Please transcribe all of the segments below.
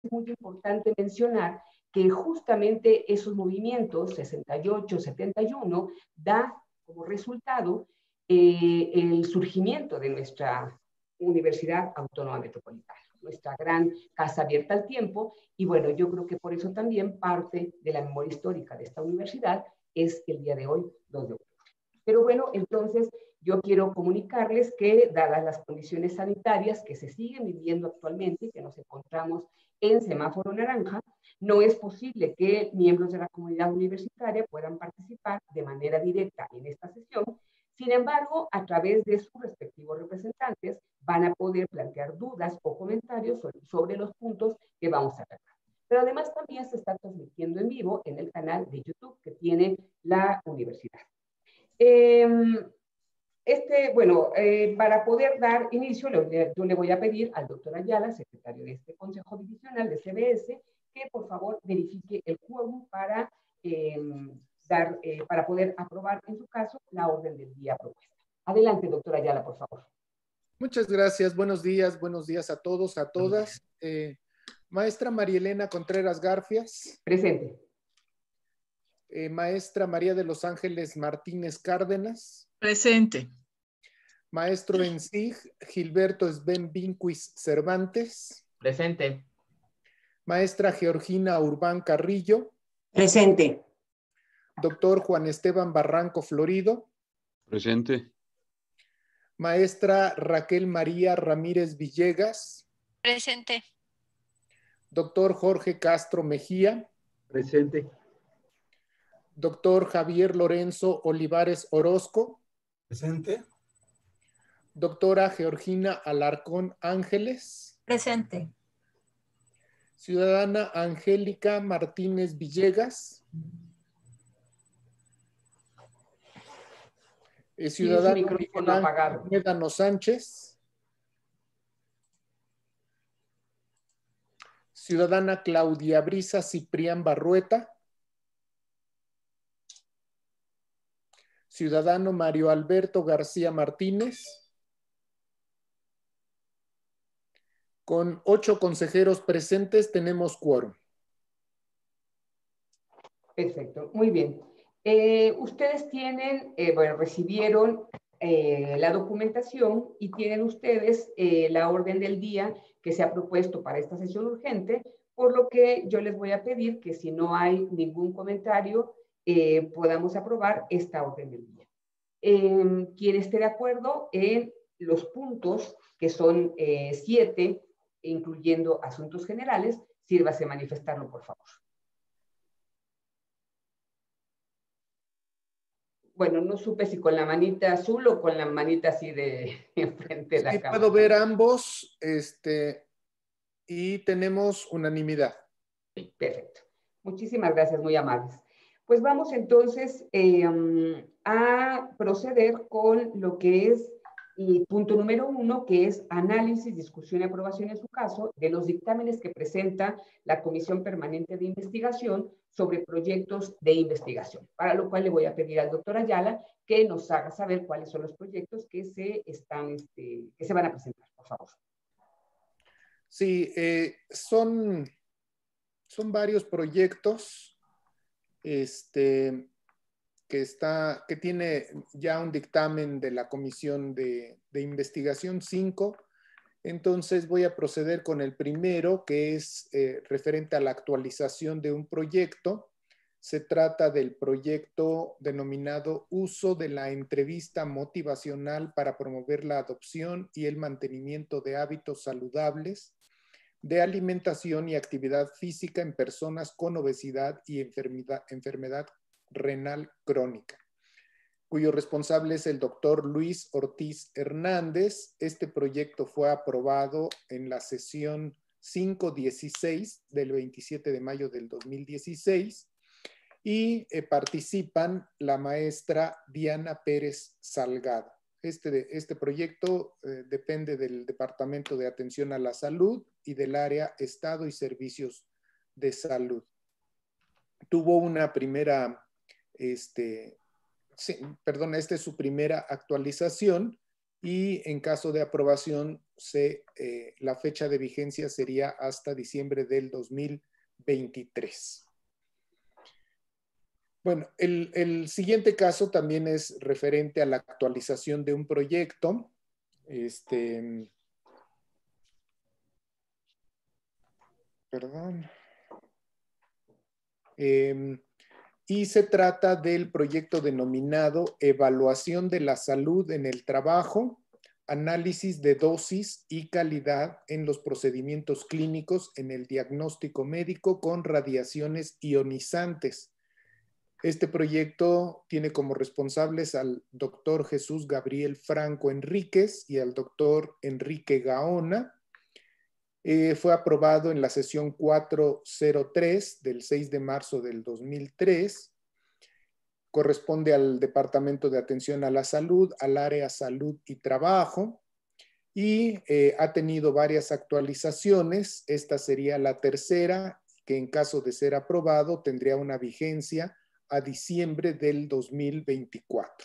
muy importante mencionar que justamente esos movimientos, 68, 71, da como resultado el surgimiento de nuestra Universidad Autónoma Metropolitana, nuestra gran casa abierta al tiempo. Y bueno, yo creo que por eso también parte de la memoria histórica de esta universidad es el día de hoy, 2 de octubre. Pero bueno, entonces yo quiero comunicarles que, dadas las condiciones sanitarias que se siguen viviendo actualmente y que nos encontramos en semáforo naranja, no es posible que miembros de la comunidad universitaria puedan participar de manera directa en esta sesión. Sin embargo, a través de sus respectivos representantes van a poder plantear dudas o comentarios sobre los puntos que vamos a tratar. Pero además también se está transmitiendo en vivo en el canal de YouTube que tiene la universidad. Para poder dar inicio, yo le voy a pedir al doctor Ayala, secretario de este Consejo Divisional de CBS, que por favor verifique el quórum para poder aprobar, en su caso, la orden del día propuesta. Adelante, doctor Ayala, por favor. Muchas gracias. Buenos días a todos, a todas. Maestra María Elena Contreras Garfias. Presente. Maestra María de los Ángeles Martínez Cárdenas. Presente. Maestro en SIG, Gilberto Sven Vinquis Cervantes. Presente. Maestra Georgina Urbán Carrillo. Presente. Doctor Juan Esteban Barranco Florido. Presente. Maestra Raquel María Ramírez Villegas. Presente. Doctor Jorge Castro Mejía. Presente. Doctor Javier Lorenzo Olivares Orozco. Presente. Doctora Georgina Alarcón Ángeles. Presente. Ciudadana Angélica Martínez Villegas. Ciudadano Miguel Ángel Médano Sánchez. Ciudadana Claudia Brisa Ciprián Barrueta. Ciudadano Mario Alberto García Martínez. Con 8 consejeros presentes tenemos quórum. Perfecto, muy bien. Ustedes tienen, recibieron la documentación y tienen ustedes la orden del día que se ha propuesto para esta sesión urgente, por lo que yo les voy a pedir que si no hay ningún comentario, podamos aprobar esta orden del día. Quien esté de acuerdo en los puntos, que son 7, incluyendo asuntos generales, sírvase manifestarlo, por favor. Bueno, no supe si con la manita azul o con la manita así de enfrente de la cámara. Puedo ver ambos, y tenemos unanimidad. Perfecto. Muchísimas gracias, muy amables. Pues vamos entonces a proceder con lo que es el punto número 1, que es análisis, discusión y aprobación en su caso de los dictámenes que presenta la Comisión Permanente de Investigación sobre proyectos de investigación, para lo cual le voy a pedir al doctor Ayala que nos haga saber cuáles son los proyectos que se van a presentar, por favor. Sí, son varios proyectos que tiene ya un dictamen de la Comisión de Investigación 5. Entonces voy a proceder con el primero, que es referente a la actualización de un proyecto. Se trata del proyecto denominado Uso de la entrevista motivacional para promover la adopción y el mantenimiento de hábitos saludables de alimentación y actividad física en personas con obesidad y enfermedad renal crónica, cuyo responsable es el doctor Luis Ortiz Hernández. Este proyecto fue aprobado en la sesión 516 del 27 de mayo del 2016 y participan la maestra Diana Pérez Salgado. Este proyecto depende del Departamento de Atención a la Salud y del área Estado y Servicios de Salud. Tuvo una primera, esta es su primera actualización y en caso de aprobación la fecha de vigencia sería hasta diciembre del 2023. Bueno, el siguiente caso también es referente a la actualización de un proyecto. Perdón. Y se trata del proyecto denominado Evaluación de la Salud en el Trabajo, análisis de dosis y calidad en los procedimientos clínicos en el diagnóstico médico con radiaciones ionizantes. Este proyecto tiene como responsables al doctor Jesús Gabriel Franco Enríquez y al doctor Enrique Gaona. Fue aprobado en la sesión 403 del 6 de marzo del 2003. Corresponde al Departamento de Atención a la Salud, al área Salud y Trabajo, y ha tenido varias actualizaciones. Esta sería la tercera, que en caso de ser aprobado tendría una vigencia a diciembre del 2024.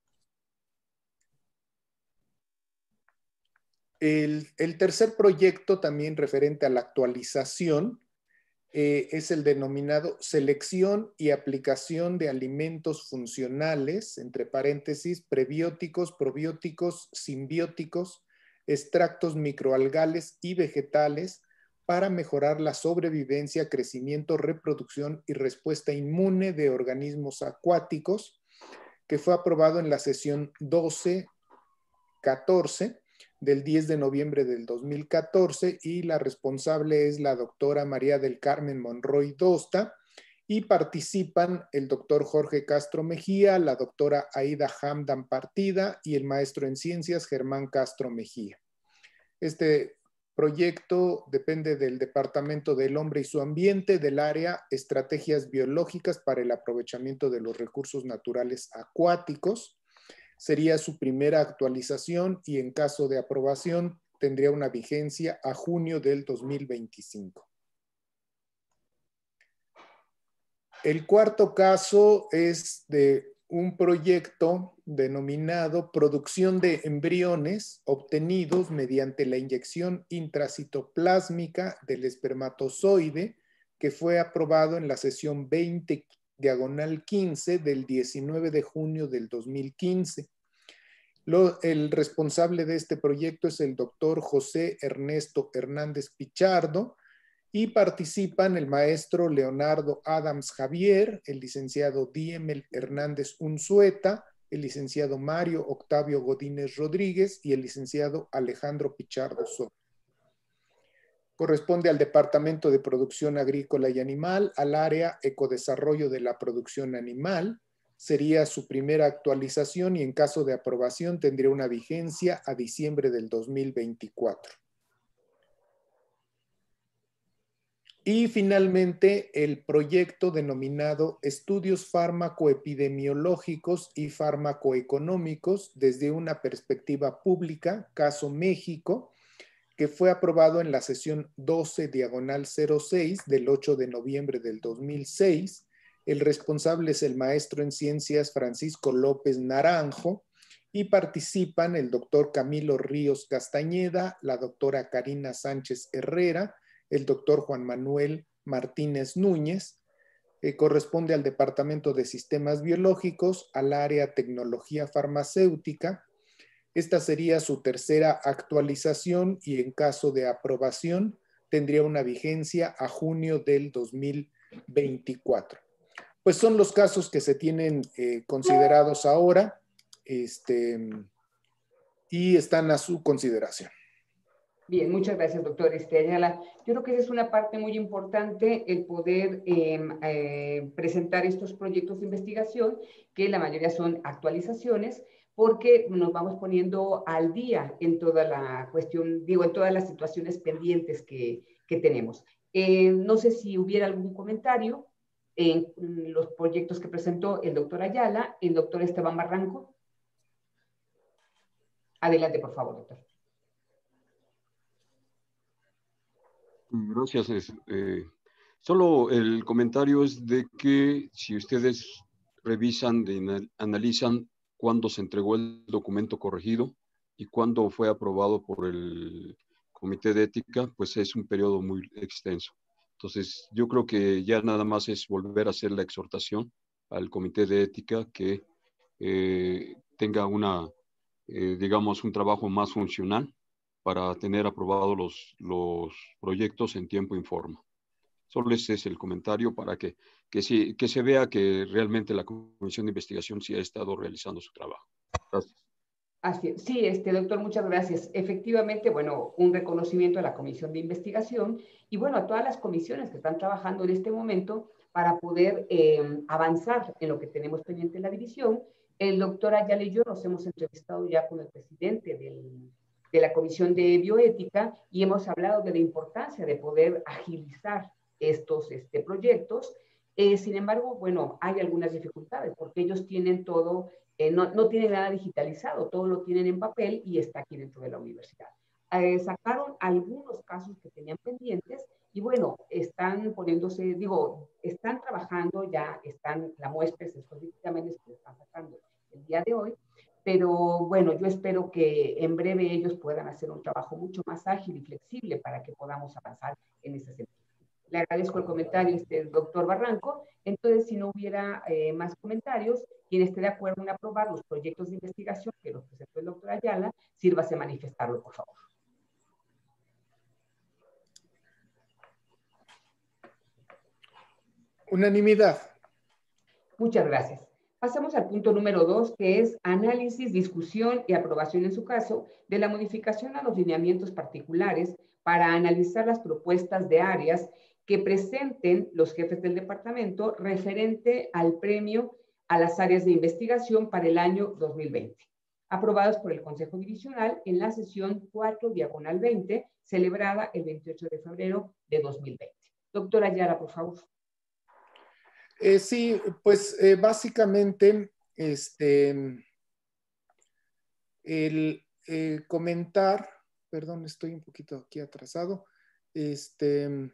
El tercer proyecto, también referente a la actualización, es el denominado Selección y Aplicación de Alimentos Funcionales, entre paréntesis, prebióticos, probióticos, simbióticos, extractos microalgales y vegetales para mejorar la sobrevivencia, crecimiento, reproducción y respuesta inmune de organismos acuáticos, que fue aprobado en la sesión 12-14 del 10 de noviembre del 2014, y la responsable es la doctora María del Carmen Monroy Dosta, y participan el doctor Jorge Castro Mejía, la doctora Aida Hamdan Partida y el maestro en ciencias Germán Castro Mejía. Este proyecto depende del Departamento del Hombre y su Ambiente, del área Estrategias Biológicas para el Aprovechamiento de los Recursos Naturales Acuáticos. Sería su primera actualización y en caso de aprobación tendría una vigencia a junio del 2025. El cuarto caso es de un proyecto denominado Producción de embriones obtenidos mediante la inyección intracitoplásmica del espermatozoide, que fue aprobado en la sesión 20/15 del 19 de junio del 2015. El responsable de este proyecto es el doctor José Ernesto Hernández Pichardo, y participan el maestro Leonardo Adams Javier, el licenciado Diemel Hernández Unzueta, el licenciado Mario Octavio Godínez Rodríguez y el licenciado Alejandro Pichardo Soto. Corresponde al Departamento de Producción Agrícola y Animal, al área Ecodesarrollo de la Producción Animal. Sería su primera actualización y en caso de aprobación tendría una vigencia a diciembre del 2024. Y finalmente, el proyecto denominado Estudios Fármacoepidemiológicos y Fármacoeconómicos desde una perspectiva pública, caso México, que fue aprobado en la sesión 12/06 del 8 de noviembre del 2006. El responsable es el maestro en ciencias Francisco López Naranjo, y participan el doctor Camilo Ríos Castañeda, la doctora Karina Sánchez Herrera, el doctor Juan Manuel Martínez Núñez. Corresponde al Departamento de Sistemas Biológicos, al área Tecnología Farmacéutica. Esta sería su tercera actualización y en caso de aprobación tendría una vigencia a junio del 2024. Pues son los casos que se tienen considerados ahora y están a su consideración. Bien, muchas gracias, doctor Ayala. Yo creo que esa es una parte muy importante, el poder presentar estos proyectos de investigación, que la mayoría son actualizaciones, porque nos vamos poniendo al día en toda la cuestión, digo, en todas las situaciones pendientes que tenemos. No sé si hubiera algún comentario en los proyectos que presentó el doctor Ayala, el doctor Esteban Barranco. Adelante, por favor, doctor. Gracias. Solo el comentario es de que si ustedes revisan, analizan cuándo se entregó el documento corregido, y cuando fue aprobado por el Comité de Ética, pues es un periodo muy extenso. Entonces, yo creo que ya nada más es volver a hacer la exhortación al Comité de Ética que tenga digamos, un trabajo más funcional para tener aprobados los proyectos en tiempo y forma. Solo ese es el comentario para que se vea que realmente la Comisión de Investigación sí ha estado realizando su trabajo. Gracias. Así es. Sí, doctor, muchas gracias. Efectivamente, bueno, un reconocimiento a la Comisión de Investigación y, bueno, a todas las comisiones que están trabajando en este momento para poder avanzar en lo que tenemos pendiente en la división. El doctor Ayala y yo nos hemos entrevistado ya con el presidente de la Comisión de Bioética y hemos hablado de la importancia de poder agilizar estos proyectos. Sin embargo, bueno, hay algunas dificultades porque ellos tienen todo no tienen nada digitalizado, todo lo tienen en papel y está aquí dentro de la universidad. Sacaron algunos casos que tenían pendientes y bueno, están poniéndose, están trabajando, ya están la muestra de estos dictámenes que están sacando el día de hoy, pero bueno, yo espero que en breve ellos puedan hacer un trabajo mucho más ágil y flexible para que podamos avanzar en ese sentido. Le agradezco el comentario, doctor Barranco. Entonces, si no hubiera más comentarios, quien esté de acuerdo en aprobar los proyectos de investigación que nos presentó el doctor Ayala, sírvase a manifestarlo, por favor. Unanimidad. Muchas gracias. Pasamos al punto número 2, que es análisis, discusión y aprobación en su caso de la modificación a los lineamientos particulares para analizar las propuestas de áreas que presenten los jefes del departamento referente al premio a las áreas de investigación para el año 2020, aprobados por el Consejo Divisional en la sesión 4/20, celebrada el 28 de febrero de 2020. Doctora Ayala, por favor. Sí, pues básicamente el comentar, perdón, estoy un poquito aquí atrasado, en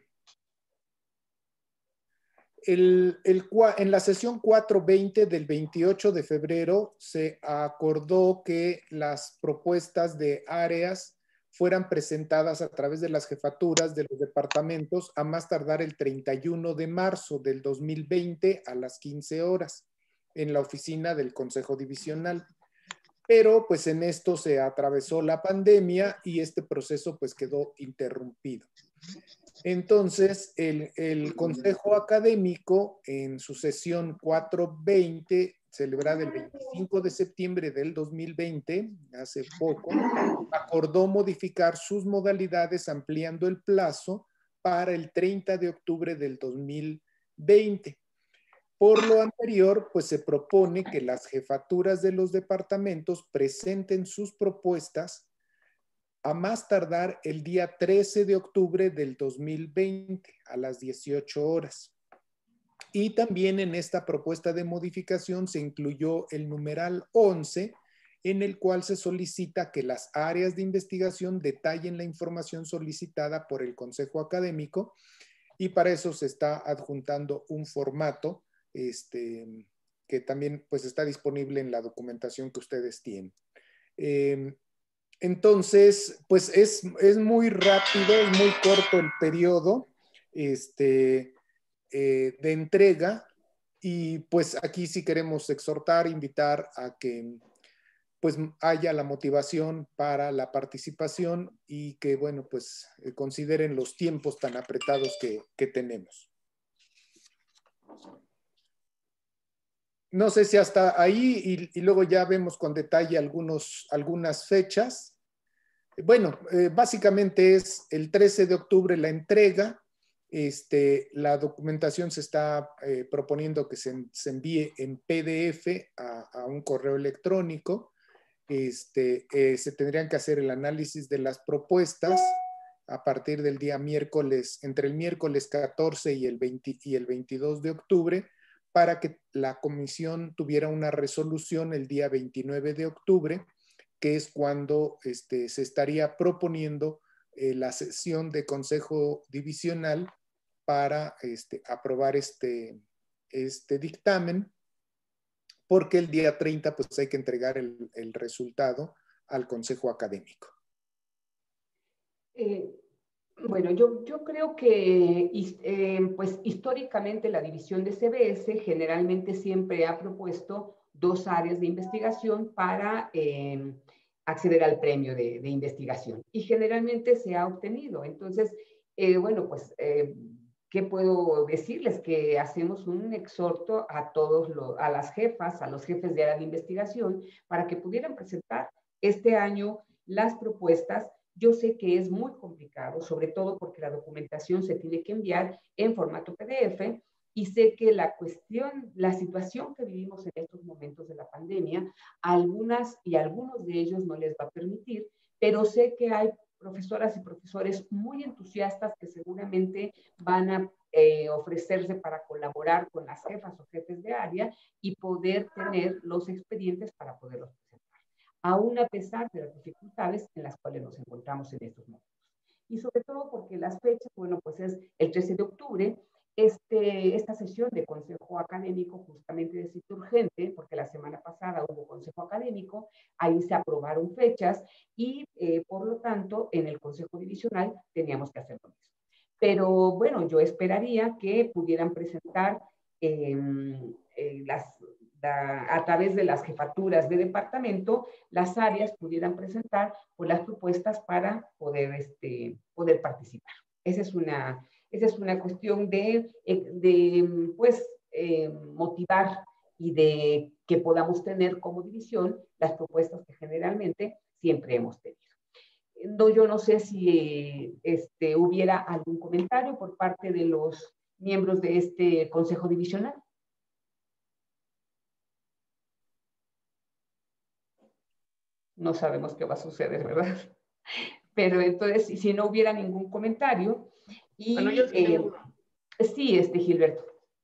la sesión 4/20 del 28 de febrero se acordó que las propuestas de áreas fueran presentadas a través de las jefaturas de los departamentos a más tardar el 31 de marzo del 2020 a las 15 horas en la oficina del Consejo Divisional. Pero pues en esto se atravesó la pandemia y este proceso pues quedó interrumpido. Entonces, el Consejo Académico, en su sesión 4/20, celebrada el 25 de septiembre del 2020, hace poco, acordó modificar sus modalidades ampliando el plazo para el 30 de octubre del 2020. Por lo anterior, pues se propone que las jefaturas de los departamentos presenten sus propuestas a más tardar el día 13 de octubre del 2020 a las 18 horas. Y también en esta propuesta de modificación se incluyó el numeral 11, en el cual se solicita que las áreas de investigación detallen la información solicitada por el Consejo Académico y para eso se está adjuntando un formato que también pues está disponible en la documentación que ustedes tienen. Entonces, pues es muy rápido, es muy corto el periodo de entrega y pues aquí sí queremos exhortar, invitar a que pues haya la motivación para la participación y que, bueno, pues consideren los tiempos tan apretados que tenemos. No sé si hasta ahí y luego ya vemos con detalle algunas fechas. Bueno, básicamente es el 13 de octubre la entrega. La documentación se está proponiendo que se envíe en PDF a un correo electrónico. Se tendrían que hacer el análisis de las propuestas a partir del día miércoles, entre el miércoles 14 y el 22 de octubre, para que la comisión tuviera una resolución el día 29 de octubre, que es cuando se estaría proponiendo la sesión de Consejo Divisional para aprobar este dictamen, porque el día 30 pues hay que entregar el resultado al Consejo Académico. Bueno, yo creo que pues históricamente la división de CBS generalmente siempre ha propuesto dos áreas de investigación para acceder al premio de investigación y generalmente se ha obtenido. Entonces, bueno, pues, ¿qué puedo decirles? Que hacemos un exhorto a a las jefas, a los jefes de área de investigación para que pudieran presentar este año las propuestas. Yo sé que es muy complicado, sobre todo porque la documentación se tiene que enviar en formato PDF y sé que la situación que vivimos en estos momentos de la pandemia, algunos de ellos no les va a permitir, pero sé que hay profesoras y profesores muy entusiastas que seguramente van a ofrecerse para colaborar con las jefas o jefes de área y poder tener los expedientes para poderlos presentar, aún a pesar de las dificultades en las cuales nos encontramos en estos momentos. Y sobre todo porque las fechas, bueno, pues es el 13 de octubre, esta sesión de Consejo Académico justamente de cita urgente, porque la semana pasada hubo Consejo Académico, ahí se aprobaron fechas y por lo tanto en el Consejo Divisional teníamos que hacer lo mismo. Pero bueno, yo esperaría que pudieran presentar a través de las jefaturas de departamento, las áreas pudieran presentar pues, las propuestas para poder participar. Esa es una cuestión de pues, motivar y de que podamos tener como división las propuestas que generalmente siempre hemos tenido. No, yo no sé si hubiera algún comentario por parte de los miembros de este Consejo Divisional. No sabemos qué va a suceder, ¿verdad? Pero entonces, si no hubiera ningún comentario, y bueno, yo sí tengo uno. Sí, Gilberto.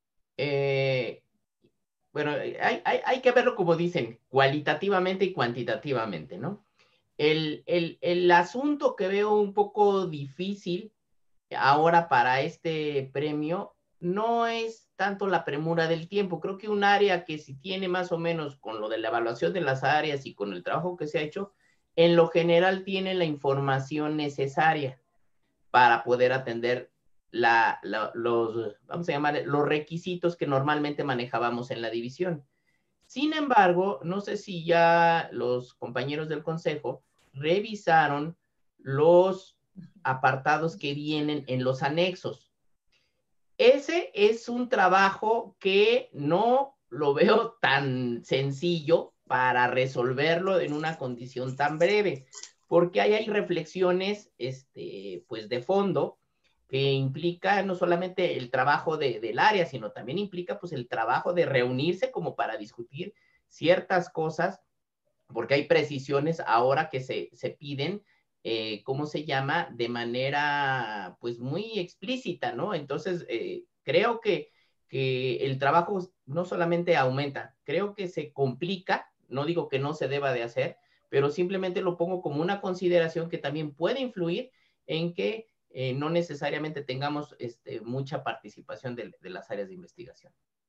Bueno, hay que verlo como dicen, cualitativamente y cuantitativamente, ¿no? El asunto que veo un poco difícil ahora para este premio no es tanto la premura del tiempo. Creo que un área que si tiene más o menos con lo de la evaluación de las áreas y con el trabajo que se ha hecho, en lo general tiene la información necesaria para poder atender vamos a llamar, los requisitos que normalmente manejábamos en la división. Sin embargo, no sé si ya los compañeros del consejo revisaron los apartados que vienen en los anexos. Ese es un trabajo que no lo veo tan sencillo para resolverlo en una condición tan breve, porque hay reflexiones pues de fondo que implica no solamente el trabajo del área, sino también implica pues el trabajo de reunirse como para discutir ciertas cosas, porque hay precisiones ahora que se piden, ¿cómo se llama? De manera pues muy explícita, ¿no? Entonces, creo que el trabajo no solamente aumenta, creo que se complica, no digo que no se deba de hacer, pero simplemente lo pongo como una consideración que también puede influir en que no necesariamente tengamos mucha participación de las áreas de investigación.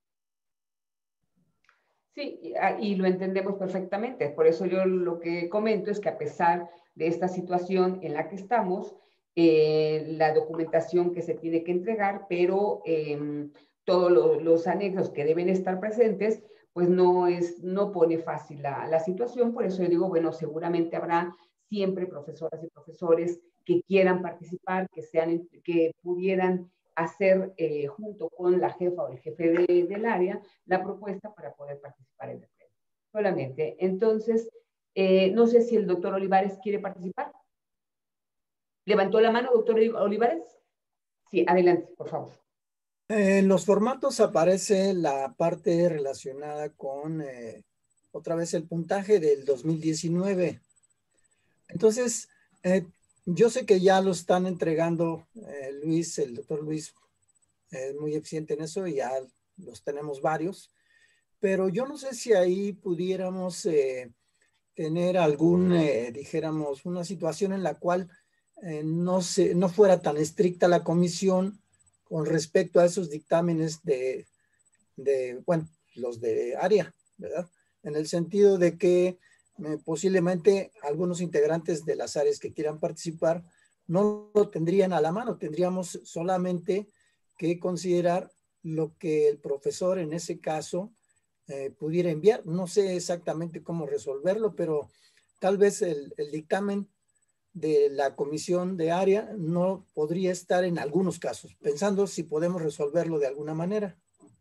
Sí, y lo entendemos perfectamente. Por eso yo lo que comento es que a pesar de esta situación en la que estamos, la documentación que se tiene que entregar, pero todos los anexos que deben estar presentes, pues no pone fácil la situación. Por eso yo digo, bueno, seguramente habrá siempre profesoras y profesores que quieran participar, que pudieran hacer junto con la jefa o el jefe del área la propuesta para poder participar en el premio. Solamente. Entonces, no sé si el doctor Olivares quiere participar. ¿Levantó la mano, doctor Olivares? Sí, adelante, por favor. En los formatos aparece la parte relacionada con otra vez el puntaje del 2019. Entonces, yo sé que ya lo están entregando Luis, el doctor Luis, muy eficiente en eso y ya los tenemos varios, pero yo no sé si ahí pudiéramos tener dijéramos, una situación en la cual no fuera tan estricta la comisión con respecto a esos dictámenes bueno, los de área, ¿verdad? En el sentido de que posiblemente algunos integrantes de las áreas que quieran participar no lo tendrían a la mano, tendríamos solamente que considerar lo que el profesor en ese caso pudiera enviar. No sé exactamente cómo resolverlo, pero tal vez el dictamen de la comisión de área no podría estar en algunos casos, pensando si podemos resolverlo de alguna manera.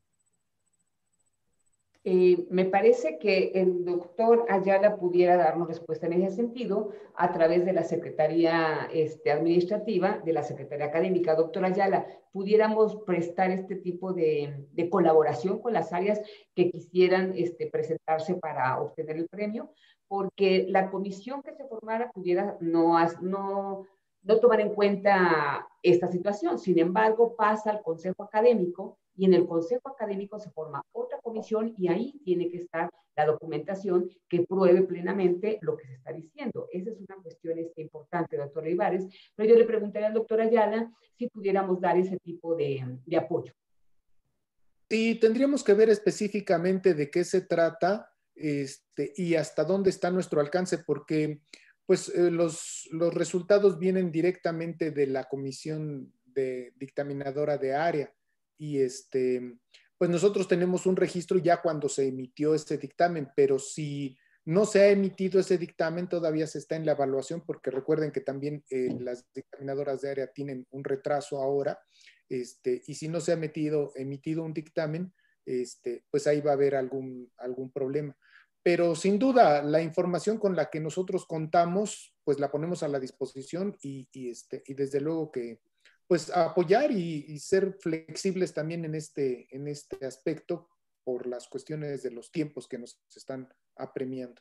Me parece que el doctor Ayala pudiera darnos respuesta en ese sentido a través de la Secretaría Administrativa, de la Secretaría Académica. Doctor Ayala, ¿pudiéramos prestar este tipo de colaboración con las áreas que quisieran presentarse para obtener el premio? Porque la comisión que se formara pudiera no tomar en cuenta esta situación. Sin embargo, pasa al Consejo Académico y en el Consejo Académico se forma otra comisión y ahí tiene que estar la documentación que pruebe plenamente lo que se está diciendo. Esa es una cuestión importante, doctor Olivares, pero yo le preguntaría al doctor Ayala si pudiéramos dar ese tipo de apoyo. Sí, tendríamos que ver específicamente de qué se trata y hasta dónde está nuestro alcance, porque pues los resultados vienen directamente de la comisión dictaminadora de área y pues nosotros tenemos un registro ya cuando se emitió este dictamen, pero si no se ha emitido ese dictamen, todavía se está en la evaluación, porque recuerden que también las dictaminadoras de área tienen un retraso ahora, y si no se ha emitido un dictamen, pues ahí va a haber algún problema. Pero sin duda, la información con la que nosotros contamos, pues la ponemos a la disposición y desde luego que pues apoyar y ser flexibles también en este aspecto por las cuestiones de los tiempos que nos están apremiando.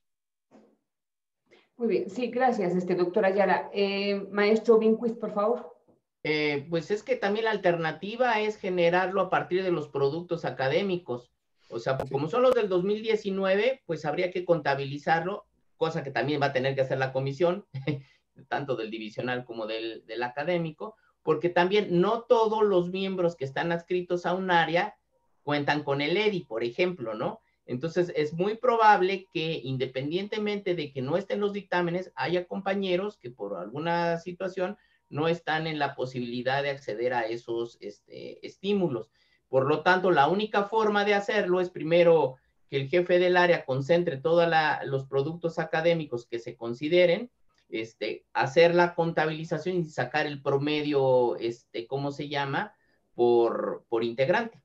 Muy bien, sí, gracias, doctor Ayala. Maestro Vinquist, por favor. Pues es que también la alternativa es generarlo a partir de los productos académicos. O sea, sí, como son los del 2019, pues habría que contabilizarlo, cosa que también va a tener que hacer la comisión, tanto del divisional como del académico, porque también no todos los miembros que están adscritos a un área cuentan con el EDI, por ejemplo, ¿no? Entonces, es muy probable que independientemente de que no estén los dictámenes, haya compañeros que por alguna situación no están en la posibilidad de acceder a esos estímulos. Por lo tanto, la única forma de hacerlo es primero que el jefe del área concentre todos los productos académicos que se consideren, hacer la contabilización y sacar el promedio, ¿cómo se llama? Por integrante.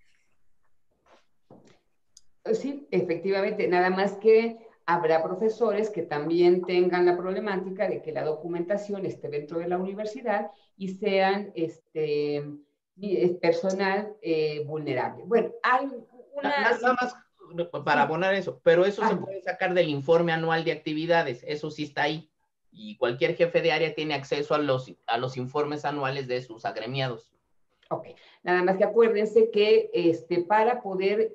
Sí, efectivamente, nada más que habrá profesores que también tengan la problemática de que la documentación esté dentro de la universidad y sean personal vulnerable. Bueno, hay una... Nada más para abonar eso, pero eso se puede sacar del informe anual de actividades, eso sí está ahí. Y cualquier jefe de área tiene acceso a los informes anuales de sus agremiados. Ok, nada más que acuérdense que para poder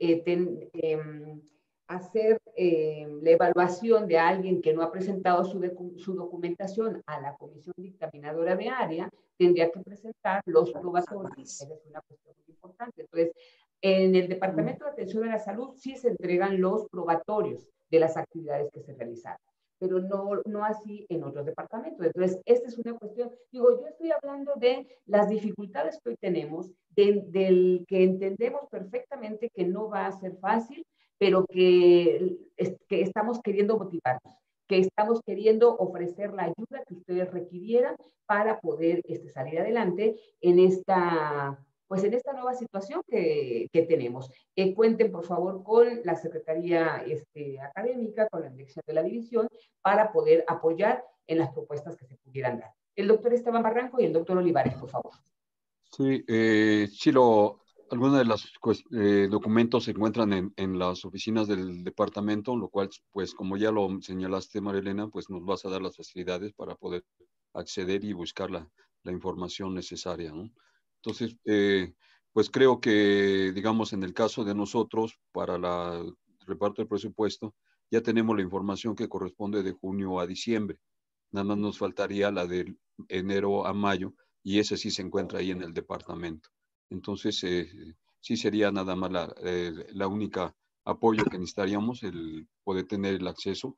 hacer la evaluación de alguien que no ha presentado su documentación a la comisión dictaminadora de área, tendría que presentar los probatorios. Esa es una cuestión muy importante. Entonces, en el Departamento de Atención a la Salud sí se entregan los probatorios de las actividades que se realizaron, pero no así en otros departamentos. Entonces, esta es una cuestión, digo, yo estoy hablando de las dificultades que hoy tenemos, del que entendemos perfectamente que no va a ser fácil, pero que estamos queriendo motivarnos, que estamos queriendo ofrecer la ayuda que ustedes requirieran para poder salir adelante en esta nueva situación que tenemos. Cuenten, por favor, con la Secretaría Académica, con la dirección de la división, para poder apoyar en las propuestas que se pudieran dar. El doctor Esteban Barranco y el doctor Olivares, por favor. Sí, algunos de los documentos se encuentran en las oficinas del departamento, lo cual, pues, como ya lo señalaste, María Elena, pues nos vas a dar las facilidades para poder acceder y buscar la información necesaria, ¿no? Entonces, pues creo que, digamos, en el caso de nosotros, para el reparto del presupuesto, ya tenemos la información que corresponde de junio a diciembre. Nada más nos faltaría la de enero a mayo, y ese sí se encuentra ahí en el departamento. Entonces, sí sería nada más la única apoyo que necesitaríamos, el poder tener el acceso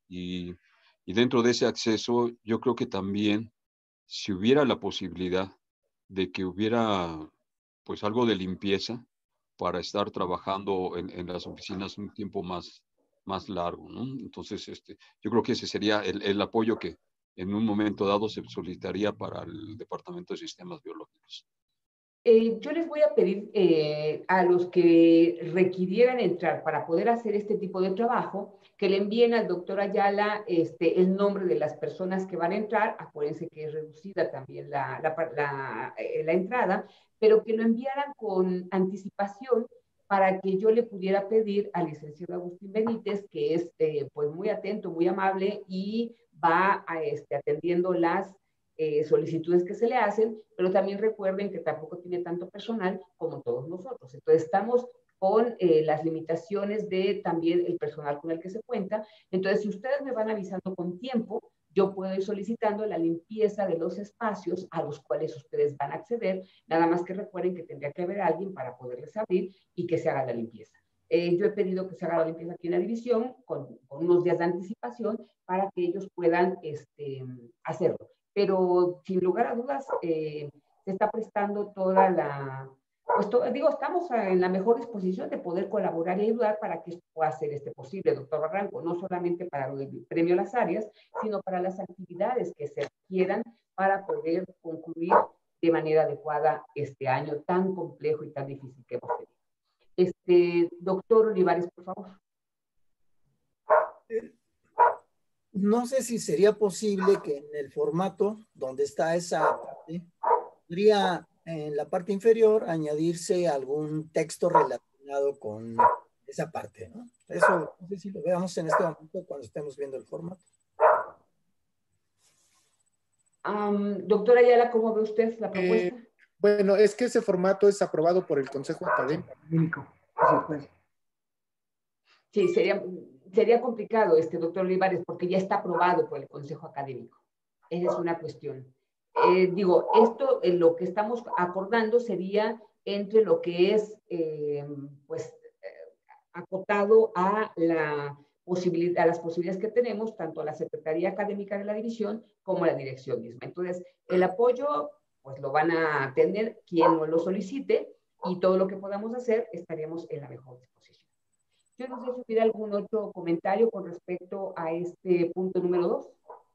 Y, y dentro de ese acceso, yo creo que también, si hubiera la posibilidad de que hubiera pues algo de limpieza para estar trabajando en las oficinas un tiempo más largo, ¿no? Entonces, yo creo que ese sería el apoyo que en un momento dado se solicitaría para el Departamento de Sistemas Biológicos. Yo les voy a pedir a los que requirieran entrar para poder hacer este tipo de trabajo, que le envíen al doctor Ayala el nombre de las personas que van a entrar. Acuérdense que es reducida también la entrada, pero que lo enviaran con anticipación para que yo le pudiera pedir al licenciado Agustín Benítez, que es pues muy atento, muy amable y va atendiendo las solicitudes que se le hacen, pero también recuerden que tampoco tiene tanto personal como todos nosotros. Entonces estamos con las limitaciones de también el personal con el que se cuenta. Entonces, si ustedes me van avisando con tiempo, yo puedo ir solicitando la limpieza de los espacios a los cuales ustedes van a acceder, nada más que recuerden que tendría que haber alguien para poderles abrir y que se haga la limpieza. Yo he pedido que se haga la limpieza aquí en la división con unos días de anticipación para que ellos puedan hacerlo. Pero sin lugar a dudas se está prestando toda la, pues digo, estamos en la mejor disposición de poder colaborar y ayudar para que esto pueda ser posible, doctor Barranco, no solamente para lo del premio Las Áreas, sino para las actividades que se requieran para poder concluir de manera adecuada este año tan complejo y tan difícil que hemos tenido. Doctor Olivares, por favor. No sé si sería posible que en el formato donde está esa parte, podría en la parte inferior añadirse algún texto relacionado con esa parte, ¿no? Eso no sé si lo veamos en este momento cuando estemos viendo el formato. Doctora Ayala, ¿cómo ve usted la propuesta? Bueno, es que ese formato es aprobado por el Consejo Académico. Sí, sería complicado, doctor Olivares, porque ya está aprobado por el Consejo Académico. Esa es una cuestión. Digo, esto, lo que estamos acordando sería entre lo que es, acotado a las posibilidades que tenemos, tanto a la Secretaría Académica de la División como a la dirección misma. Entonces, el apoyo, pues lo van a tener quien lo solicite y todo lo que podamos hacer, estaríamos en la mejor disposición. Yo no sé si hubiera algún otro comentario con respecto a este punto número 2.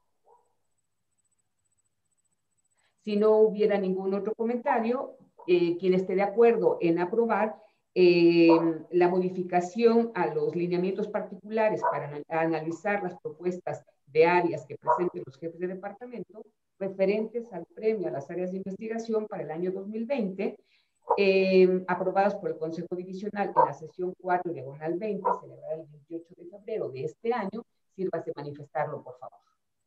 Si no hubiera ningún otro comentario, quien esté de acuerdo en aprobar la modificación a los lineamientos particulares para analizar las propuestas de áreas que presenten los jefes de departamento referentes al premio a las áreas de investigación para el año 2020, aprobadas por el Consejo Divisional en la sesión 4/20, celebrada el 28 de febrero de este año, sírvase manifestarlo, por favor.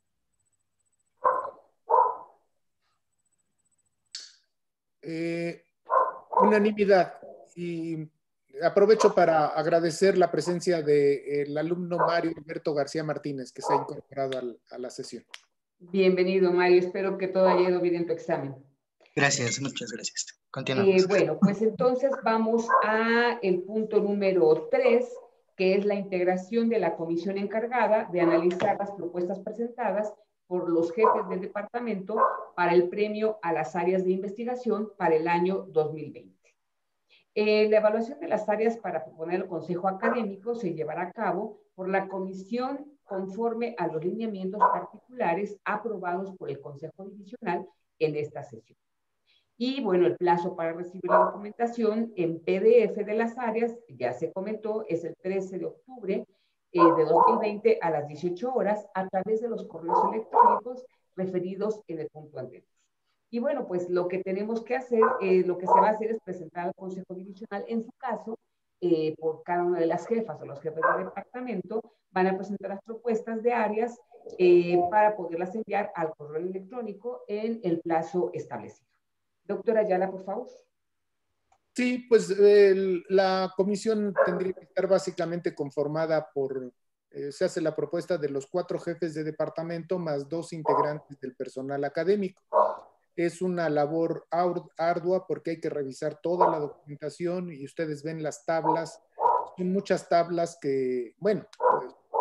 Unanimidad. Y aprovecho para agradecer la presencia del alumno Mario Alberto García Martínez, que se ha incorporado a la sesión. Bienvenido, Mario. Espero que todo haya ido bien en tu examen. Gracias, muchas gracias. Continuamos. Bueno, pues entonces vamos a el punto número 3, que es la integración de la comisión encargada de analizar las propuestas presentadas por los jefes del departamento para el premio a las áreas de investigación para el año 2020. La evaluación de las áreas para proponer el Consejo Académico se llevará a cabo por la comisión conforme a los lineamientos particulares aprobados por el Consejo Divisional en esta sesión. Y bueno, el plazo para recibir la documentación en PDF de las áreas, ya se comentó, es el 13 de octubre de 2020 a las 18 horas a través de los correos electrónicos referidos en el punto anterior. Y bueno, pues lo que tenemos que hacer, lo que se va a hacer es presentar al Consejo Divisional, en su caso, por cada una de las jefas o los jefes de departamento, van a presentar las propuestas de áreas para poderlas enviar al correo electrónico en el plazo establecido. Doctora Ayala, por favor. Sí, pues la comisión tendría que estar básicamente conformada por, se hace la propuesta de los 4 jefes de departamento más 2 integrantes del personal académico. Es una labor ardua porque hay que revisar toda la documentación y ustedes ven las tablas. Son muchas tablas que, bueno, pues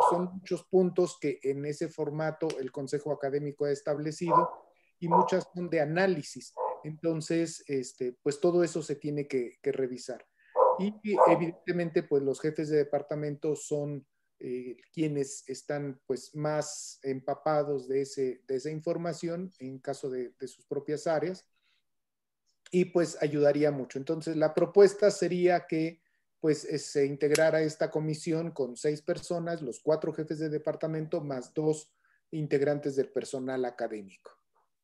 son muchos puntos que en ese formato el Consejo Académico ha establecido y muchas son de análisis. Entonces, pues todo eso se tiene que revisar. Y evidentemente, pues los jefes de departamento son quienes están pues más empapados de esa información en caso de sus propias áreas, y pues ayudaría mucho. Entonces la propuesta sería que pues se integrara esta comisión con 6 personas, los 4 jefes de departamento más 2 integrantes del personal académico.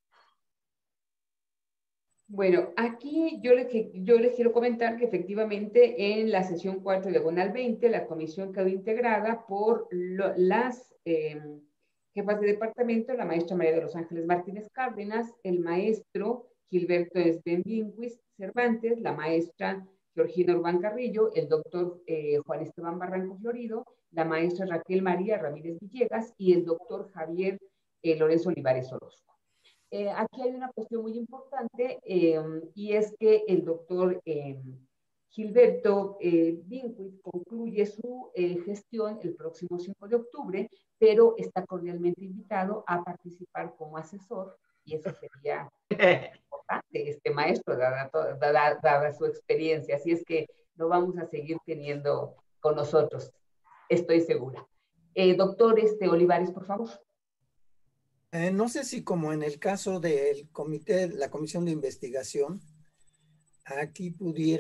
Bueno, aquí yo les quiero comentar que efectivamente en la sesión 4 diagonal 20 la comisión quedó integrada por las jefas de departamento, la maestra María de los Ángeles Martínez Cárdenas, el maestro Gilberto Esbenvinquist Cervantes, la maestra Georgina Urbán Carrillo, el doctor Juan Esteban Barranco Florido, la maestra Raquel María Ramírez Villegas y el doctor Javier Lorenzo Olivares Orozco. Aquí hay una cuestión muy importante y es que el doctor Gilberto Vinquist concluye su gestión el próximo 5 de octubre, pero está cordialmente invitado a participar como asesor y eso sería importante, maestro, dada su experiencia. Así es que lo vamos a seguir teniendo con nosotros, estoy segura. Doctor Olivares, por favor. No sé si como en el caso del comité, la comisión de investigación, aquí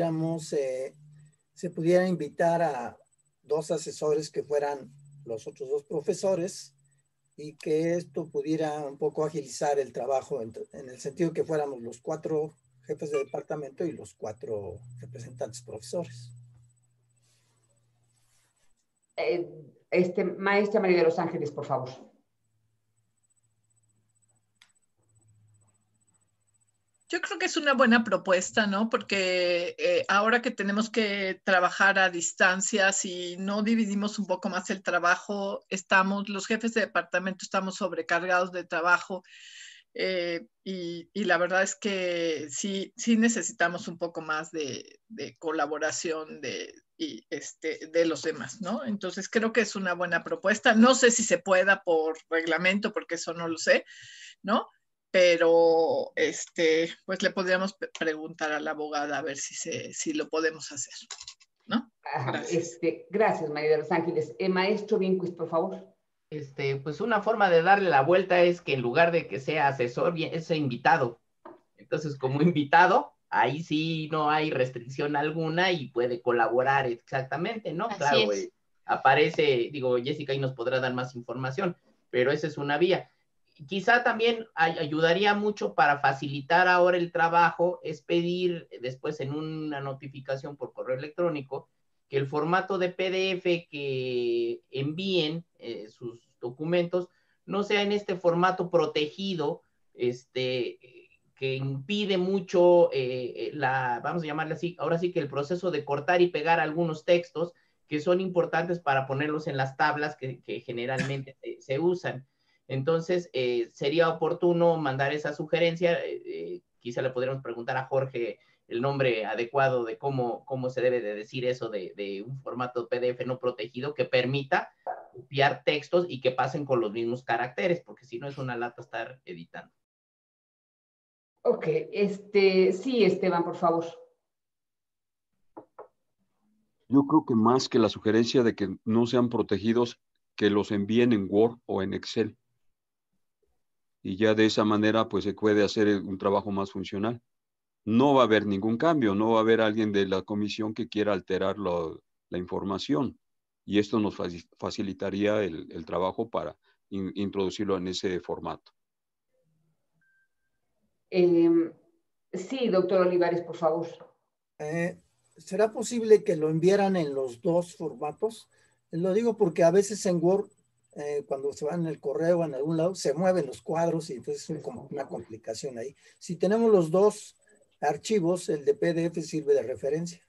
se pudiera invitar a 2 asesores que fueran los otros 2 profesores y que esto pudiera un poco agilizar el trabajo en el sentido que fuéramos los 4 jefes de departamento y los 4 representantes profesores. Maestra María de los Ángeles, por favor. Yo creo que es una buena propuesta, ¿no? Porque ahora que tenemos que trabajar a distancia, si no dividimos un poco más el trabajo, los jefes de departamento estamos sobrecargados de trabajo y la verdad es que sí necesitamos un poco más de colaboración de los demás, ¿no? Entonces creo que es una buena propuesta. No sé si se pueda por reglamento, porque eso no lo sé, ¿no? Pero pues le podríamos preguntar a la abogada a ver si lo podemos hacer, ¿no? Gracias. Gracias, María de los Ángeles. Maestro Vinquist, por favor. Pues una forma de darle la vuelta es que en lugar de que sea asesor, es invitado. Entonces, como invitado, ahí sí no hay restricción alguna y puede colaborar exactamente, ¿no? Así claro, es. Aparece, Jessica ahí nos podrá dar más información, pero esa es una vía. Quizá también ayudaría mucho para facilitar ahora el trabajo, es pedir después en una notificación por correo electrónico que el formato de PDF que envíen sus documentos no sea en este formato protegido, que impide mucho vamos a llamarle así, ahora sí que el proceso de cortar y pegar algunos textos que son importantes para ponerlos en las tablas que generalmente se usan. Entonces, sería oportuno mandar esa sugerencia. Quizá le podríamos preguntar a Jorge el nombre adecuado de cómo se debe de decir eso de un formato PDF no protegido que permita copiar textos y que pasen con los mismos caracteres, porque si no es una lata estar editando. Ok, sí, Esteban, por favor. Yo creo que más que la sugerencia de que no sean protegidos, que los envíen en Word o en Excel. Y ya de esa manera pues se puede hacer un trabajo más funcional. No va a haber ningún cambio, no va a haber alguien de la comisión que quiera alterar la información. Y esto nos facilitaría el trabajo para introducirlo en ese formato. Sí, doctor Olivares, por favor. ¿Será posible que lo enviaran en los 2 formatos? Lo digo porque a veces en Word, cuando se va en el correo en algún lado, se mueven los cuadros y entonces es como una complicación ahí. Si tenemos los 2 archivos, el de PDF sirve de referencia.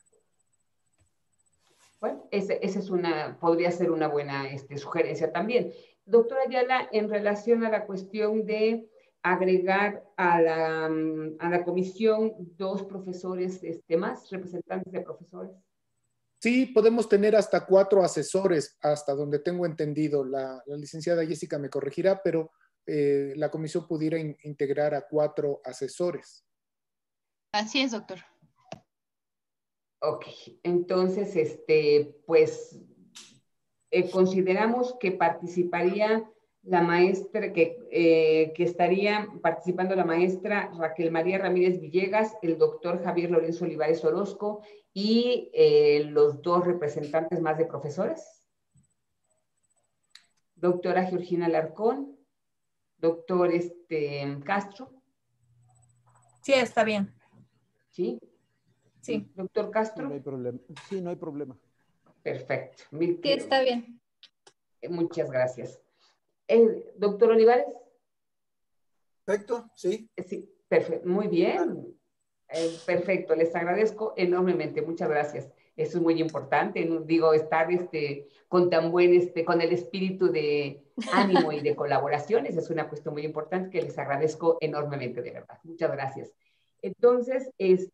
Bueno, podría ser una buena sugerencia también. Doctora Ayala, en relación a la cuestión de agregar a la comisión 2 profesores más, representantes de profesores. Sí, podemos tener hasta 4 asesores, hasta donde tengo entendido. La licenciada Jessica me corregirá, pero la comisión pudiera integrar a 4 asesores. Así es, doctor. Ok, entonces, pues consideramos que participaría la maestra, que estaría participando la maestra Raquel María Ramírez Villegas, el doctor Javier Lorenzo Olivares Orozco y los 2 representantes más de profesores. Doctora Georgina Alarcón, doctor Castro. Sí, está bien. ¿Sí? Sí. Doctor Castro. No hay problema. Sí, no hay problema. Perfecto. Sí, está bien. Muchas gracias. Doctor Olivares. Perfecto, sí. Sí, perfecto. Muy bien. Claro. Perfecto, les agradezco enormemente. Muchas gracias. Eso es muy importante, ¿no? Digo, estar con tan buen, con el espíritu de ánimo y de colaboraciones es una cuestión muy importante que les agradezco enormemente, de verdad. Muchas gracias. Entonces,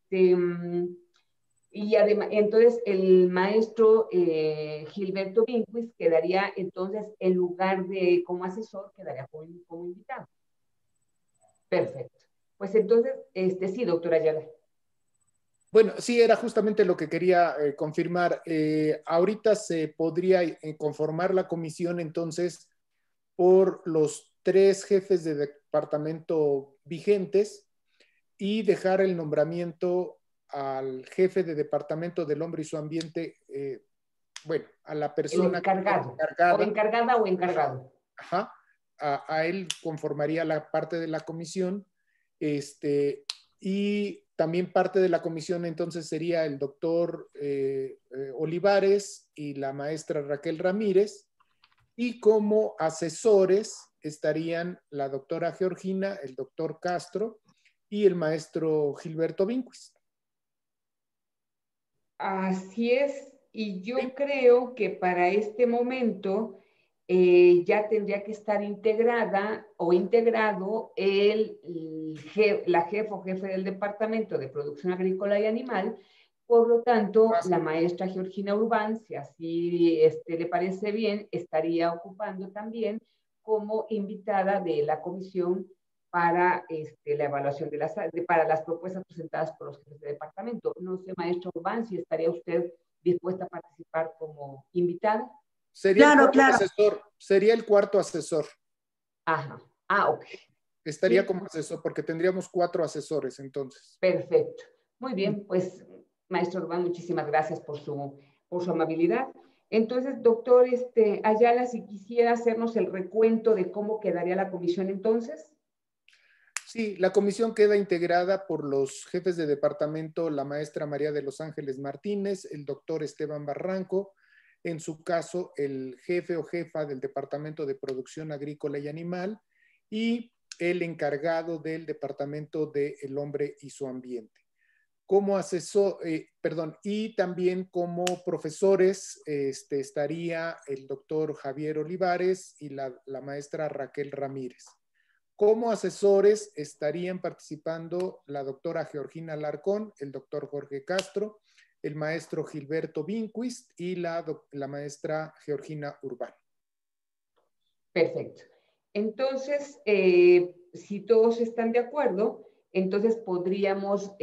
y además, entonces el maestro Gilberto Vinquis quedaría entonces en lugar de como asesor, quedaría como invitado. Perfecto. Pues entonces, sí, doctora Ayala. Bueno, sí, era justamente lo que quería confirmar. Ahorita se podría conformar la comisión entonces por los 3 jefes de departamento vigentes y dejar el nombramiento al jefe de departamento del hombre y su ambiente, bueno, a la persona encargado, encargada. O encargada o encargado. Ajá, a él conformaría la parte de la comisión, y también parte de la comisión entonces sería el doctor Olivares y la maestra Raquel Ramírez, y como asesores estarían la doctora Georgina, el doctor Castro y el maestro Gilberto Vinquis. Así es, y yo creo que para este momento ya tendría que estar integrada o integrado la jefa o jefe del Departamento de Producción Agrícola y Animal. Por lo tanto, la maestra Georgina Urbán, si así le parece bien, estaría ocupando también como invitada de la comisión para la evaluación para las propuestas presentadas por los jefes de departamento. No sé, maestro Urbán, si estaría usted dispuesta a participar como invitada. Sería el cuarto asesor. Sería el 4º asesor. Ajá. Ok. Estaría sí, como asesor, porque tendríamos 4 asesores entonces. Perfecto. Muy bien, pues, maestro Urbán, muchísimas gracias por su amabilidad. Entonces, doctor Ayala, si quisiera hacernos el recuento de cómo quedaría la comisión entonces. Sí, la comisión queda integrada por los jefes de departamento, la maestra María de los Ángeles Martínez, el doctor Esteban Barranco, en su caso el jefe o jefa del Departamento de Producción Agrícola y Animal, y el encargado del Departamento del Hombre y su Ambiente. Como asesor, y también como profesores estaría el doctor Javier Olivares y la maestra Raquel Ramírez. Como asesores estarían participando la doctora Georgina Alarcón, el doctor Jorge Castro, el maestro Gilberto Vinquis y la maestra Georgina Urbán. Perfecto. Entonces, si todos están de acuerdo, entonces podríamos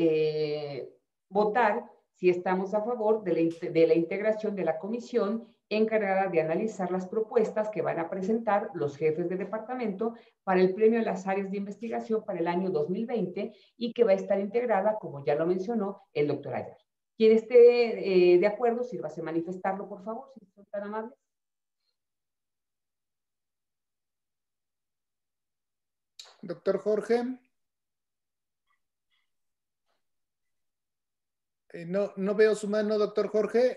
votar si estamos a favor de la integración de la comisión encargada de analizar las propuestas que van a presentar los jefes de departamento para el premio a las áreas de investigación para el año 2020 y que va a estar integrada, como ya lo mencionó, el doctor Ayala. Quien esté de acuerdo, sírvase a manifestarlo, por favor, si son tan amables. Doctor Jorge. No veo su mano, doctor Jorge.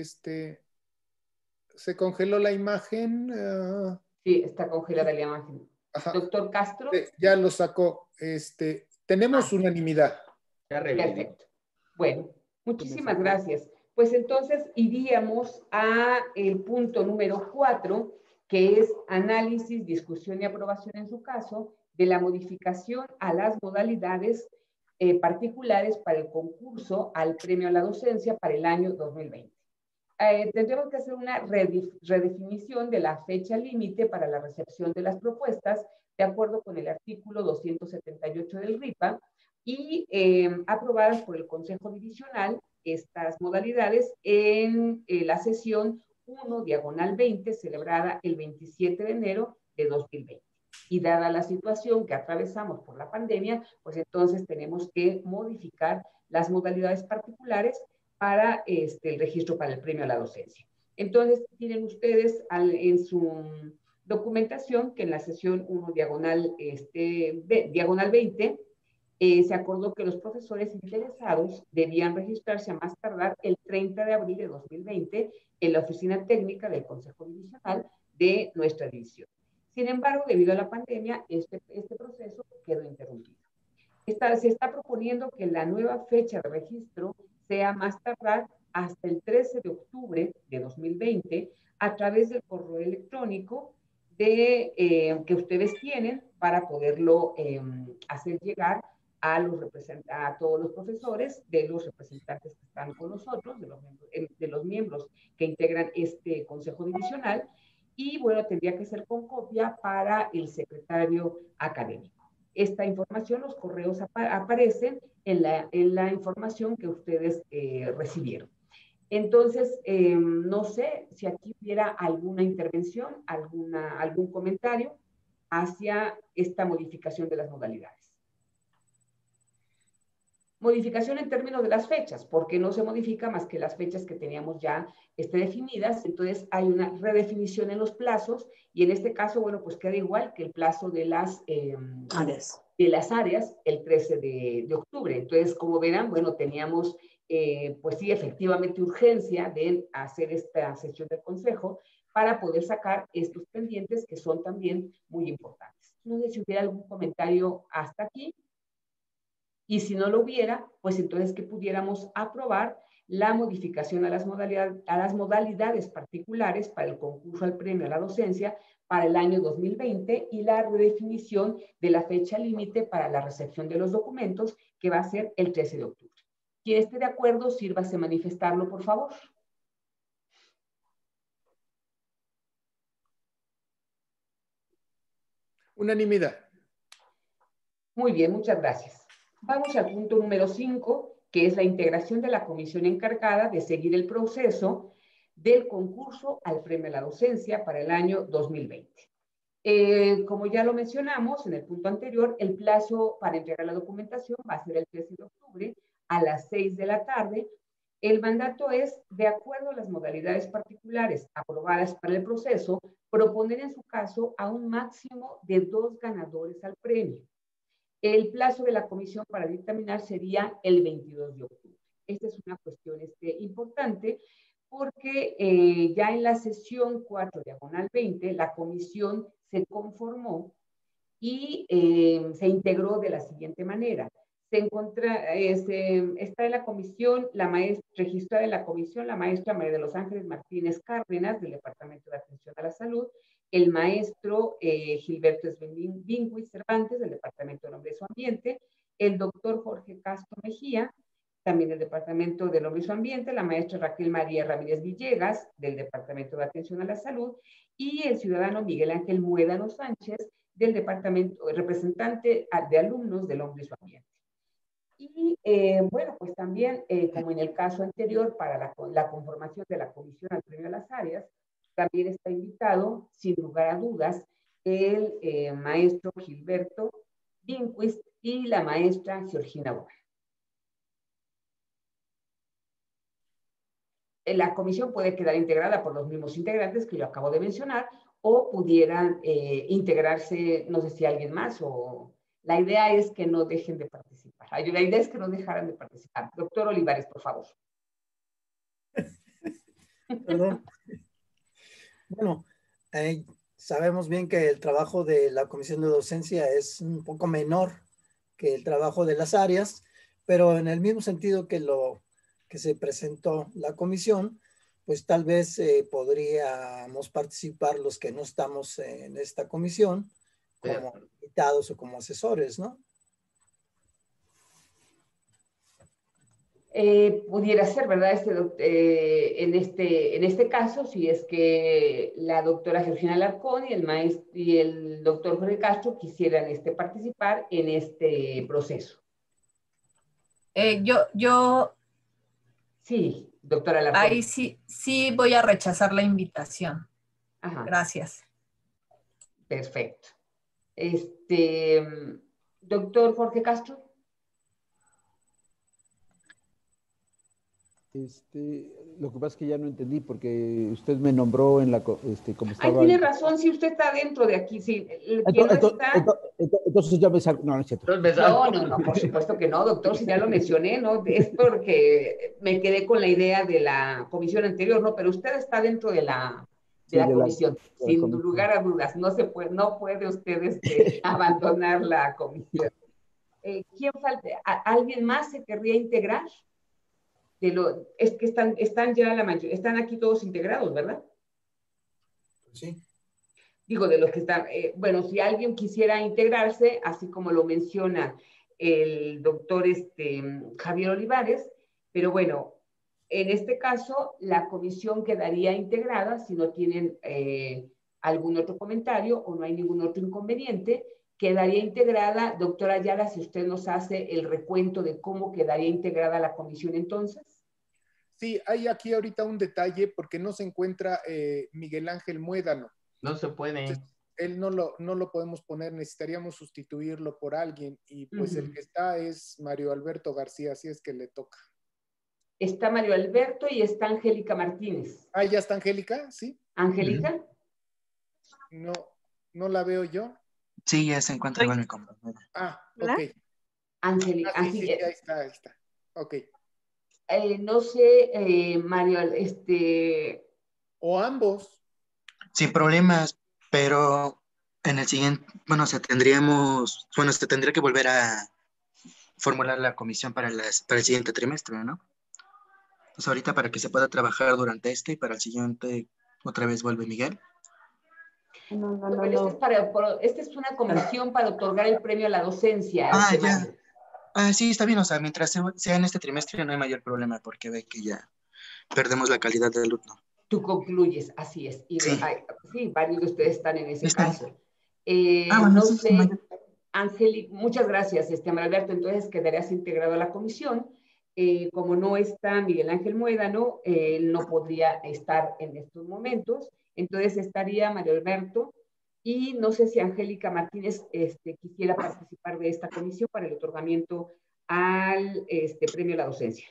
Se congeló la imagen. Sí, está congelada la imagen. Ajá. Doctor Castro. Ya lo sacó. Tenemos unanimidad. Perfecto. Bueno, muchísimas gracias. Pues entonces iríamos a el punto número 4, que es análisis, discusión y aprobación en su caso de la modificación a las modalidades particulares para el concurso al premio a la docencia para el año 2020. tendremos que hacer una redefinición de la fecha límite para la recepción de las propuestas, de acuerdo con el artículo 278 del RIPA, y aprobadas por el Consejo Divisional estas modalidades en la sesión 1/20, celebrada el 27 de enero de 2020. Y dada la situación que atravesamos por la pandemia, pues entonces tenemos que modificar las modalidades particulares para el registro para el premio a la docencia. Entonces, tienen ustedes en su documentación que en la sesión 1/20 se acordó que los profesores interesados debían registrarse a más tardar el 30 de abril de 2020 en la oficina técnica del Consejo Divisional de nuestra división. Sin embargo, debido a la pandemia, este proceso quedó interrumpido. Se está proponiendo que la nueva fecha de registro sea más tardar hasta el 13 de octubre de 2020 a través del correo electrónico que ustedes tienen para poderlo hacer llegar a todos los profesores, de los representantes que están con nosotros, de los miembros que integran este Consejo Divisional, y bueno, tendría que ser con copia para el secretario académico. Esta información, los correos aparecen en la información que ustedes recibieron. Entonces, no sé si aquí hubiera alguna intervención, algún comentario hacia esta modificación de las modalidades. Modificación en términos de las fechas, porque no se modifica más que las fechas que teníamos ya definidas. Entonces hay una redefinición en los plazos y en este caso, bueno, pues queda igual que el plazo de las áreas el 13 de octubre. Entonces, como verán, bueno, teníamos pues sí, efectivamente urgencia de hacer esta sesión del Consejo para poder sacar estos pendientes que son también muy importantes. No sé si hubiera algún comentario hasta aquí. Y si no lo hubiera, pues entonces que pudiéramos aprobar la modificación a las modalidades particulares para el concurso al premio a la docencia para el año 2020 y la redefinición de la fecha límite para la recepción de los documentos, que va a ser el 13 de octubre. Quien esté de acuerdo, sírvase manifestarlo, por favor. Unanimidad. Muy bien, muchas gracias. Vamos al punto número 5, que es la integración de la comisión encargada de seguir el proceso del concurso al premio a la docencia para el año 2020. Como ya lo mencionamos en el punto anterior, el plazo para entregar la documentación va a ser el 13 de octubre a las 6 de la tarde. El mandato es, de acuerdo a las modalidades particulares aprobadas para el proceso, proponer en su caso a un máximo de 2 ganadores al premio. El plazo de la comisión para dictaminar sería el 22 de octubre. Esta es una cuestión importante porque ya en la sesión 4/20, la comisión se conformó y se integró de la siguiente manera. Está en la comisión, registrada en la comisión, la maestra María de los Ángeles Martínez Cárdenas, del Departamento de Atención a la Salud, el maestro Gilberto Vinguis Cervantes, del Departamento del Hombre y su Ambiente, el doctor Jorge Castro Mejía, también del Departamento del Hombre y su Ambiente, la maestra Raquel María Ramírez Villegas, del Departamento de Atención a la Salud, y el ciudadano Miguel Ángel Muédano Sánchez, del Departamento, representante de alumnos del Hombre y su Ambiente. Y bueno, pues también, como en el caso anterior, para la conformación de la comisión al premio a las áreas, también está invitado, sin lugar a dudas, el maestro Gilberto Vinquist y la maestra Georgina Boal. La comisión puede quedar integrada por los mismos integrantes que yo acabo de mencionar, o pudieran integrarse, no sé si alguien más, o la idea es que no dejen de participar. La idea es que no dejaran de participar. Doctor Olivares, por favor. Perdón. Bueno, sabemos bien que el trabajo de la Comisión de Docencia es un poco menor que el trabajo de las áreas, pero en el mismo sentido que lo que se presentó la comisión, pues tal vez podríamos participar los que no estamos en esta comisión como invitados o como asesores, ¿no? Pudiera ser, ¿verdad? En este caso, si es que la doctora Georgina Alarcón y el doctor Jorge Castro quisieran participar en este proceso. Yo Sí, doctora Alarcón. ahí sí voy a rechazar la invitación. Ajá. Gracias. Perfecto. Doctor Jorge Castro. Lo que pasa es que ya no entendí porque usted me nombró en la como estaba. Ay, tiene razón, si usted está dentro de aquí, sí. ¿Quién no está? Entonces ya me salgo. No, no es cierto. No, por supuesto que no, doctor, si ya lo mencioné, ¿no? Es porque me quedé con la idea de la comisión anterior, ¿no? Pero usted está dentro de la comisión, sin lugar a dudas. No puede usted abandonar la comisión. ¿Quién falta? ¿Alguien más se querría integrar? Es que están ya la mayoría, están aquí todos integrados, ¿verdad? Sí. Digo, de los que están, bueno, si alguien quisiera integrarse, así como lo menciona el doctor Javier Olivares, pero bueno, en este caso, la comisión quedaría integrada, si no tienen algún otro comentario o no hay ningún otro inconveniente, quedaría integrada, doctora Ayala, si usted nos hace el recuento de cómo quedaría integrada la comisión entonces. Sí, hay aquí ahorita un detalle porque no se encuentra Miguel Ángel Muédano. No se puede. Entonces, él no lo podemos poner, necesitaríamos sustituirlo por alguien y pues el que está es Mario Alberto García, así es que le toca. Está Mario Alberto y está Angélica Martínez. Ah, ¿ya está Angélica? ¿Sí? ¿Angélica? No la veo yo. Sí, ya se encuentra igual mi compañera. Ah, ok. Angélica. Sí, ahí está. Ok. No sé, Mario, O ambos. Sin problemas, pero en el siguiente, se tendría que volver a formular la comisión para el siguiente trimestre, ¿no? Pues ahorita para que se pueda trabajar durante y para el siguiente otra vez vuelve Miguel. No. Esta es una comisión para otorgar el premio a la docencia. Ya. Sí, está bien, mientras sea en este trimestre no hay mayor problema porque ve que ya perdemos la calidad del alumno. Tú concluyes, así es. Y sí, varios de ustedes están en ese caso. No sé, Angélica, muchas gracias, Mario Alberto. Entonces quedarías integrado a la comisión. Como no está Miguel Ángel Muédano, él no podría estar en estos momentos. Entonces estaría Mario Alberto y no sé si Angélica Martínez quisiera participar de esta comisión para el otorgamiento al premio a la docencia.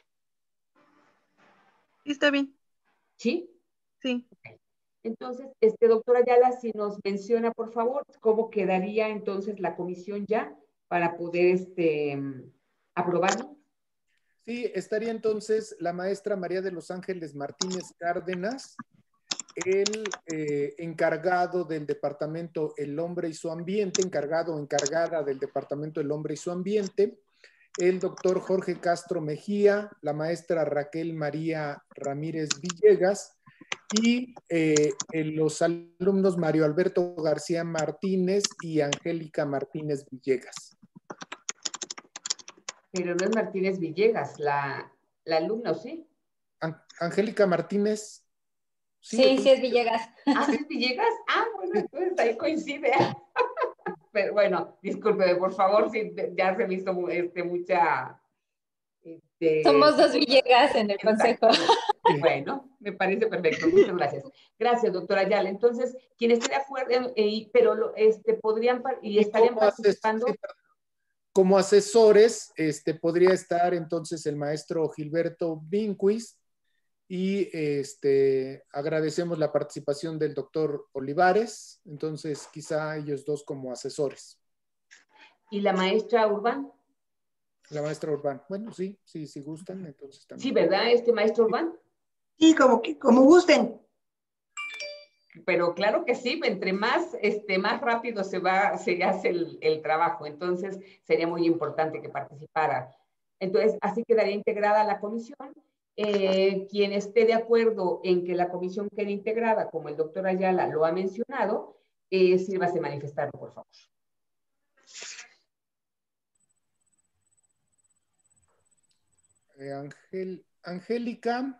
Sí, está bien. ¿Sí? Sí. Okay. Entonces, doctora Ayala, si nos menciona, por favor, cómo quedaría entonces la comisión ya para poder aprobarlo. Sí, estaría entonces la maestra María de los Ángeles Martínez Cárdenas, el encargado del departamento El Hombre y su Ambiente, encargada del departamento El Hombre y su Ambiente, el doctor Jorge Castro Mejía, la maestra Raquel María Ramírez Villegas y los alumnos Mario Alberto García Martínez y Angélica Martínez Villegas. Pero no es Martínez Villegas, la alumna, ¿sí? Angélica Martínez. Sí, es Villegas. ¿Ah, sí es Villegas? Ah, bueno, entonces ahí coincide. Pero bueno, discúlpeme, por favor, si ya se me hizo mucha... Somos dos Villegas en el consejo. Bueno, me parece perfecto. Muchas gracias. Gracias, doctora Ayala. Entonces, quien esté de acuerdo, pero podrían y estarían participando... Como asesores, podría estar entonces el maestro Gilberto Vinquist y agradecemos la participación del doctor Olivares, entonces quizá ellos dos como asesores. ¿Y la maestra Urbán? La maestra Urbán, bueno, sí, si gustan, entonces también. Sí, ¿verdad, maestro Urbán? Sí, como gusten. Pero claro que sí, entre más rápido se hace el trabajo, entonces sería muy importante que participara. Entonces, así quedaría integrada la comisión. Quien esté de acuerdo en que la comisión quede integrada, como el doctor Ayala lo ha mencionado, sírvase manifestarlo, por favor. Angélica.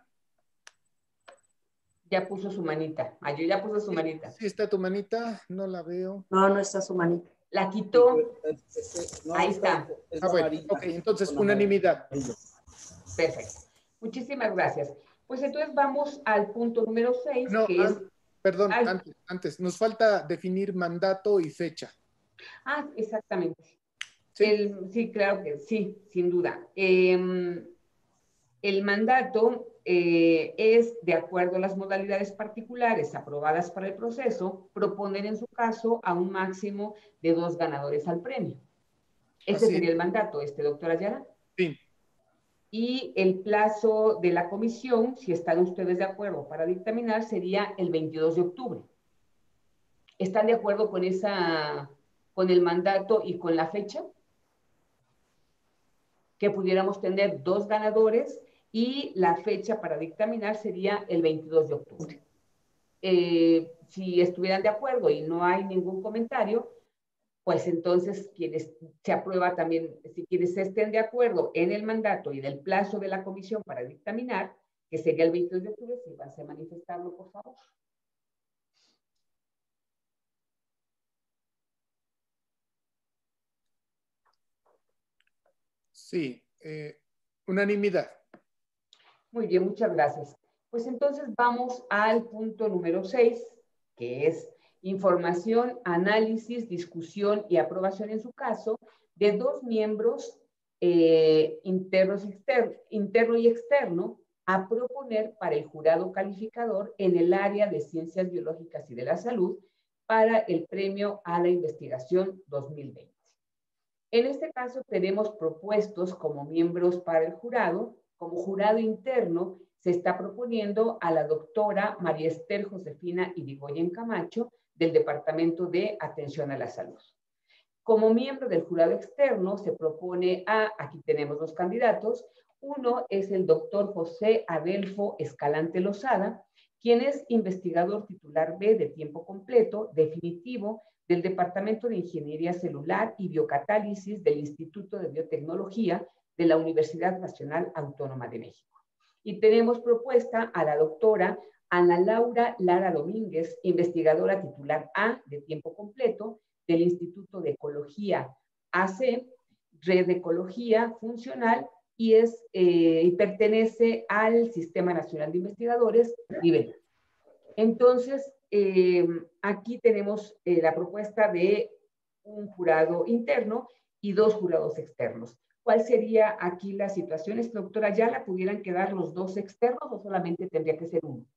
Ya puso su manita. Yo ya puso su manita. Sí, está tu manita, no la veo. No, no está su manita. La quitó. No, Ahí está. Bueno, ok, entonces unanimidad. Perfecto. Muchísimas gracias. Pues entonces vamos al punto número 6, No, que es... perdón, antes, nos falta definir mandato y fecha. Exactamente. Sí, Sí, claro que sí, sin duda. El mandato es, de acuerdo a las modalidades particulares aprobadas para el proceso, proponer en su caso a un máximo de 2 ganadores al premio. Ese sería el mandato, doctora Ayala. Sí. Y el plazo de la comisión, si están ustedes de acuerdo para dictaminar, sería el 22 de octubre. ¿Están de acuerdo con el mandato y con la fecha? Que pudiéramos tener 2 ganadores y la fecha para dictaminar sería el 22 de octubre. Si estuvieran de acuerdo y no hay ningún comentario, pues entonces quienes se aprueba también, si quienes estén de acuerdo en el mandato y del plazo de la comisión para dictaminar, que sería el 22 de octubre, si van a manifestarlo, por favor. Sí, unanimidad. Muy bien, muchas gracias. Pues entonces vamos al punto número 6, que es información, análisis, discusión y aprobación en su caso de 2 miembros interno y externo a proponer para el jurado calificador en el área de ciencias biológicas y de la salud para el premio a la investigación 2020. En este caso tenemos propuestos como miembros para el jurado. Como jurado interno se está proponiendo a la doctora María Esther Josefina Irigoyen Camacho del Departamento de Atención a la Salud. Como miembro del jurado externo se propone aquí tenemos 2 candidatos. Uno es el doctor José Adelfo Escalante Lozada, quien es investigador titular B de tiempo completo, definitivo, del Departamento de Ingeniería Celular y Biocatálisis del Instituto de Biotecnología de la Universidad Nacional Autónoma de México. Y tenemos propuesta a la doctora Ana Laura Lara Domínguez, investigadora titular A de tiempo completo del Instituto de Ecología AC, Red de Ecología Funcional, y pertenece al Sistema Nacional de Investigadores, nivel. Entonces, aquí tenemos la propuesta de un jurado interno y 2 jurados externos. ¿Cuál sería aquí la situación? Doctora Ayala, ¿pudieran quedar los 2 externos o solamente tendría que ser uno?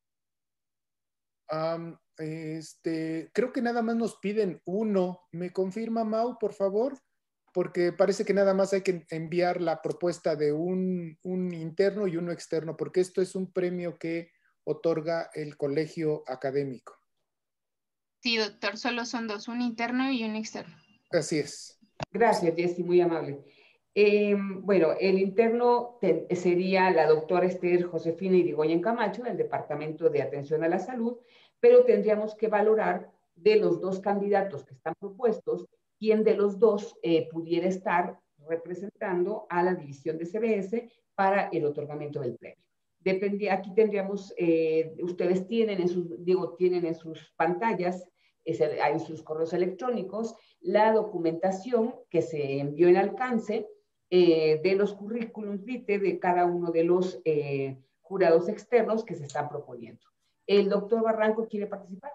Creo que nada más nos piden 1. ¿Me confirma, Mau, por favor? Porque parece que nada más hay que enviar la propuesta de un interno y uno externo, porque esto es un premio que otorga el colegio académico. Sí, doctor, solo son 2, un interno y un externo. Así es. Gracias, Jessy, muy amable. Bueno, el interno sería la doctora Esther Josefina Irigoyen Camacho del Departamento de Atención a la Salud, pero tendríamos que valorar de los 2 candidatos que están propuestos, quién de los 2 pudiera estar representando a la división de CBS para el otorgamiento del premio. Aquí tendríamos, ustedes tienen en sus pantallas, en sus correos electrónicos, la documentación que se envió en alcance de los currículums vitae de cada uno de los jurados externos que se están proponiendo. ¿El doctor Barranco quiere participar?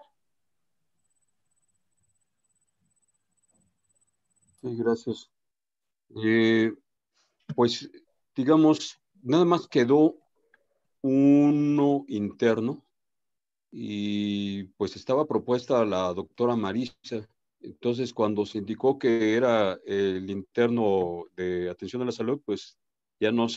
Sí, gracias. Pues, digamos, nada más quedó uno interno y pues estaba propuesta la doctora Marisa. Entonces, cuando se indicó que era el interno de atención a la salud, pues ya no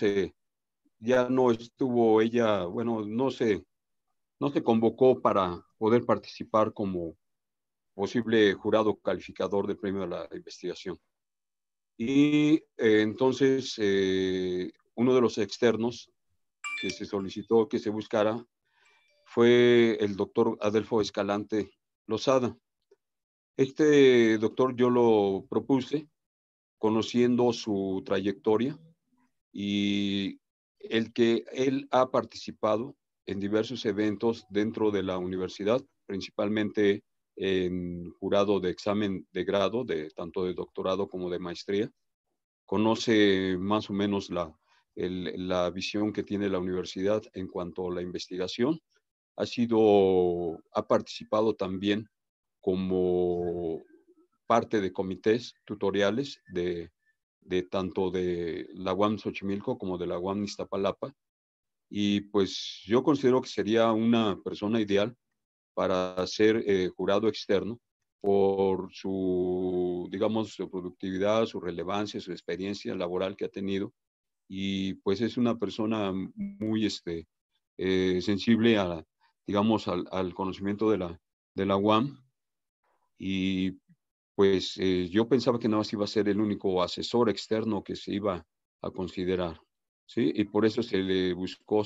estuvo ella, bueno, no se convocó para poder participar como posible jurado calificador del premio a la investigación. Y entonces, uno de los externos que se solicitó que se buscara fue el doctor Adelfo Escalante Lozada. Este doctor yo lo propuse conociendo su trayectoria y el que él ha participado en diversos eventos dentro de la universidad, principalmente en jurado de examen de grado, tanto de doctorado como de maestría. Conoce más o menos la visión que tiene la universidad en cuanto a la investigación. Ha participado también como parte de comités tutoriales de tanto de la UAM Xochimilco como de la UAM Iztapalapa. Y pues yo considero que sería una persona ideal para ser jurado externo por su, digamos, su productividad, su relevancia, su experiencia laboral que ha tenido. Y pues es una persona muy sensible digamos, al conocimiento de la UAM. Y pues yo pensaba que nada más iba a ser el único asesor externo que se iba a considerar, ¿sí? Y por eso se le buscó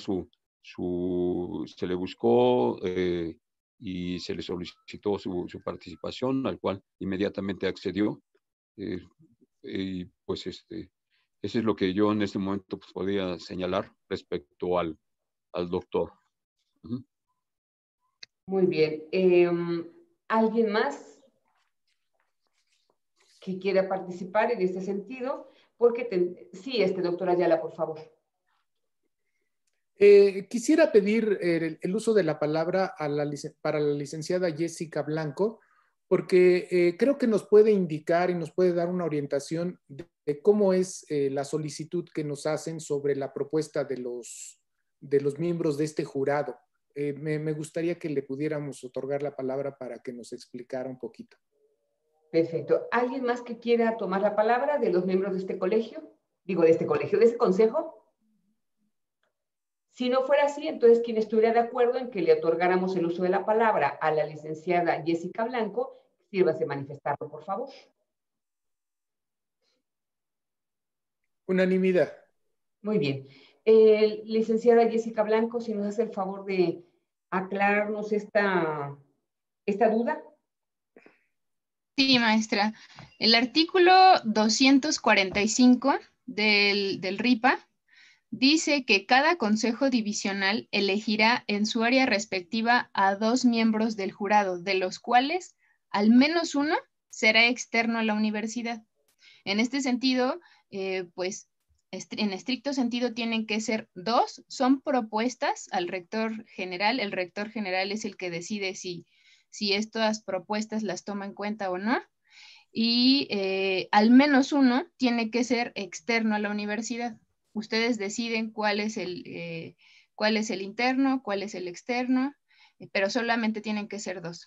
y se le solicitó su participación, al cual inmediatamente accedió. Y pues eso es lo que yo en este momento pues, podría señalar respecto al doctor. Uh-huh. Muy bien. ¿Alguien más que quiera participar en este sentido? Porque sí, doctora Ayala, por favor. Quisiera pedir el uso de la palabra para la licenciada Jessica Blanco, porque creo que nos puede indicar y nos puede dar una orientación de cómo es la solicitud que nos hacen sobre la propuesta de los miembros de este jurado. Me gustaría que le pudiéramos otorgar la palabra para que nos explicara un poquito. Perfecto. ¿Alguien más que quiera tomar la palabra de los miembros de este colegio? Digo, de este consejo. Si no fuera así, entonces quien estuviera de acuerdo en que le otorgáramos el uso de la palabra a la licenciada Jessica Blanco, sírvase manifestarlo, por favor. Unanimidad. Muy bien. Licenciada Jessica Blanco, si nos hace el favor de aclararnos esta duda. Sí, maestra. El artículo 245 del RIPA dice que cada consejo divisional elegirá en su área respectiva a 2 miembros del jurado, de los cuales al menos uno será externo a la universidad. En este sentido, pues en estricto sentido tienen que ser 2, son propuestas al rector general. El rector general es el que decide si estas propuestas las toma en cuenta o no. Y al menos uno tiene que ser externo a la universidad. Ustedes deciden cuál es el interno, cuál es el externo, pero solamente tienen que ser 2.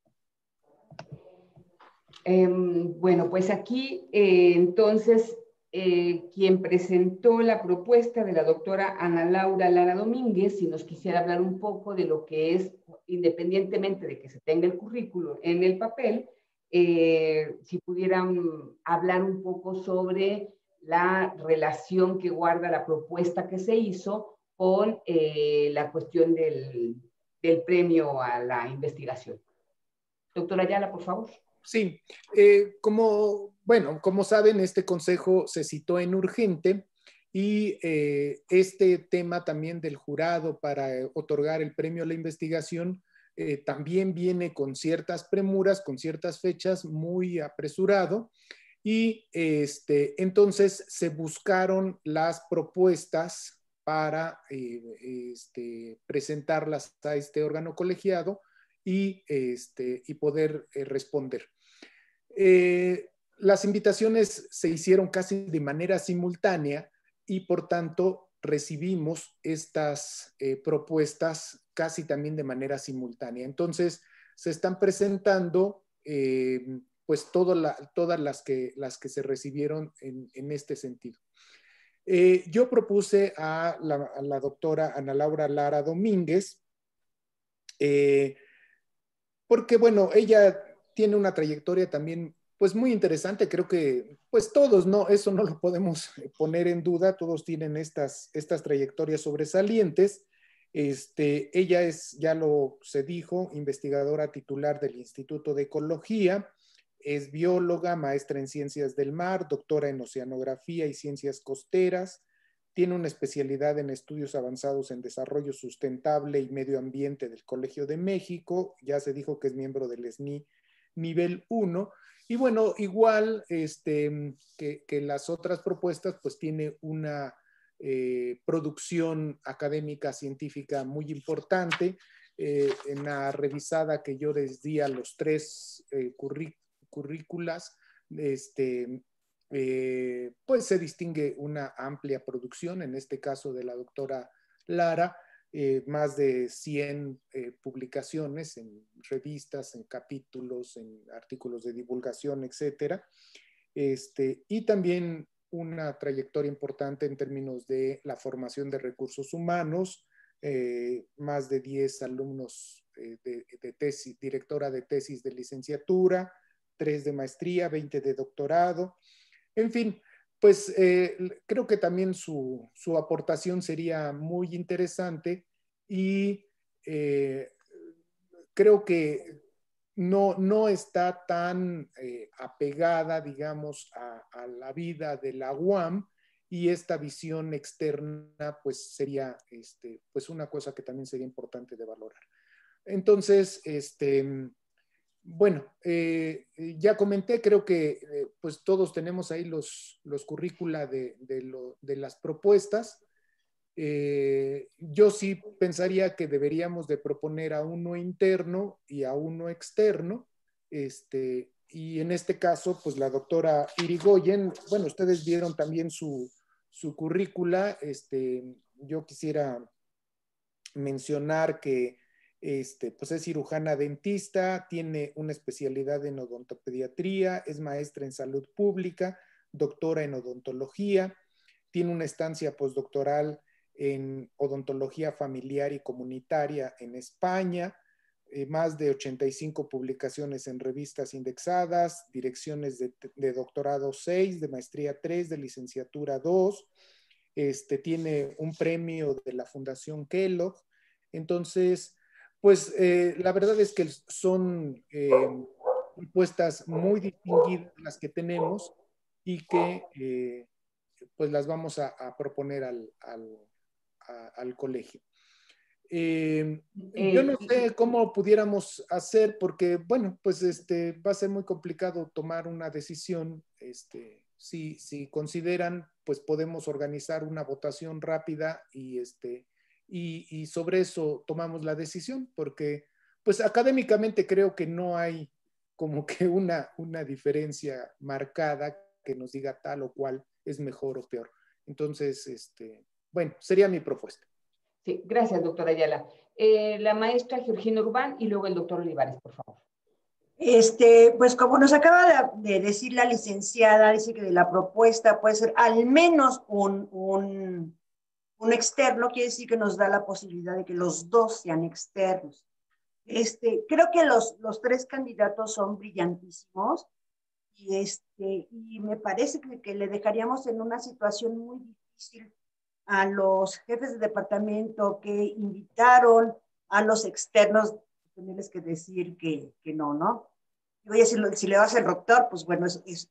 Bueno, pues aquí entonces quien presentó la propuesta de la doctora Ana Laura Lara Domínguez, si nos quisiera hablar un poco de lo que es, independientemente de que se tenga el currículo en el papel, si pudieran hablar un poco sobre la relación que guarda la propuesta que se hizo con la cuestión del premio a la investigación. Doctora Ayala, por favor. Sí, como saben, este consejo se citó en urgente y este tema también del jurado para otorgar el premio a la investigación también viene con ciertas premuras, con ciertas fechas, muy apresurado. Y entonces se buscaron las propuestas para presentarlas a este órgano colegiado y poder responder. Las invitaciones se hicieron casi de manera simultánea y por tanto recibimos estas propuestas casi también de manera simultánea. Entonces se están presentando pues todas las que se recibieron en este sentido. Yo propuse a la doctora Ana Laura Lara Domínguez porque, bueno, ella tiene una trayectoria también, pues, muy interesante. Creo que, pues, todos, ¿no? Eso no lo podemos poner en duda. Todos tienen estas trayectorias sobresalientes. Ella es, ya se dijo, investigadora titular del Instituto de Ecología. Es bióloga, maestra en Ciencias del Mar, doctora en Oceanografía y Ciencias Costeras. tiene una especialidad en estudios avanzados en desarrollo sustentable y medio ambiente del Colegio de México. Ya se dijo que es miembro del SNI nivel 1. Y bueno, igual que las otras propuestas, pues tiene una producción académica científica muy importante. En la revisada que yo les di a los 3 currículas, pues se distingue una amplia producción, en este caso de la doctora Lara, más de 100 publicaciones en revistas, en capítulos, en artículos de divulgación, etcétera. Y también una trayectoria importante en términos de la formación de recursos humanos, más de 10 alumnos de tesis, directora de tesis de licenciatura, 3 de maestría, 20 de doctorado. En fin, pues creo que también su aportación sería muy interesante y creo que no está tan apegada, digamos, a la vida de la UAM, y esta visión externa pues sería pues una cosa que también sería importante de valorar. Entonces, bueno, ya comenté, creo que pues todos tenemos ahí los currícula de las propuestas. Yo sí pensaría que deberíamos de proponer a uno interno y a uno externo, y en este caso, pues la doctora Irigoyen, bueno, ustedes vieron también su currícula. Yo quisiera mencionar que pues es cirujana dentista, tiene una especialidad en odontopediatría, es maestra en salud pública, doctora en odontología, tiene una estancia postdoctoral en odontología familiar y comunitaria en España, más de 85 publicaciones en revistas indexadas, direcciones de doctorado 6, de maestría 3, de licenciatura 2, tiene un premio de la Fundación Kellogg. Entonces, pues la verdad es que son propuestas muy distinguidas las que tenemos y que pues las vamos a proponer al colegio. Yo no sé cómo pudiéramos hacer, porque bueno, pues va a ser muy complicado tomar una decisión. Si consideran, pues podemos organizar una votación rápida y sobre eso tomamos la decisión, porque pues académicamente creo que no hay como que una diferencia marcada que nos diga tal o cual es mejor o peor. Entonces, bueno, sería mi propuesta. Sí, gracias, doctora Ayala. La maestra Georgina Urbán y luego el doctor Olivares, por favor. Pues como nos acaba de decir la licenciada, dice que de la propuesta puede ser al menos un externo, quiere decir que nos da la posibilidad de que los dos sean externos. Creo que los 3 candidatos son brillantísimos y me parece que le dejaríamos en una situación muy difícil a los jefes de departamento que invitaron a los externos, tenerles que decir que no, ¿no? Oye, si le vas al doctor, pues bueno, es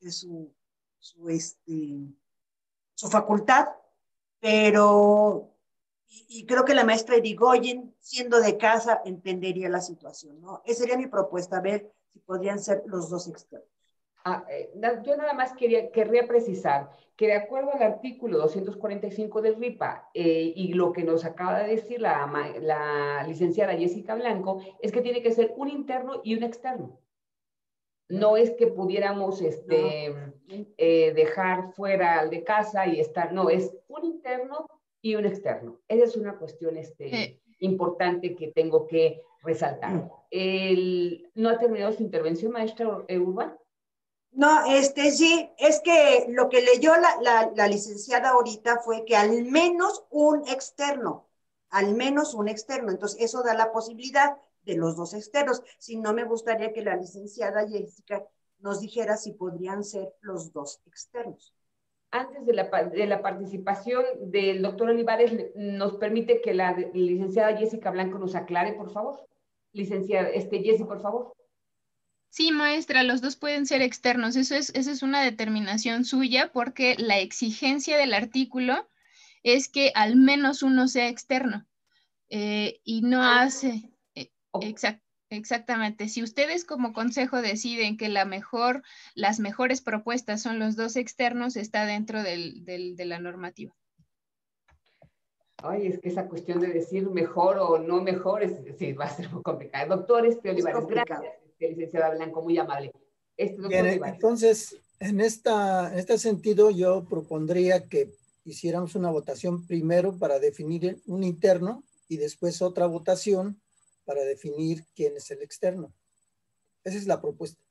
su facultad, pero y creo que la maestra Irigoyen, siendo de casa, entendería la situación, ¿no? Esa sería mi propuesta, a ver si podrían ser los 2 externos. Yo nada más querría precisar que de acuerdo al artículo 245 del RIPA y lo que nos acaba de decir la licenciada Jessica Blanco, es que tiene que ser un interno y un externo. No es que pudiéramos dejar fuera al de casa y estar, no, es un interno y un externo. Esa es una cuestión importante que tengo que resaltar. ¿No ha terminado su intervención, maestra Urbán? No, sí, es que lo que leyó la licenciada ahorita fue que al menos un externo. Entonces, eso da la posibilidad de los 2 externos. Si no, me gustaría que la licenciada Jessica nos dijera si podrían ser los 2 externos. Antes de la participación del doctor Olivares, ¿nos permite que la licenciada Jessica Blanco nos aclare, por favor? Licenciada, Jessy, por favor. Sí, maestra, los 2 pueden ser externos. Esa es una determinación suya porque la exigencia del artículo es que al menos uno sea externo. Y no hace... Exactamente. Si ustedes como consejo deciden que las mejores propuestas son los 2 externos, está dentro de la normativa. Ay, es que esa cuestión de decir mejor o no mejor sí, va a ser muy complicada. Doctor Olivares, gracias. Licenciada Blanco, muy amable. Bien, entonces, en este sentido, yo propondría que hiciéramos una votación primero para definir un interno y después otra votación para definir quién es el externo. Esa es la propuesta.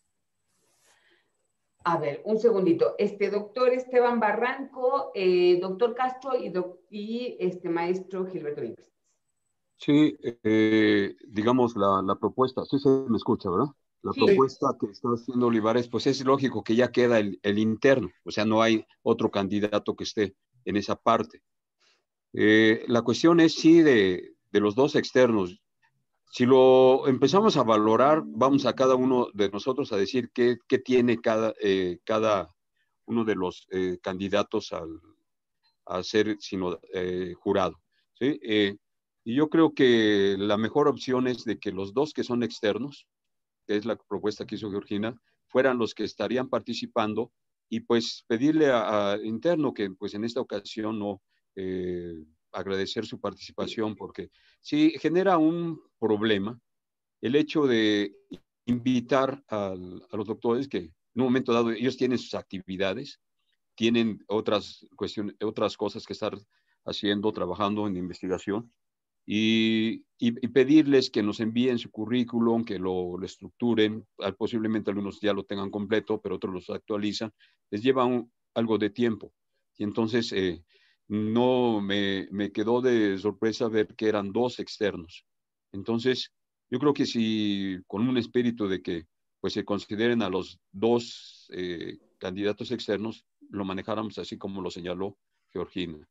A ver, un segundito. Doctor Esteban Barranco, doctor Castro y maestro Gilberto Vinquist. Sí, digamos la propuesta, sí se me escucha, ¿verdad? La propuesta que está haciendo Olivares, pues es lógico que ya queda el interno, o sea, no hay otro candidato que esté en esa parte. La cuestión es sí de los 2 externos. Si lo empezamos a valorar, vamos a cada uno de nosotros a decir qué tiene cada uno de los candidatos a ser jurado, ¿sí? Y yo creo que la mejor opción es de que los 2 que son externos, que es la propuesta que hizo Georgina, fueran los que estarían participando y pues pedirle a interno que pues en esta ocasión no agradecer su participación, porque sí genera un problema el hecho de invitar a los doctores que en un momento dado ellos tienen sus actividades, tienen otras cuestiones, otras cosas que estar haciendo, trabajando en investigación, y pedirles que nos envíen su currículum, que lo estructuren, posiblemente algunos ya lo tengan completo, pero otros los actualizan, les lleva algo de tiempo. Y entonces no me quedó de sorpresa ver que eran 2 externos. Entonces, yo creo que si con un espíritu de que pues se consideren a los 2 candidatos externos, lo manejáramos así como lo señaló Georgina.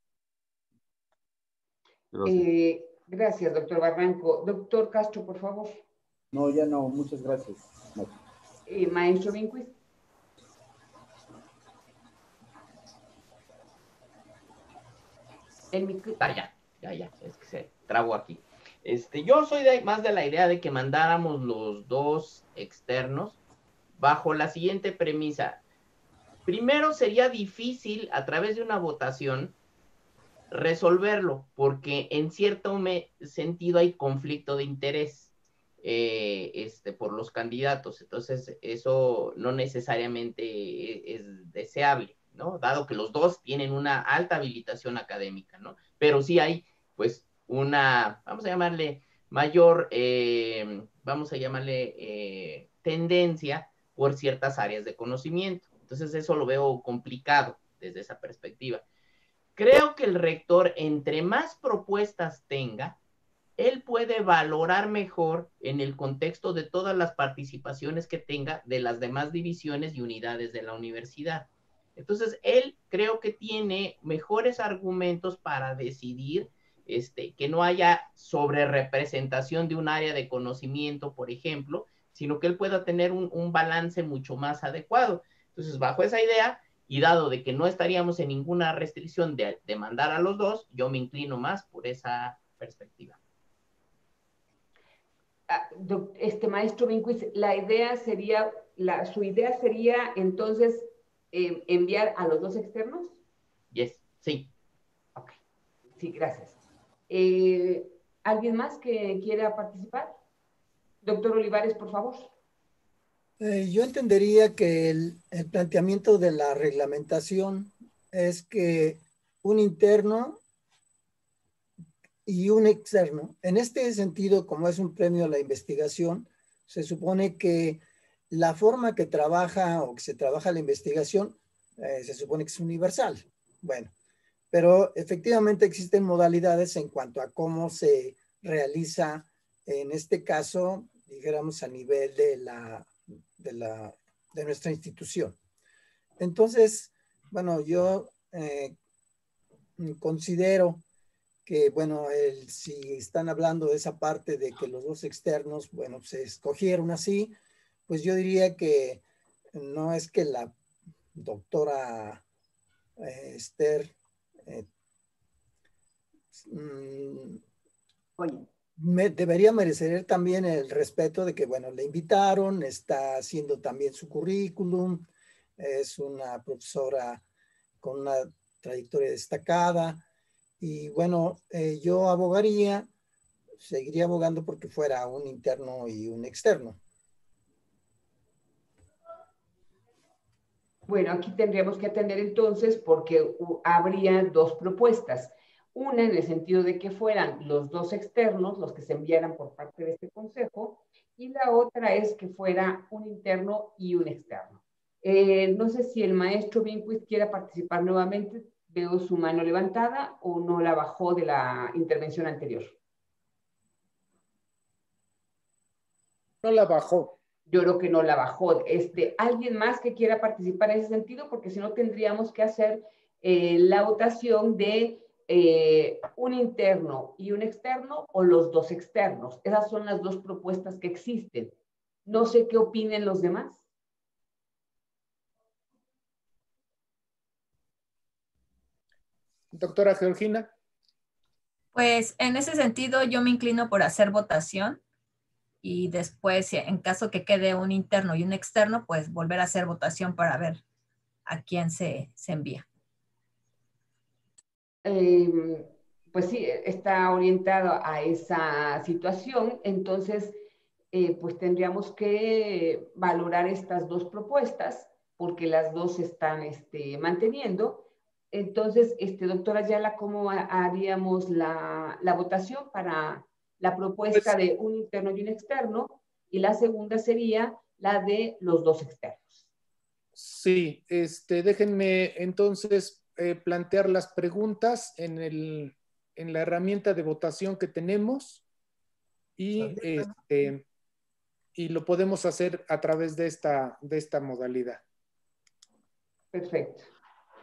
Gracias. Gracias, doctor Barranco. Doctor Castro, por favor. No, ya no, muchas gracias. No. Maestro Vinquist. Ya, es que se trabó aquí. Yo soy más de la idea de que mandáramos los 2 externos bajo la siguiente premisa. Primero, sería difícil a través de una votación resolverlo, porque en cierto sentido hay conflicto de interés por los candidatos. Entonces, eso no necesariamente es deseable, ¿no? Dado que los 2 tienen una alta habilitación académica, ¿no? Pero sí hay, pues, vamos a llamarle mayor, tendencia por ciertas áreas de conocimiento. Entonces, eso lo veo complicado desde esa perspectiva. Creo que el rector, entre más propuestas tenga, él puede valorar mejor en el contexto de todas las participaciones que tenga de las demás divisiones y unidades de la universidad. Entonces, él creo que tiene mejores argumentos para decidir que no haya sobrerepresentación de un área de conocimiento, por ejemplo, sino que él pueda tener un balance mucho más adecuado. Entonces, bajo esa idea, y dado de que no estaríamos en ninguna restricción de mandar a los 2, yo me inclino más por esa perspectiva. Maestro Vinquist, su idea sería entonces enviar a los 2 externos. Yes, sí. Ok, sí, gracias. ¿Alguien más que quiera participar? Doctor Olivares, por favor. Yo entendería que el planteamiento de la reglamentación es que un interno y un externo. En este sentido, como es un premio a la investigación, se supone que la forma que trabaja o que se trabaja la investigación se supone que es universal. Bueno, pero efectivamente existen modalidades en cuanto a cómo se realiza, en este caso, dijéramos, a nivel de nuestra institución. Entonces, bueno, yo considero que, bueno, si están hablando de esa parte de que los 2 externos, bueno, se escogieron así, pues yo diría que no es que la doctora Esther pues debería merecer también el respeto de que, bueno, le invitaron, está haciendo también su currículum, es una profesora con una trayectoria destacada y bueno, yo seguiría abogando porque fuera un interno y un externo. Bueno, aquí tendríamos que atender entonces porque habría dos propuestas. Una en el sentido de que fueran los dos externos los que se enviaran por parte de este consejo y la otra es que fuera un interno y un externo. No sé si el maestro Vinquist quiera participar nuevamente. Veo su mano levantada o no la bajó de la intervención anterior. No la bajó. Yo creo que no la bajó. ¿Alguien más que quiera participar en ese sentido? Porque si no tendríamos que hacer la votación de un interno y un externo o los dos externos. Esas son las dos propuestas que existen. No sé qué opinen los demás. Doctora Georgina. Pues en ese sentido yo me inclino por hacer votación y después, en caso que quede un interno y un externo, pues volver a hacer votación para ver a quién se envía. Pues sí, está orientado a esa situación, entonces pues tendríamos que valorar estas dos propuestas porque las dos se están manteniendo. Entonces, doctora Ayala, ¿cómo haríamos la votación para la propuesta de un interno y un externo? Y la segunda sería la de los dos externos. Sí, déjenme entonces plantear las preguntas en la herramienta de votación que tenemos y lo podemos hacer a través de esta modalidad. Perfecto.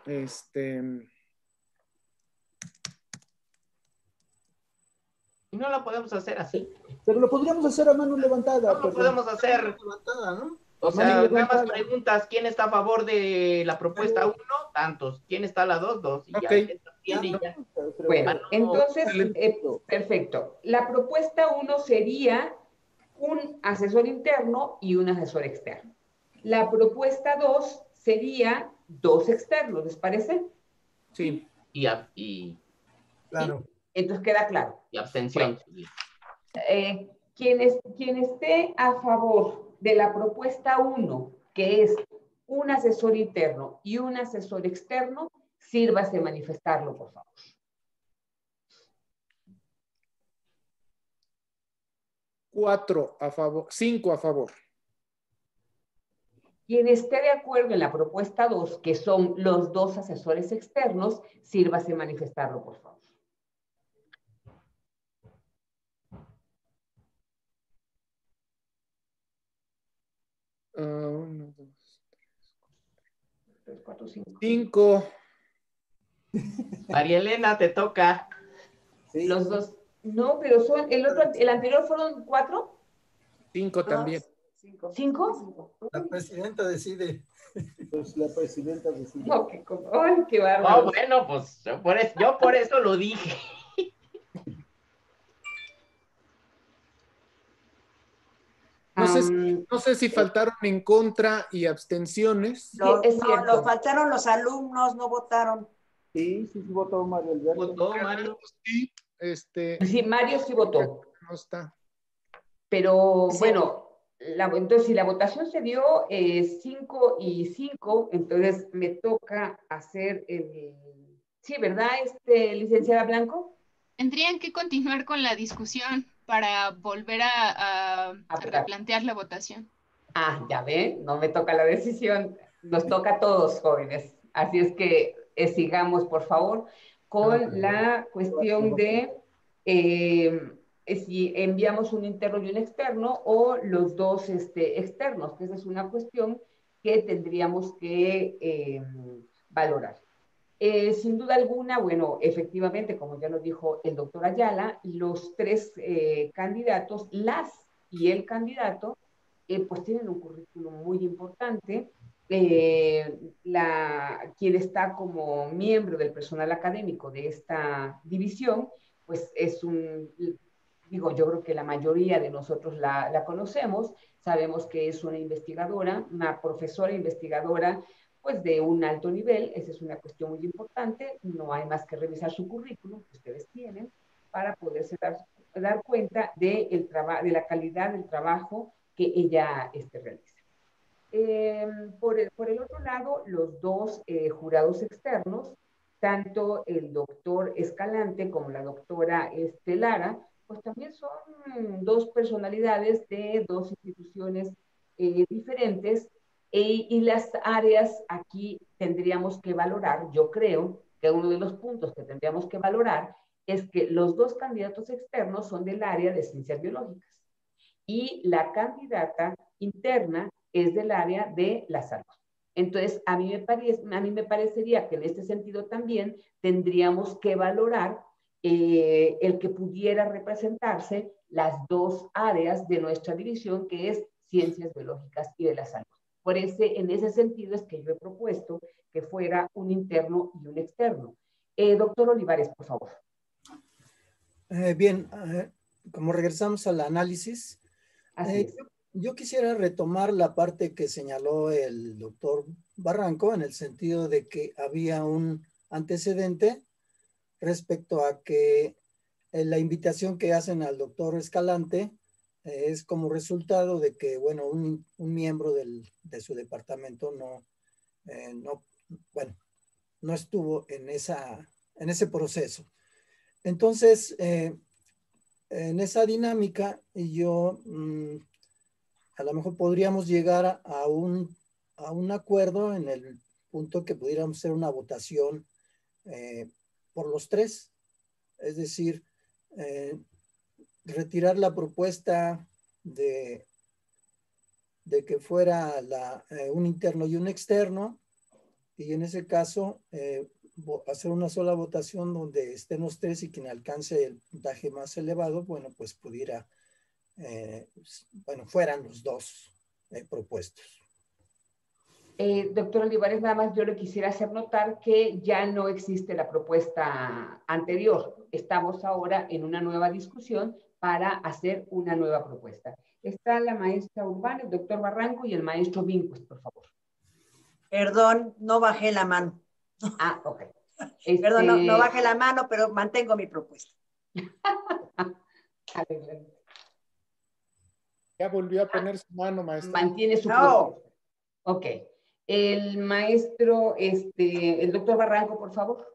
Y no lo podemos hacer así. Pero lo podríamos hacer a mano levantada. No lo podemos hacer levantada, ¿no? O sea, nada más preguntas quién está a favor de la propuesta 1, tantos. ¿Quién está a la 2? 2. Y Okay. ya. Bueno, entonces, perfecto. La propuesta 1 sería un asesor interno y un asesor externo. La propuesta 2 sería dos externos, ¿les parece? Sí. Claro. Entonces queda claro. Y abstención. Bueno, quien esté a favor de la propuesta 1, que es un asesor interno y un asesor externo, sírvase manifestarlo, por favor. Cuatro a favor, 5 a favor. Quien esté de acuerdo en la propuesta 2, que son los dos asesores externos, sírvase manifestarlo, por favor. Uno, dos, tres, cuatro, cinco. 5. María Elena, te toca. Sí. Los dos. No, pero el anterior fueron 4. 5 también. 5. La presidenta decide. Pues la presidenta decide. No, qué bárbaro. No, bueno, pues yo por eso lo dije. No sé si faltaron en contra y abstenciones. Nos faltaron los alumnos, no votaron. Sí, votó Mario Alberto. ¿Votó Mario? Sí, sí, Mario sí votó. No está. Pero sí. Bueno, entonces si la votación se dio 5 y 5, entonces me toca hacer el... Sí, ¿verdad, licenciada Blanco? Tendrían que continuar con la discusión para volver a replantear la votación. Ah, ya ven, no me toca la decisión, nos toca a todos, jóvenes. Así es que sigamos, por favor, con la cuestión de si enviamos un interno y un externo o los dos externos, que esa es una cuestión que tendríamos que valorar. Sin duda alguna, bueno, efectivamente, como ya lo dijo el doctor Ayala, los tres candidatos, y el candidato, pues tienen un currículum muy importante. Quien está como miembro del personal académico de esta división, pues es digo, yo creo que la mayoría de nosotros la conocemos, sabemos que es una investigadora, una profesora investigadora, pues de un alto nivel. Esa es una cuestión muy importante. No hay más que revisar su currículum que ustedes tienen para poderse dar cuenta de la calidad del trabajo que ella realiza. Por el otro lado, los dos jurados externos, tanto el doctor Escalante como la doctora Lara, pues también son dos personalidades de dos instituciones diferentes, y las áreas aquí tendríamos que valorar. Yo creo que uno de los puntos que tendríamos que valorar es que los dos candidatos externos son del área de ciencias biológicas y la candidata interna es del área de la salud. Entonces, a mí me parecería que en este sentido también tendríamos que valorar el que pudiera representarse las dos áreas de nuestra división, que es ciencias biológicas y de la salud. En ese sentido es que yo he propuesto que fuera un interno y un externo. Doctor Olivares, por favor. Bien, como regresamos al análisis, yo quisiera retomar la parte que señaló el doctor Barranco, en el sentido de que había un antecedente respecto a que la invitación que hacen al doctor Escalante es como resultado de que, bueno, un miembro de su departamento no estuvo en ese proceso. Entonces, en esa dinámica, yo a lo mejor podríamos llegar a un acuerdo en el punto que pudiéramos hacer una votación por los tres, es decir, retirar la propuesta de que fuera un interno y un externo, y en ese caso hacer una sola votación donde estén los tres, y quien alcance el puntaje más elevado, bueno, pues pudiera, fueran los dos propuestos. Doctor Olivares, nada más yo le quisiera hacer notar que ya no existe la propuesta anterior. Estamos ahora en una nueva discusión para hacer una nueva propuesta. Está la maestra Urbano, el doctor Barranco y el maestro Vincues, por favor. Perdón, no bajé la mano. Ah, ok. Perdón, no bajé la mano, pero mantengo mi propuesta. Ya volvió a poner su mano, maestra. Mantiene su propuesta. Ok. El maestro, el doctor Barranco, por favor.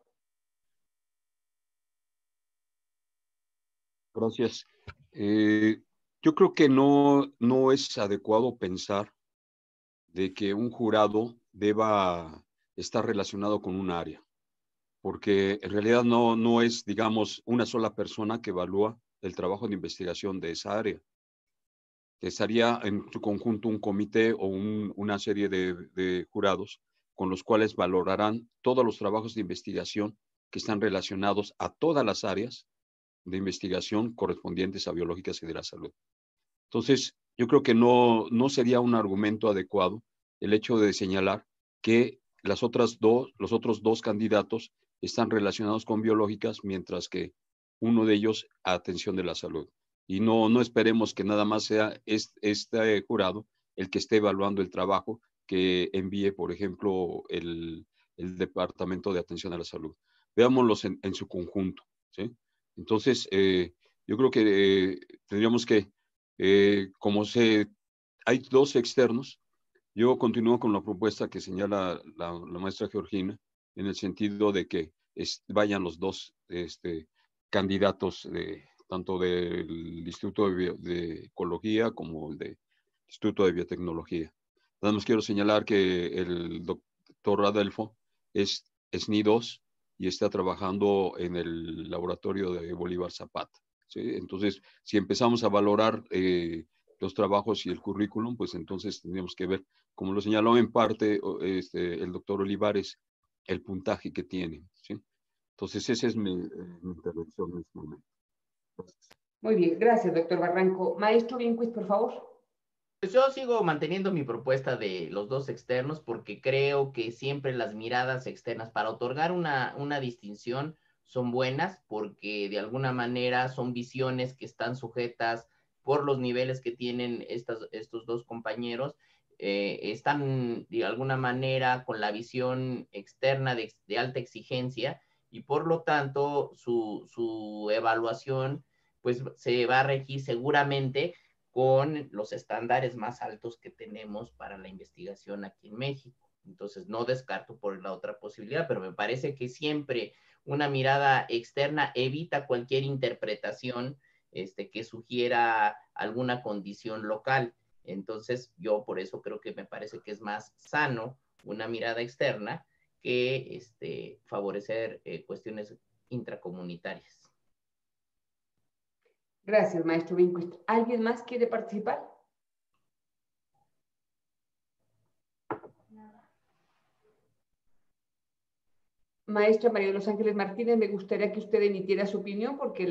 Gracias. Yo creo que no es adecuado pensar de que un jurado deba estar relacionado con un área, porque en realidad no es, digamos, una sola persona que evalúa el trabajo de investigación de esa área. Estaría en su conjunto un comité o una serie de jurados con los cuales valorarán todos los trabajos de investigación que están relacionados a todas las áreas de investigación correspondientes a biológicas y de la salud. Entonces, yo creo que no sería un argumento adecuado el hecho de señalar que los otros dos candidatos están relacionados con biológicas, mientras que uno de ellos a atención de la salud. Y no esperemos que nada más sea este jurado el que esté evaluando el trabajo que envíe, por ejemplo, el Departamento de Atención a la Salud. Veámoslos en su conjunto, ¿sí? Entonces, yo creo que tendríamos que, hay dos externos, yo continúo con la propuesta que señala la maestra Georgina, en el sentido de que vayan los dos candidatos tanto del Instituto de Ecología como el del Instituto de Biotecnología. Nada más quiero señalar que el doctor Adelfo es SNI2 y está trabajando en el laboratorio de Bolívar Zapata, ¿sí? Entonces, si empezamos a valorar los trabajos y el currículum, pues entonces tendríamos que ver, como lo señaló en parte el doctor Olivares, el puntaje que tienen, ¿sí? Entonces, esa es mi intervención en este momento. Gracias. Muy bien, gracias, doctor Barranco. Maestro Vincues, por favor. Pues yo sigo manteniendo mi propuesta de los dos externos, porque creo que siempre las miradas externas, para otorgar una distinción, son buenas porque de alguna manera son visiones que están sujetas por los niveles que tienen estos dos compañeros, están de alguna manera con la visión externa de alta exigencia y por lo tanto su evaluación pues se va a regir seguramente con los estándares más altos que tenemos para la investigación aquí en México. Entonces no descarto por la otra posibilidad, pero me parece que siempre una mirada externa evita cualquier interpretación que sugiera alguna condición local. Entonces yo por eso creo que me parece que es más sano una mirada externa que favorecer cuestiones intracomunitarias. Gracias, maestro Vincuist. ¿Alguien más quiere participar? Maestra María de los Ángeles Martínez, me gustaría que usted emitiera su opinión porque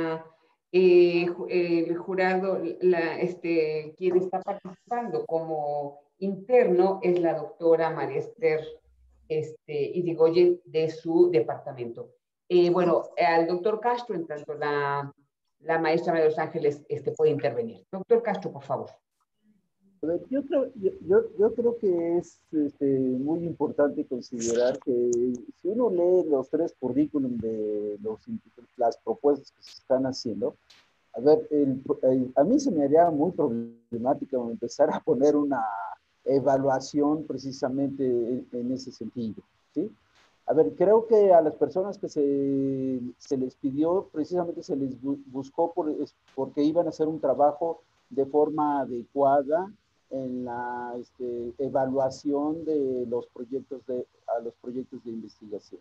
el jurado, quien está participando como interno es la doctora María Esther Irigoyen de su departamento. Bueno, al doctor Castro, en tanto la maestra María de los Ángeles puede intervenir. Doctor Castro, por favor. A ver, yo creo que es muy importante considerar que si uno lee los 3 currículum de las propuestas que se están haciendo, a ver, a mí se me haría muy problemático empezar a poner una evaluación precisamente en ese sentido, ¿sí? A ver, creo que a las personas que se les pidió, precisamente se les buscó porque iban a hacer un trabajo de forma adecuada en la evaluación de los proyectos de investigación.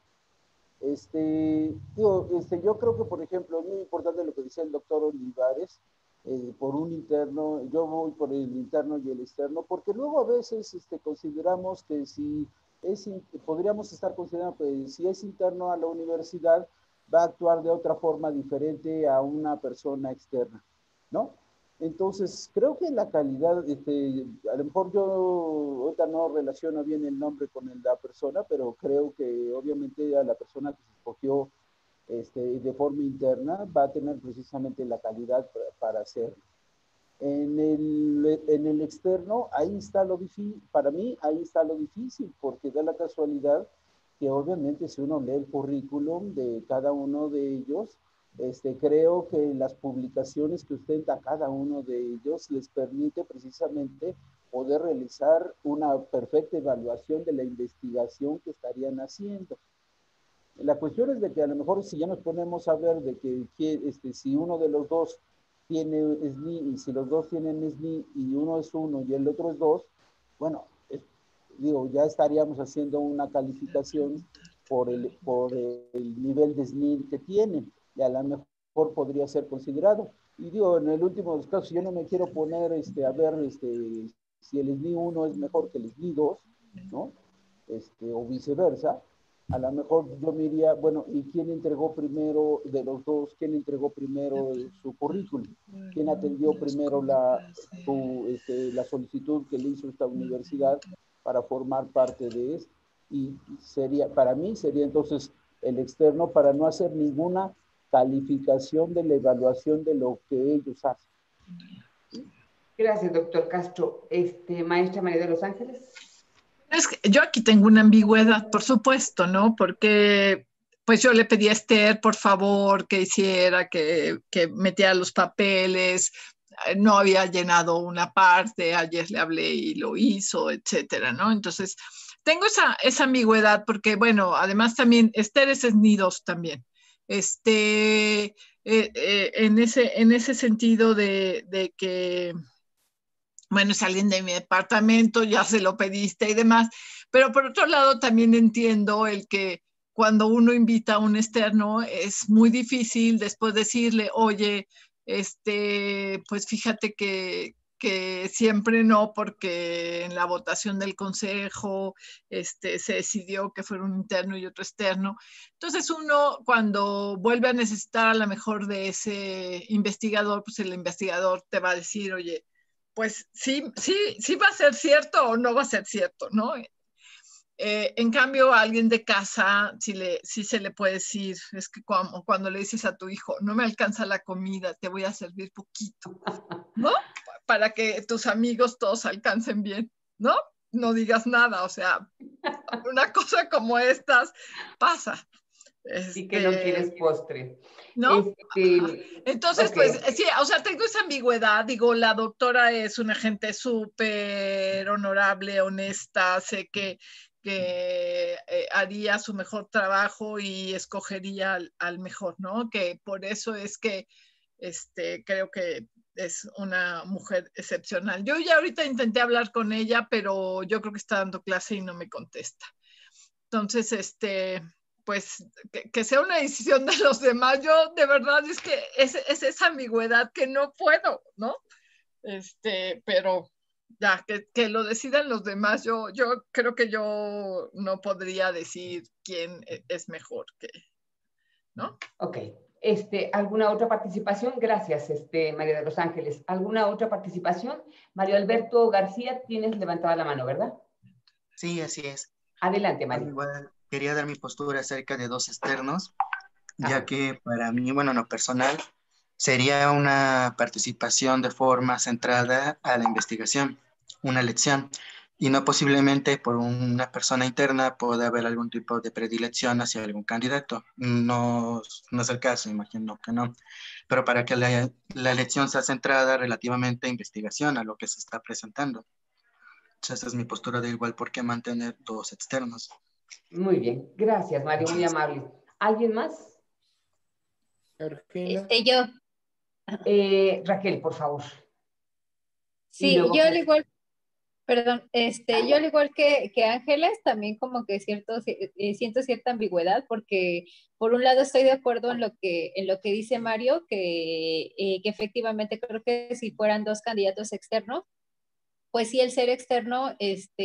Yo creo que, por ejemplo, es muy importante lo que decía el doctor Olivares, por un interno, yo voy por el interno y el externo, porque luego a veces consideramos que podríamos estar considerando que si es interno a la universidad, va a actuar de otra forma diferente a una persona externa, ¿no? Entonces, creo que la calidad, a lo mejor yo ahorita no relaciono bien el nombre con la persona, pero creo que obviamente a la persona que se escogió de forma interna va a tener precisamente la calidad para hacerlo. En el externo, ahí está lo difícil, para mí ahí está lo difícil, porque da la casualidad que obviamente si uno lee el currículum de cada uno de ellos, creo que las publicaciones que ostenta cada uno de ellos les permite precisamente poder realizar una perfecta evaluación de la investigación que estarían haciendo. La cuestión es de que a lo mejor si ya nos ponemos a ver de que si uno de los dos tiene SNI y si los dos tienen SNI y uno es 1 y el otro es 2, bueno, ya estaríamos haciendo una calificación por el nivel de SNI que tienen y a lo mejor podría ser considerado. Y en el último de los casos, yo no me quiero poner a ver si el SNI 1 es mejor que el SNI 2, ¿no? O viceversa. A lo mejor yo me iría, bueno, ¿y quién entregó primero de los dos? ¿Quién entregó primero su currículum? ¿Quién atendió primero la solicitud que le hizo esta universidad para formar parte de esto? Y para mí sería entonces el externo para no hacer ninguna calificación de la evaluación de lo que ellos hacen. Gracias, doctor Castro. Maestra María de los Ángeles. Es que yo aquí tengo una ambigüedad, por supuesto, ¿no? Porque pues yo le pedí a Esther, por favor, que hiciera, que metiera los papeles, no había llenado una parte, ayer le hablé y lo hizo, etcétera, ¿no? Entonces, tengo esa ambigüedad porque, bueno, además también Esther es SNI 2 también. En ese sentido de que... bueno, es alguien de mi departamento, ya se lo pediste y demás, pero por otro lado también entiendo el que cuando uno invita a un externo es muy difícil después decirle, oye, pues fíjate que siempre no, porque en la votación del consejo se decidió que fuera un interno y otro externo. Entonces uno cuando vuelve a necesitar a lo mejor de ese investigador, pues el investigador te va a decir, oye, pues sí va a ser cierto o no va a ser cierto, ¿no? En cambio, a alguien de casa sí se le puede decir, es que cuando le dices a tu hijo, no me alcanza la comida, te voy a servir poquito, ¿no? Para que tus amigos todos alcancen bien, ¿no? No digas nada, o sea, una cosa como estas pasa. Y que no quieres postre. ¿No? Entonces, okay. Pues, sí, o sea, tengo esa ambigüedad. Digo, la doctora es una gente súper honorable, honesta, sé que haría su mejor trabajo y escogería al mejor, ¿no? Que por eso es que creo que es una mujer excepcional. Yo ya ahorita intenté hablar con ella, pero yo creo que está dando clase y no me contesta. Entonces, pues que sea una decisión de los demás. Yo de verdad es que es esa ambigüedad que no puedo, ¿no? Pero ya, que lo decidan los demás. Yo creo que yo no podría decir quién es mejor, ¿no? Ok. ¿Alguna otra participación? Gracias, María de los Ángeles. ¿Alguna otra participación? Mario Alberto García, tienes levantada la mano, ¿verdad? Sí, así es. Adelante, Mario. Igual quería dar mi postura acerca de dos externos, ya que para mí, bueno, en lo personal, sería una participación de forma centrada a la investigación, una elección, y no posiblemente por una persona interna pueda haber algún tipo de predilección hacia algún candidato. No es el caso, imagino que no. Pero para que la elección sea centrada relativamente a investigación, a lo que se está presentando. Entonces, esa es mi postura de igual por qué mantener dos externos. Muy bien, gracias, Mario, muy amable. ¿Alguien más? Yo. Raquel, por favor. Sí, yo al igual, perdón, yo al igual que Ángeles, también como que siento cierta ambigüedad, porque por un lado estoy de acuerdo en lo que dice Mario, que efectivamente creo que si fueran dos candidatos externos, pues sí, el ser externo,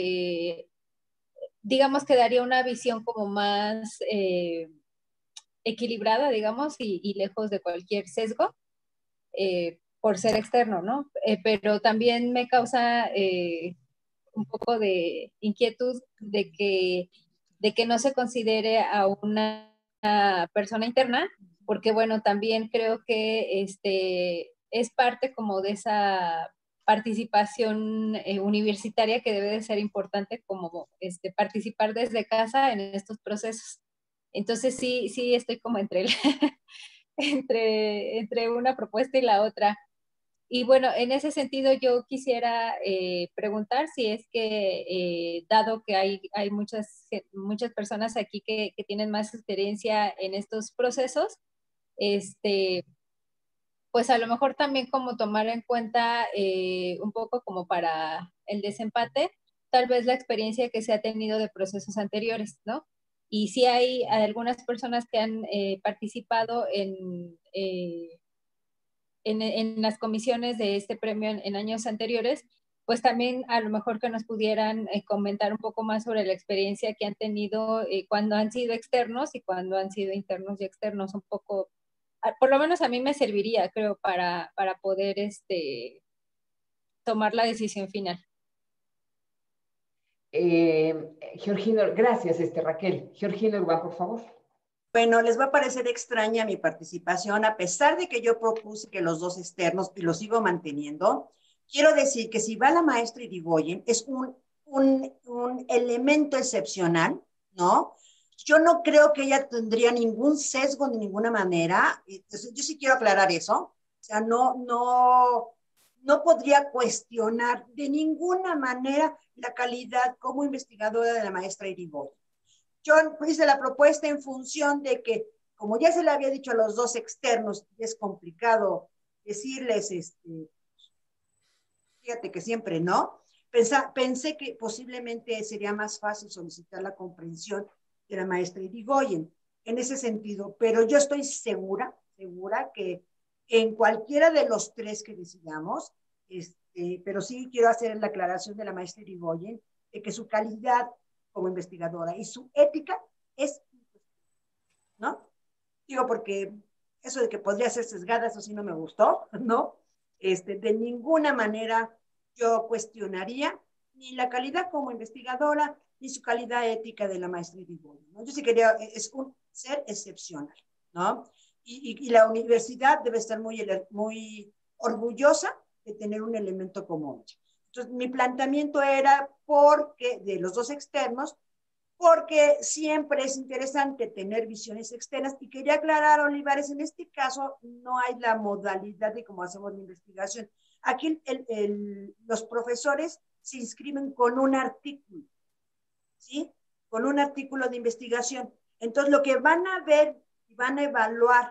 digamos que daría una visión como más equilibrada, digamos, y lejos de cualquier sesgo, por ser externo, ¿no? Pero también me causa un poco de inquietud de que no se considere a una persona interna, porque bueno, también creo que es parte como de esa participación universitaria que debe de ser importante, como participar desde casa en estos procesos. Entonces sí estoy como entre una propuesta y la otra. Y bueno, en ese sentido yo quisiera preguntar si es que, dado que hay muchas personas aquí que tienen más experiencia en estos procesos, pues a lo mejor también como tomar en cuenta un poco como para el desempate, tal vez la experiencia que se ha tenido de procesos anteriores, ¿no? Y si hay algunas personas que han participado en las comisiones de este premio en años anteriores, pues también a lo mejor que nos pudieran comentar un poco más sobre la experiencia que han tenido cuando han sido externos y cuando han sido internos y externos, un poco, por lo menos a mí me serviría, creo, para poder tomar la decisión final. Georgina, gracias, Raquel. Georgina Urbán, por favor. Bueno, les va a parecer extraña mi participación, a pesar de que yo propuse que los dos externos, y lo sigo manteniendo. Quiero decir que si va la maestra Irigoyen, es un elemento excepcional, ¿no? Yo no creo que ella tendría ningún sesgo de ninguna manera. Entonces, yo sí quiero aclarar eso. O sea, no podría cuestionar de ninguna manera la calidad como investigadora de la maestra Irigoyen. Yo hice la propuesta en función de que, como ya se le había dicho a los dos externos, es complicado decirles, fíjate que siempre no, pensé que posiblemente sería más fácil solicitar la comprensión de la maestra Irigoyen en ese sentido, pero yo estoy segura que en cualquiera de los tres que decidamos, pero sí quiero hacer la aclaración de la maestra Irigoyen, de que su calidad como investigadora y su ética es, ¿no? Digo, porque eso de que podría ser sesgada, eso sí no me gustó, ¿no? De ninguna manera yo cuestionaría ni la calidad como investigadora, ni su calidad ética de la maestra Irigoyen, ¿no? Yo sí quería, es un ser excepcional, ¿no? Y la universidad debe estar muy orgullosa de tener un elemento como ella. Entonces, mi planteamiento era porque de los dos externos, porque siempre es interesante tener visiones externas, y quería aclarar, Olivares, en este caso no hay la modalidad de cómo hacemos la investigación. Aquí los profesores se inscriben con un artículo, ¿sí? Con un artículo de investigación. Entonces, lo que van a ver y van a evaluar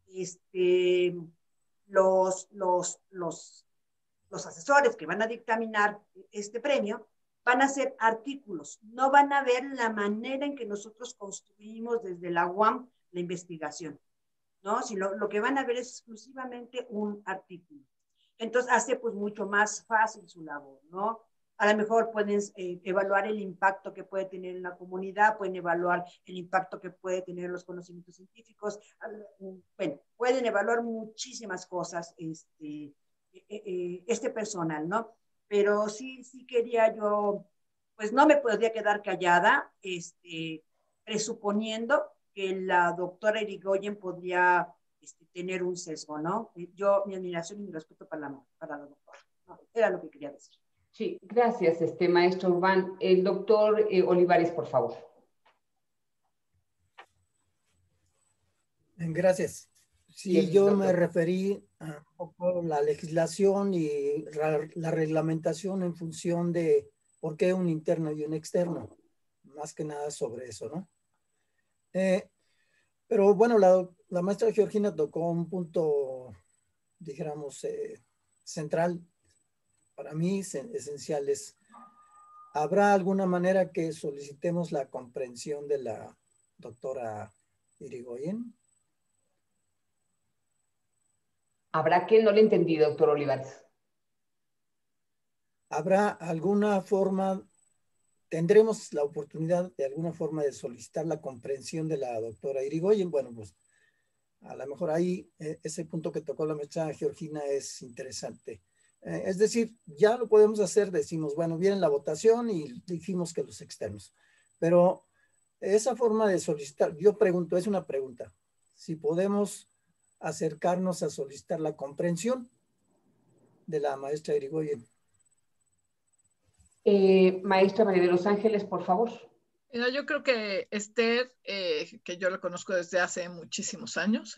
los asesores que van a dictaminar este premio, van a hacer artículos, no van a ver la manera en que nosotros construimos desde la UAM la investigación, ¿no? Sino lo que van a ver es exclusivamente un artículo. Entonces hace pues mucho más fácil su labor, ¿no? A lo mejor pueden evaluar el impacto que puede tener en la comunidad, pueden evaluar el impacto que puede tener en los conocimientos científicos, bueno, pueden evaluar muchísimas cosas este personal, ¿no? Pero sí quería yo, pues no me podría quedar callada, presuponiendo que la doctora Irigoyen podría tener un sesgo, ¿no? Yo, mi admiración y mi respeto para la doctora, ¿no? Era lo que quería decir. Sí, gracias, maestro Urbán. El doctor Olivares, por favor. Gracias. Sí, yo me referí a un poco la legislación y la reglamentación en función de por qué un interno y un externo. Más que nada sobre eso, ¿no? Pero bueno, la maestra Georgina tocó un punto, dijéramos, central, para mí esencial. ¿Habrá alguna manera que solicitemos la comprensión de la doctora Irigoyen? ¿Habrá que? No le entendí, doctor Olivares. ¿Habrá alguna forma, tendremos la oportunidad de alguna forma de solicitar la comprensión de la doctora Irigoyen? Bueno, pues a lo mejor ahí ese punto que tocó la maestra Georgina es interesante. Es decir, ya lo podemos hacer, decimos, bueno, viene la votación y dijimos que los externos. Pero esa forma de solicitar, yo pregunto, es una pregunta, si podemos acercarnos a solicitar la comprensión de la maestra Irigoyen. Maestra María de los Ángeles, por favor. Yo creo que Esther, que yo la conozco desde hace muchísimos años,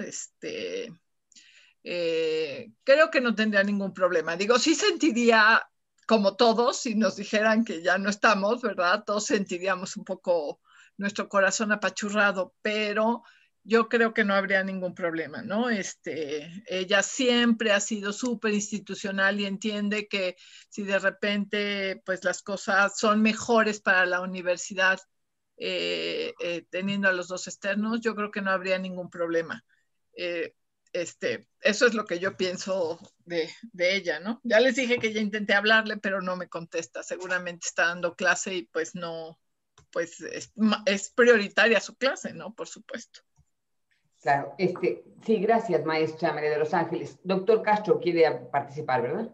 creo que no tendría ningún problema. Digo, sí sentiría, como todos, si nos dijeran que ya no estamos, ¿verdad? Todos sentiríamos un poco nuestro corazón apachurrado, pero yo creo que no habría ningún problema, ¿no? Ella siempre ha sido súper institucional y entiende que si de repente, pues las cosas son mejores para la universidad, teniendo a los dos externos, yo creo que no habría ningún problema. Eso es lo que yo pienso de ella, ¿no? Ya les dije que ya intenté hablarle, pero no me contesta. Seguramente está dando clase y pues no, pues es prioritaria su clase, ¿no? Por supuesto. Claro, sí, gracias, maestra María de los Ángeles. Doctor Castro quiere participar, ¿verdad?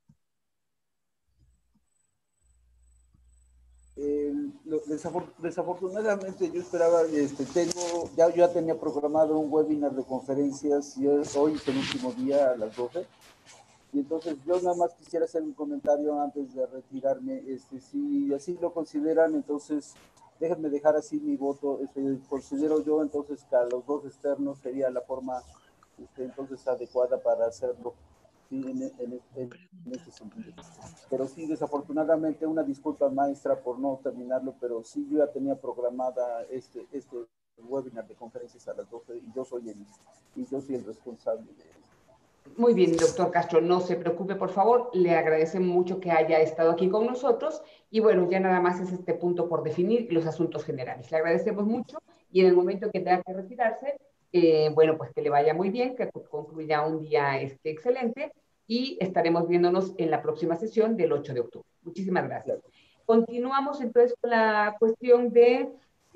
Desafortunadamente yo esperaba, yo ya tenía programado un webinar de conferencias y hoy es el último día a las 12. Y entonces yo nada más quisiera hacer un comentario antes de retirarme. Si así lo consideran, entonces déjenme dejar así mi voto. Considero yo entonces que a los dos externos sería la forma entonces adecuada para hacerlo, sí, en este sentido. Pero sí, desafortunadamente, una disculpa, maestra, por no terminarlo, pero sí yo ya tenía programada este webinar de conferencias a las 12 y yo soy el responsable de eso. Muy bien, doctor Castro, no se preocupe, por favor. Le agradecemos mucho que haya estado aquí con nosotros. Y bueno, ya nada más es este punto por definir los asuntos generales. Le agradecemos mucho y en el momento que tenga que retirarse, bueno, pues que le vaya muy bien, que concluya un día excelente y estaremos viéndonos en la próxima sesión del 8 de octubre. Muchísimas gracias. Continuamos entonces con la cuestión de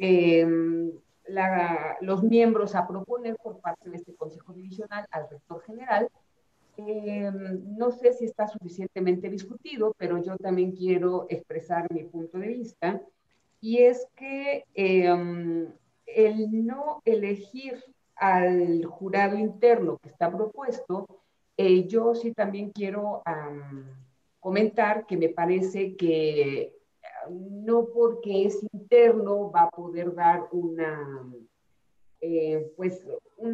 los miembros a proponer por parte de este Consejo Divisional al rector general. No sé si está suficientemente discutido, pero yo también quiero expresar mi punto de vista. y es que el no elegir al jurado interno que está propuesto, yo sí también quiero comentar que me parece que no porque es interno va a poder dar pues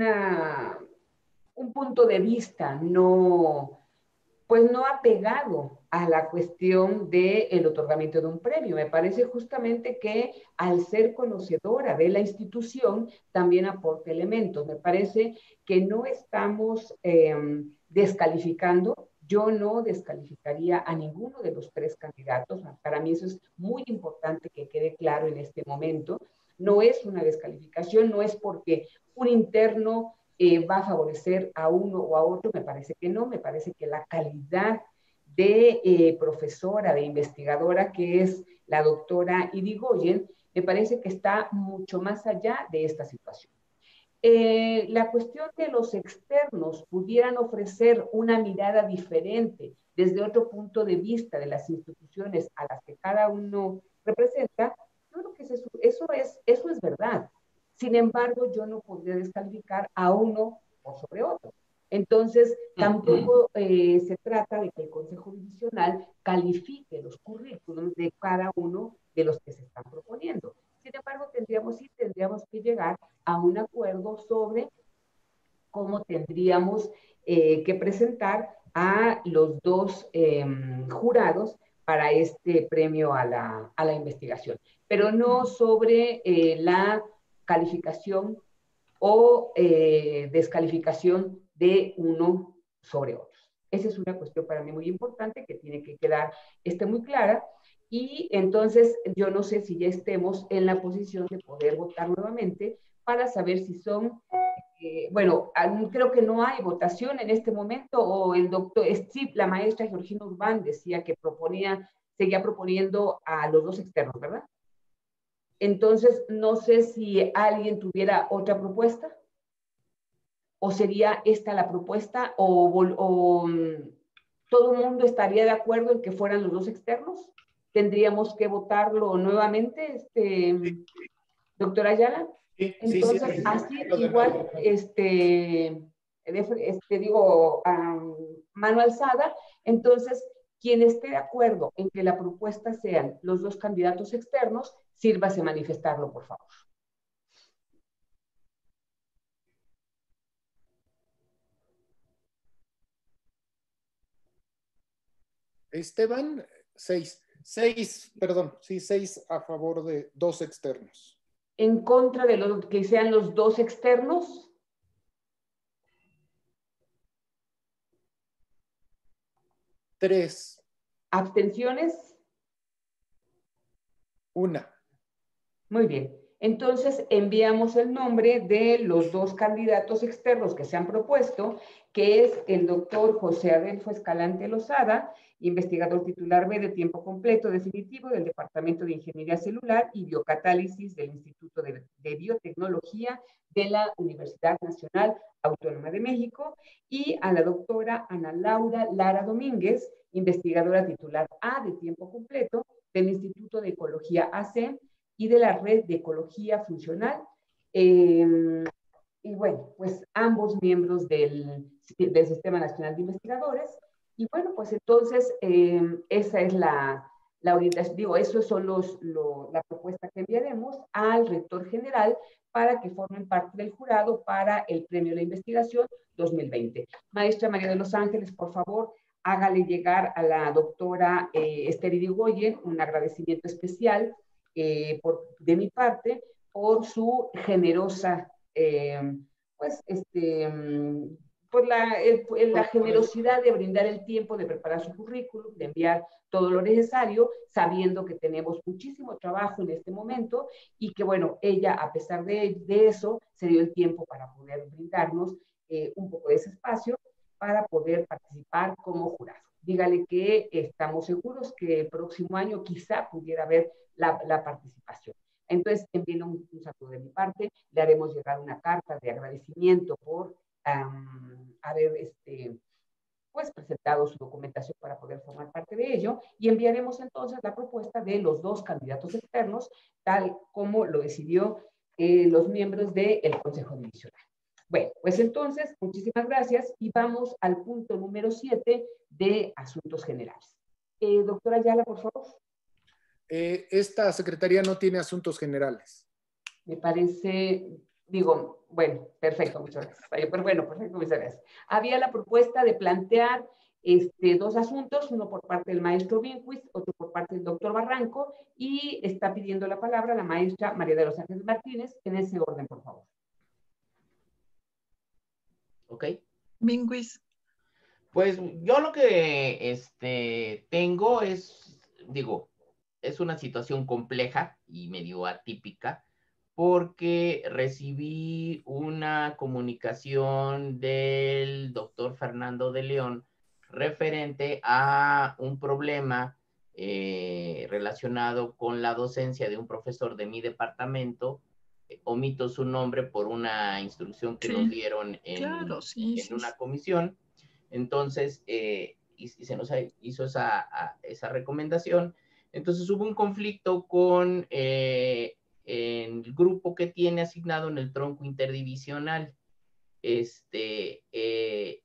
un punto de vista pues no apegado a la cuestión del otorgamiento de un premio. Me parece justamente que al ser conocedora de la institución también aporta elementos. Me parece que no estamos descalificando. Yo no descalificaría a ninguno de los tres candidatos. Para mí eso es muy importante que quede claro en este momento. No es una descalificación, no es porque un interno va a favorecer a uno o a otro, me parece que no, me parece que la calidad de profesora, de investigadora que es la doctora Irigoyen, me parece que está mucho más allá de esta situación. La cuestión de los externos pudieran ofrecer una mirada diferente desde otro punto de vista de las instituciones a las que cada uno representa, yo creo que eso es verdad. Sin embargo, yo no podría descalificar a uno por sobre otro. Entonces, tampoco se trata de que el Consejo Divisional califique los currículums de cada uno de los que se están proponiendo. Sin embargo, tendríamos que llegar a un acuerdo sobre cómo tendríamos que presentar a los dos jurados para este premio a la investigación, pero no sobre la calificación o descalificación de uno sobre otro. Esa es una cuestión para mí muy importante que tiene que quedar muy clara. Y entonces yo no sé si ya estemos en la posición de poder votar nuevamente para saber si son, bueno, creo que no hay votación en este momento, o el doctor, sí, la maestra Georgina Urbán decía que seguía proponiendo a los dos externos, ¿verdad? Entonces, no sé si alguien tuviera otra propuesta, o sería esta la propuesta, o todo el mundo estaría de acuerdo en que fueran los dos externos. ¿Tendríamos que votarlo nuevamente, doctora Ayala? Entonces, sí, así igual, digo, mano alzada. Entonces, quien esté de acuerdo en que la propuesta sean los dos candidatos externos, sírvase manifestarlo, por favor. Esteban, 6. 6 a favor de 2 externos. ¿En contra de los que sean los 2 externos? Tres. ¿Abstenciones? 1. Muy bien. Entonces enviamos el nombre de los 2 candidatos externos que se han propuesto, que es el doctor José Adelfo Escalante Lozada, investigador titular B de tiempo completo definitivo del Departamento de Ingeniería Celular y Biocatálisis del Instituto de Biotecnología de la Universidad Nacional Autónoma de México, y a la doctora Ana Laura Lara Domínguez, investigadora titular A de tiempo completo del Instituto de Ecología AC y de la Red de Ecología Funcional. Y bueno, pues ambos miembros del Sistema Nacional de Investigadores. Y bueno, pues entonces esa es la orientación, digo, esos son la propuesta que enviaremos al rector general para que formen parte del jurado para el Premio de la Investigación 2020. Maestra María de los Ángeles, por favor, hágale llegar a la doctora Esther Irigoyen un agradecimiento especial de mi parte por su generosa por la generosidad de brindar el tiempo de preparar su currículum, de enviar todo lo necesario, sabiendo que tenemos muchísimo trabajo en este momento y que, bueno, ella, a pesar de eso, se dio el tiempo para poder brindarnos un poco de ese espacio para poder participar como jurado. Dígale que estamos seguros que el próximo año quizá pudiera haber la participación. Entonces, envíen un saludo de mi parte, le haremos llegar una carta de agradecimiento por haber pues presentado su documentación para poder formar parte de ello, y enviaremos entonces la propuesta de los 2 candidatos externos, tal como lo decidió los miembros del Consejo Divisional. Bueno, pues entonces, muchísimas gracias y vamos al punto número 7 de asuntos generales. Doctora Ayala, por favor. Esta secretaría no tiene asuntos generales. Me parece, digo, bueno, perfecto, muchas gracias. Pero bueno, perfecto, muchas gracias. Había la propuesta de plantear 2 asuntos, uno por parte del maestro Vinquist, otro por parte del doctor Barranco, y está pidiendo la palabra la maestra María de los Ángeles Martínez, en ese orden, por favor. Ok. Vinquist. Pues yo lo que tengo es, digo, es una situación compleja y medio atípica, porque recibí una comunicación del doctor Fernando de León referente a un problema relacionado con la docencia de un profesor de mi departamento. Omito su nombre por una instrucción que nos dieron en una comisión. Entonces, y se nos hizo esa recomendación. Entonces hubo un conflicto con el grupo que tiene asignado en el tronco interdivisional. El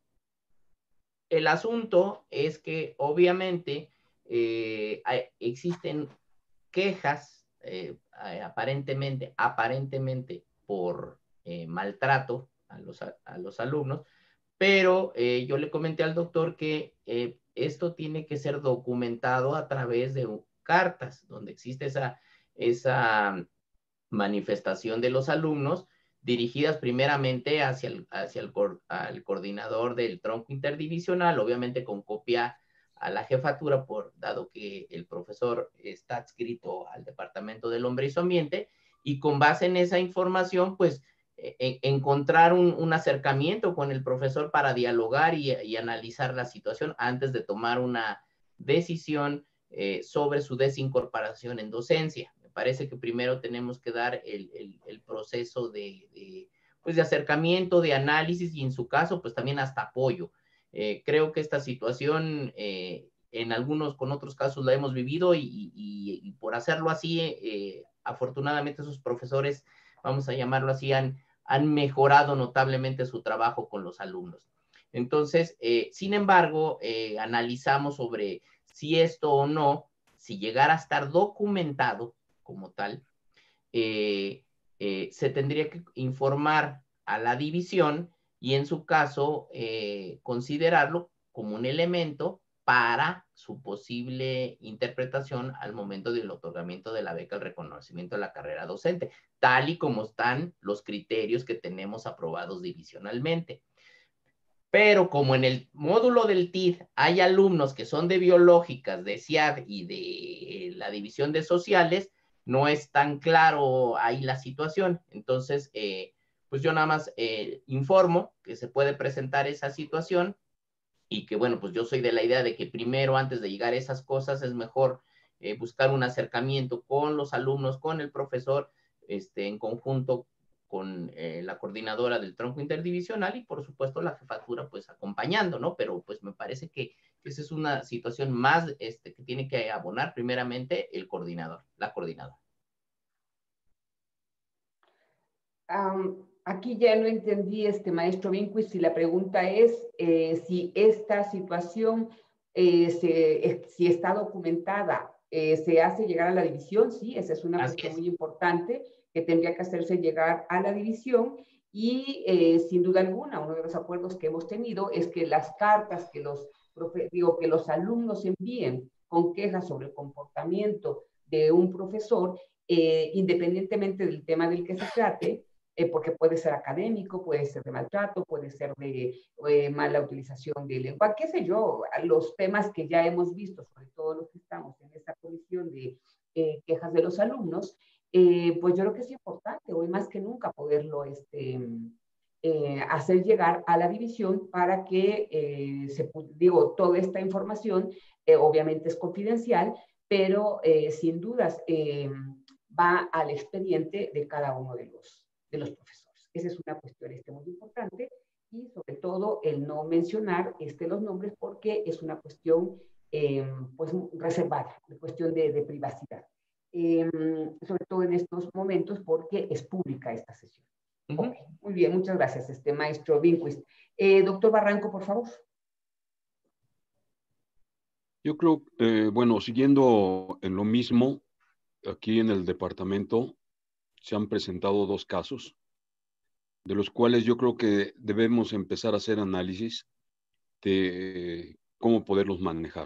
asunto es que obviamente existen quejas aparentemente por maltrato a los alumnos, pero yo le comenté al doctor que esto tiene que ser documentado a través de cartas, donde existe esa manifestación de los alumnos dirigidas primeramente al coordinador del tronco interdivisional, obviamente con copia a la jefatura, dado que el profesor está adscrito al Departamento del Hombre y su Ambiente, y con base en esa información, pues, encontrar un acercamiento con el profesor para dialogar y analizar la situación antes de tomar una decisión sobre su desincorporación en docencia. Me parece que primero tenemos que dar el proceso de acercamiento, de análisis y en su caso, pues también hasta apoyo. Creo que esta situación con otros casos la hemos vivido y por hacerlo así, afortunadamente esos profesores, vamos a llamarlo así, han mejorado notablemente su trabajo con los alumnos. Entonces, sin embargo, analizamos sobre si esto o no, si llegara a estar documentado como tal, se tendría que informar a la división y en su caso considerarlo como un elemento para su posible interpretación al momento del otorgamiento de la beca, el reconocimiento de la carrera docente, tal y como están los criterios que tenemos aprobados divisionalmente. Pero como en el módulo del TID hay alumnos que son de biológicas, de CIAD y de la división de sociales, no es tan claro ahí la situación. Entonces, pues yo nada más informo que se puede presentar esa situación y que, bueno, pues yo soy de la idea de que primero, antes de llegar a esas cosas, es mejor buscar un acercamiento con los alumnos, con el profesor, en conjunto con la coordinadora del tronco interdivisional y, por supuesto, la jefatura, pues, acompañando, ¿no? Pero, pues, me parece que esa es una situación más que tiene que abonar primeramente el coordinador, la coordinadora. Aquí ya no entendí, maestro Vinquist, si la pregunta es si esta situación, si está documentada, se hace llegar a la división. Sí, esa es una cuestión muy importante que tendría que hacerse llegar a la división y sin duda alguna, uno de los acuerdos que hemos tenido es que las cartas que los alumnos envíen con quejas sobre el comportamiento de un profesor, independientemente del tema del que se trate, porque puede ser académico, puede ser de maltrato, puede ser de mala utilización de lengua, qué sé yo, los temas que ya hemos visto, sobre todo los que estamos en esta comisión de quejas de los alumnos, pues yo creo que es importante, hoy más que nunca, poderlo hacer llegar a la división para que, toda esta información obviamente es confidencial, pero sin dudas va al expediente de cada uno de los profesores. Esa es una cuestión muy importante y sobre todo el no mencionar los nombres porque es una cuestión pues reservada, una cuestión de privacidad. Sobre todo en estos momentos porque es pública esta sesión. Okay, muy bien, muchas gracias, maestro Vinquist. Doctor Barranco, por favor. Yo creo, bueno, siguiendo en lo mismo, aquí en el departamento se han presentado 2 casos, de los cuales yo creo que debemos empezar a hacer análisis de cómo poderlos manejar.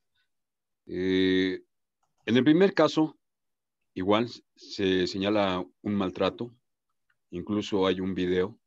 En el primer caso, igual se señala un maltrato, incluso hay un video,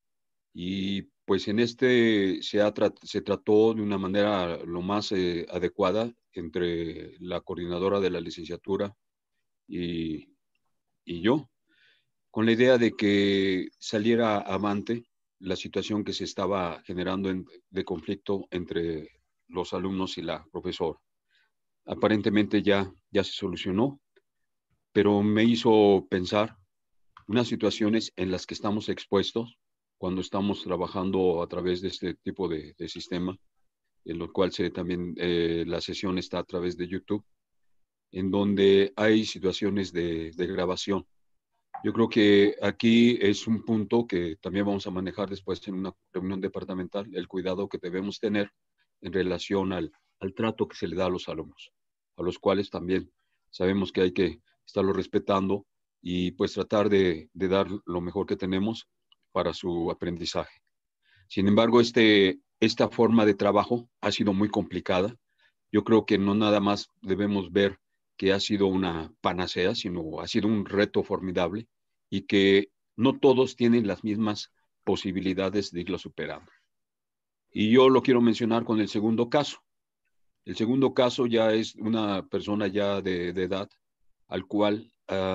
y pues en este se trató de una manera lo más adecuada entre la coordinadora de la licenciatura y yo, con la idea de que saliera avante la situación que se estaba generando de conflicto entre los alumnos y la profesora. Aparentemente ya se solucionó, pero me hizo pensar unas situaciones en las que estamos expuestos cuando estamos trabajando a través de este tipo de sistema, en lo cual también la sesión está a través de YouTube, en donde hay situaciones de grabación. Yo creo que aquí es un punto que también vamos a manejar después en una reunión departamental, el cuidado que debemos tener en relación al trato que se le da a los alumnos, a los cuales también sabemos que hay que estarlo respetando y pues tratar de dar lo mejor que tenemos para su aprendizaje. Sin embargo, esta forma de trabajo ha sido muy complicada. Yo creo que no nada más debemos ver que ha sido una panacea, sino ha sido un reto formidable y que no todos tienen las mismas posibilidades de irlo superando. Y yo lo quiero mencionar con el segundo caso. El segundo caso ya es una persona ya de edad, al cual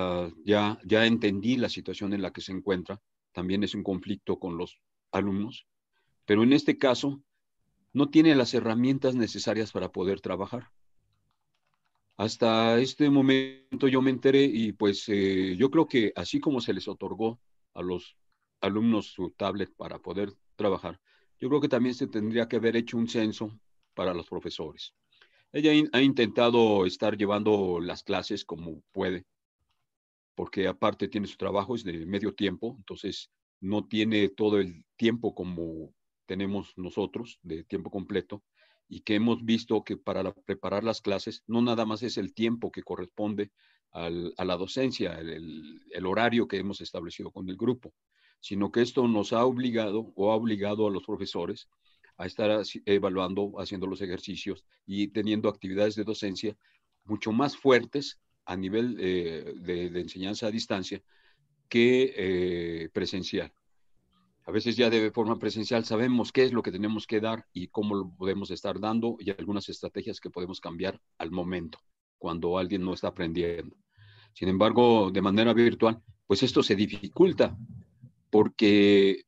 ya entendí la situación en la que se encuentra. También es un conflicto con los alumnos, pero en este caso no tiene las herramientas necesarias para poder trabajar. Hasta este momento yo me enteré y pues yo creo que así como se les otorgó a los alumnos su tablet para poder trabajar, yo creo que también se tendría que haber hecho un censo para los profesores. Ella ha intentado estar llevando las clases como puede, porque aparte tiene su trabajo, es de medio tiempo, entonces no tiene todo el tiempo como tenemos nosotros, de tiempo completo, y que hemos visto que para preparar las clases no nada más es el tiempo que corresponde a la docencia, el horario que hemos establecido con el grupo, sino que esto nos ha obligado o ha obligado a los profesores a estar evaluando, haciendo los ejercicios y teniendo actividades de docencia mucho más fuertes a nivel de enseñanza a distancia que presencial. A veces ya de forma presencial sabemos qué es lo que tenemos que dar y cómo lo podemos estar dando y algunas estrategias que podemos cambiar al momento, cuando alguien no está aprendiendo. Sin embargo, de manera virtual, pues esto se dificulta porque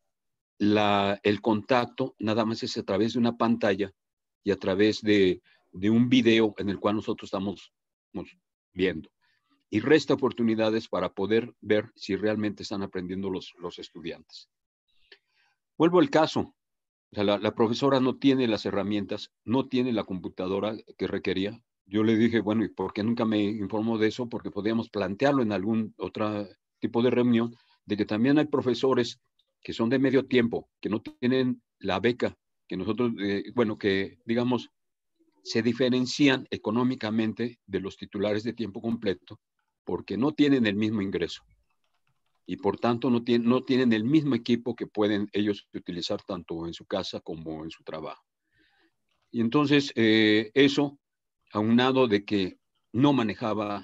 el contacto nada más es a través de una pantalla y a través de un video en el cual nosotros estamos viendo. Y resta oportunidades para poder ver si realmente están aprendiendo los estudiantes. Vuelvo al caso. O sea, la profesora no tiene las herramientas, no tiene la computadora que requería. Yo le dije, bueno, ¿y por qué nunca me informó de eso? Porque podríamos plantearlo en algún otro tipo de reunión, de que también hay profesores que son de medio tiempo, que no tienen la beca, que nosotros, bueno, que digamos, se diferencian económicamente de los titulares de tiempo completo porque no tienen el mismo ingreso y por tanto no tienen el mismo equipo que pueden ellos utilizar tanto en su casa como en su trabajo. Y entonces eso, aunado de que no manejaba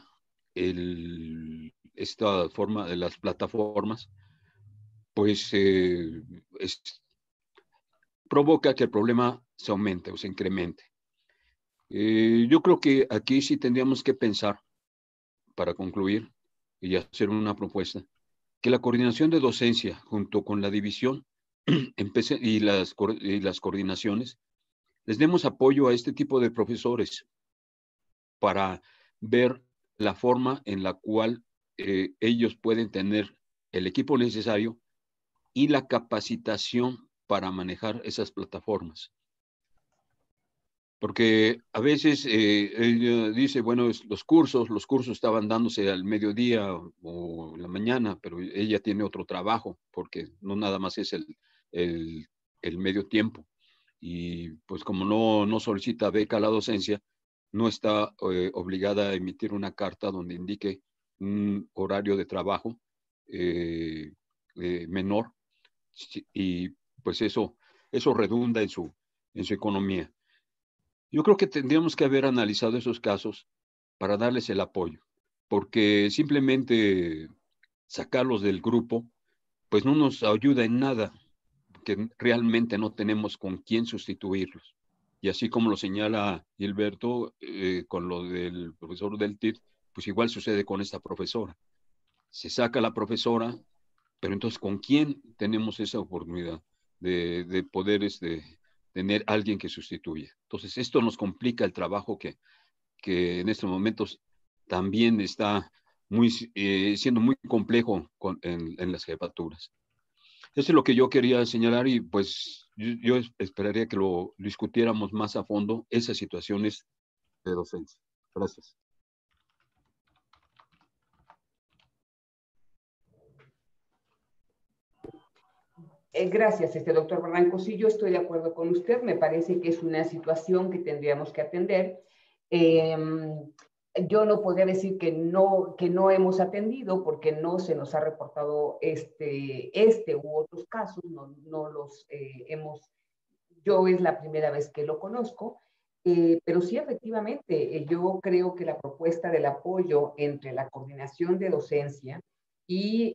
esta forma de las plataformas, pues provoca que el problema se aumente o se incremente. Yo creo que aquí sí tendríamos que pensar, para concluir y hacer una propuesta, que la coordinación de docencia junto con la división y las coordinaciones les demos apoyo a este tipo de profesores para ver la forma en la cual ellos pueden tener el equipo necesario y la capacitación para manejar esas plataformas. Porque a veces ella dice, bueno, los cursos estaban dándose al mediodía o en la mañana, pero ella tiene otro trabajo, porque no nada más es el medio tiempo. Y pues como no solicita beca a la docencia, no está obligada a emitir una carta donde indique un horario de trabajo menor, y pues eso redunda en su economía. Yo creo que tendríamos que haber analizado esos casos para darles el apoyo, porque simplemente sacarlos del grupo, pues no nos ayuda en nada, porque realmente no tenemos con quién sustituirlos. Y así como lo señala Gilberto, con lo del profesor del TIC, pues igual sucede con esta profesora. Se saca la profesora, pero entonces ¿con quién tenemos esa oportunidad de poder tener alguien que sustituya? Entonces esto nos complica el trabajo que en estos momentos también está siendo muy complejo en las jefaturas. Eso es lo que yo quería señalar, y pues yo esperaría que lo discutiéramos más a fondo, esas situaciones de docencia. Gracias. Gracias, doctor Barranco. Sí, yo estoy de acuerdo con usted. Me parece que es una situación que tendríamos que atender. Yo no podría decir que no hemos atendido, porque no se nos ha reportado este u otros casos, no los hemos, yo es la primera vez que lo conozco, pero sí, efectivamente, yo creo que la propuesta del apoyo entre la coordinación de docencia y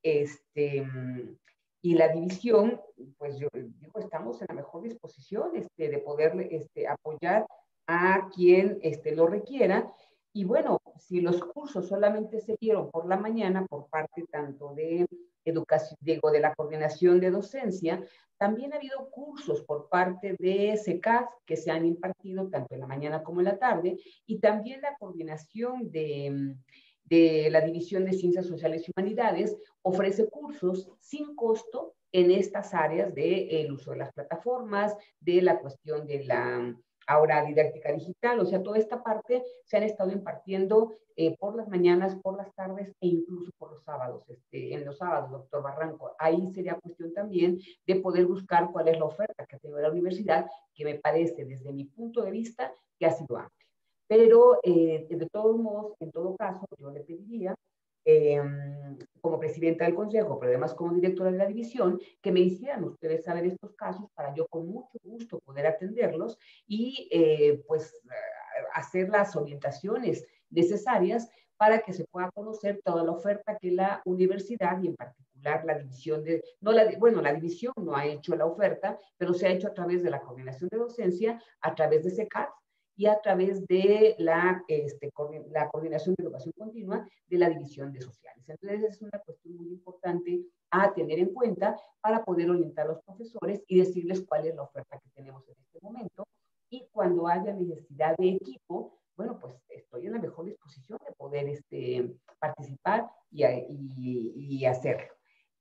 y la división, pues yo digo, estamos en la mejor disposición de poder apoyar a quien lo requiera. Y bueno, si los cursos solamente se dieron por la mañana por parte tanto de educación, digo, de la coordinación de docencia, también ha habido cursos por parte de SECAF que se han impartido tanto en la mañana como en la tarde, y también la coordinación de la División de Ciencias Sociales y Humanidades ofrece cursos sin costo en estas áreas del uso de las plataformas, de la cuestión de la ahora didáctica digital. O sea, toda esta parte se han estado impartiendo por las mañanas, por las tardes e incluso por los sábados. En los sábados, doctor Barranco, ahí sería cuestión también de poder buscar cuál es la oferta que tiene la universidad, que me parece, desde mi punto de vista, que ha sido amplia. Pero, de todos modos, en todo caso, yo le pediría, como presidenta del consejo, pero además como directora de la división, que me hicieran ustedes saber estos casos para yo con mucho gusto poder atenderlos y pues hacer las orientaciones necesarias para que se pueda conocer toda la oferta que la universidad, y en particular la división la división no ha hecho la oferta, pero se ha hecho a través de la coordinación de docencia, a través de SECAF y a través de la coordinación de educación continua de la división de sociales. Entonces es una cuestión muy importante a tener en cuenta para poder orientar a los profesores y decirles cuál es la oferta que tenemos en este momento, y cuando haya necesidad de equipo, bueno, pues estoy en la mejor disposición de poder participar y hacerlo.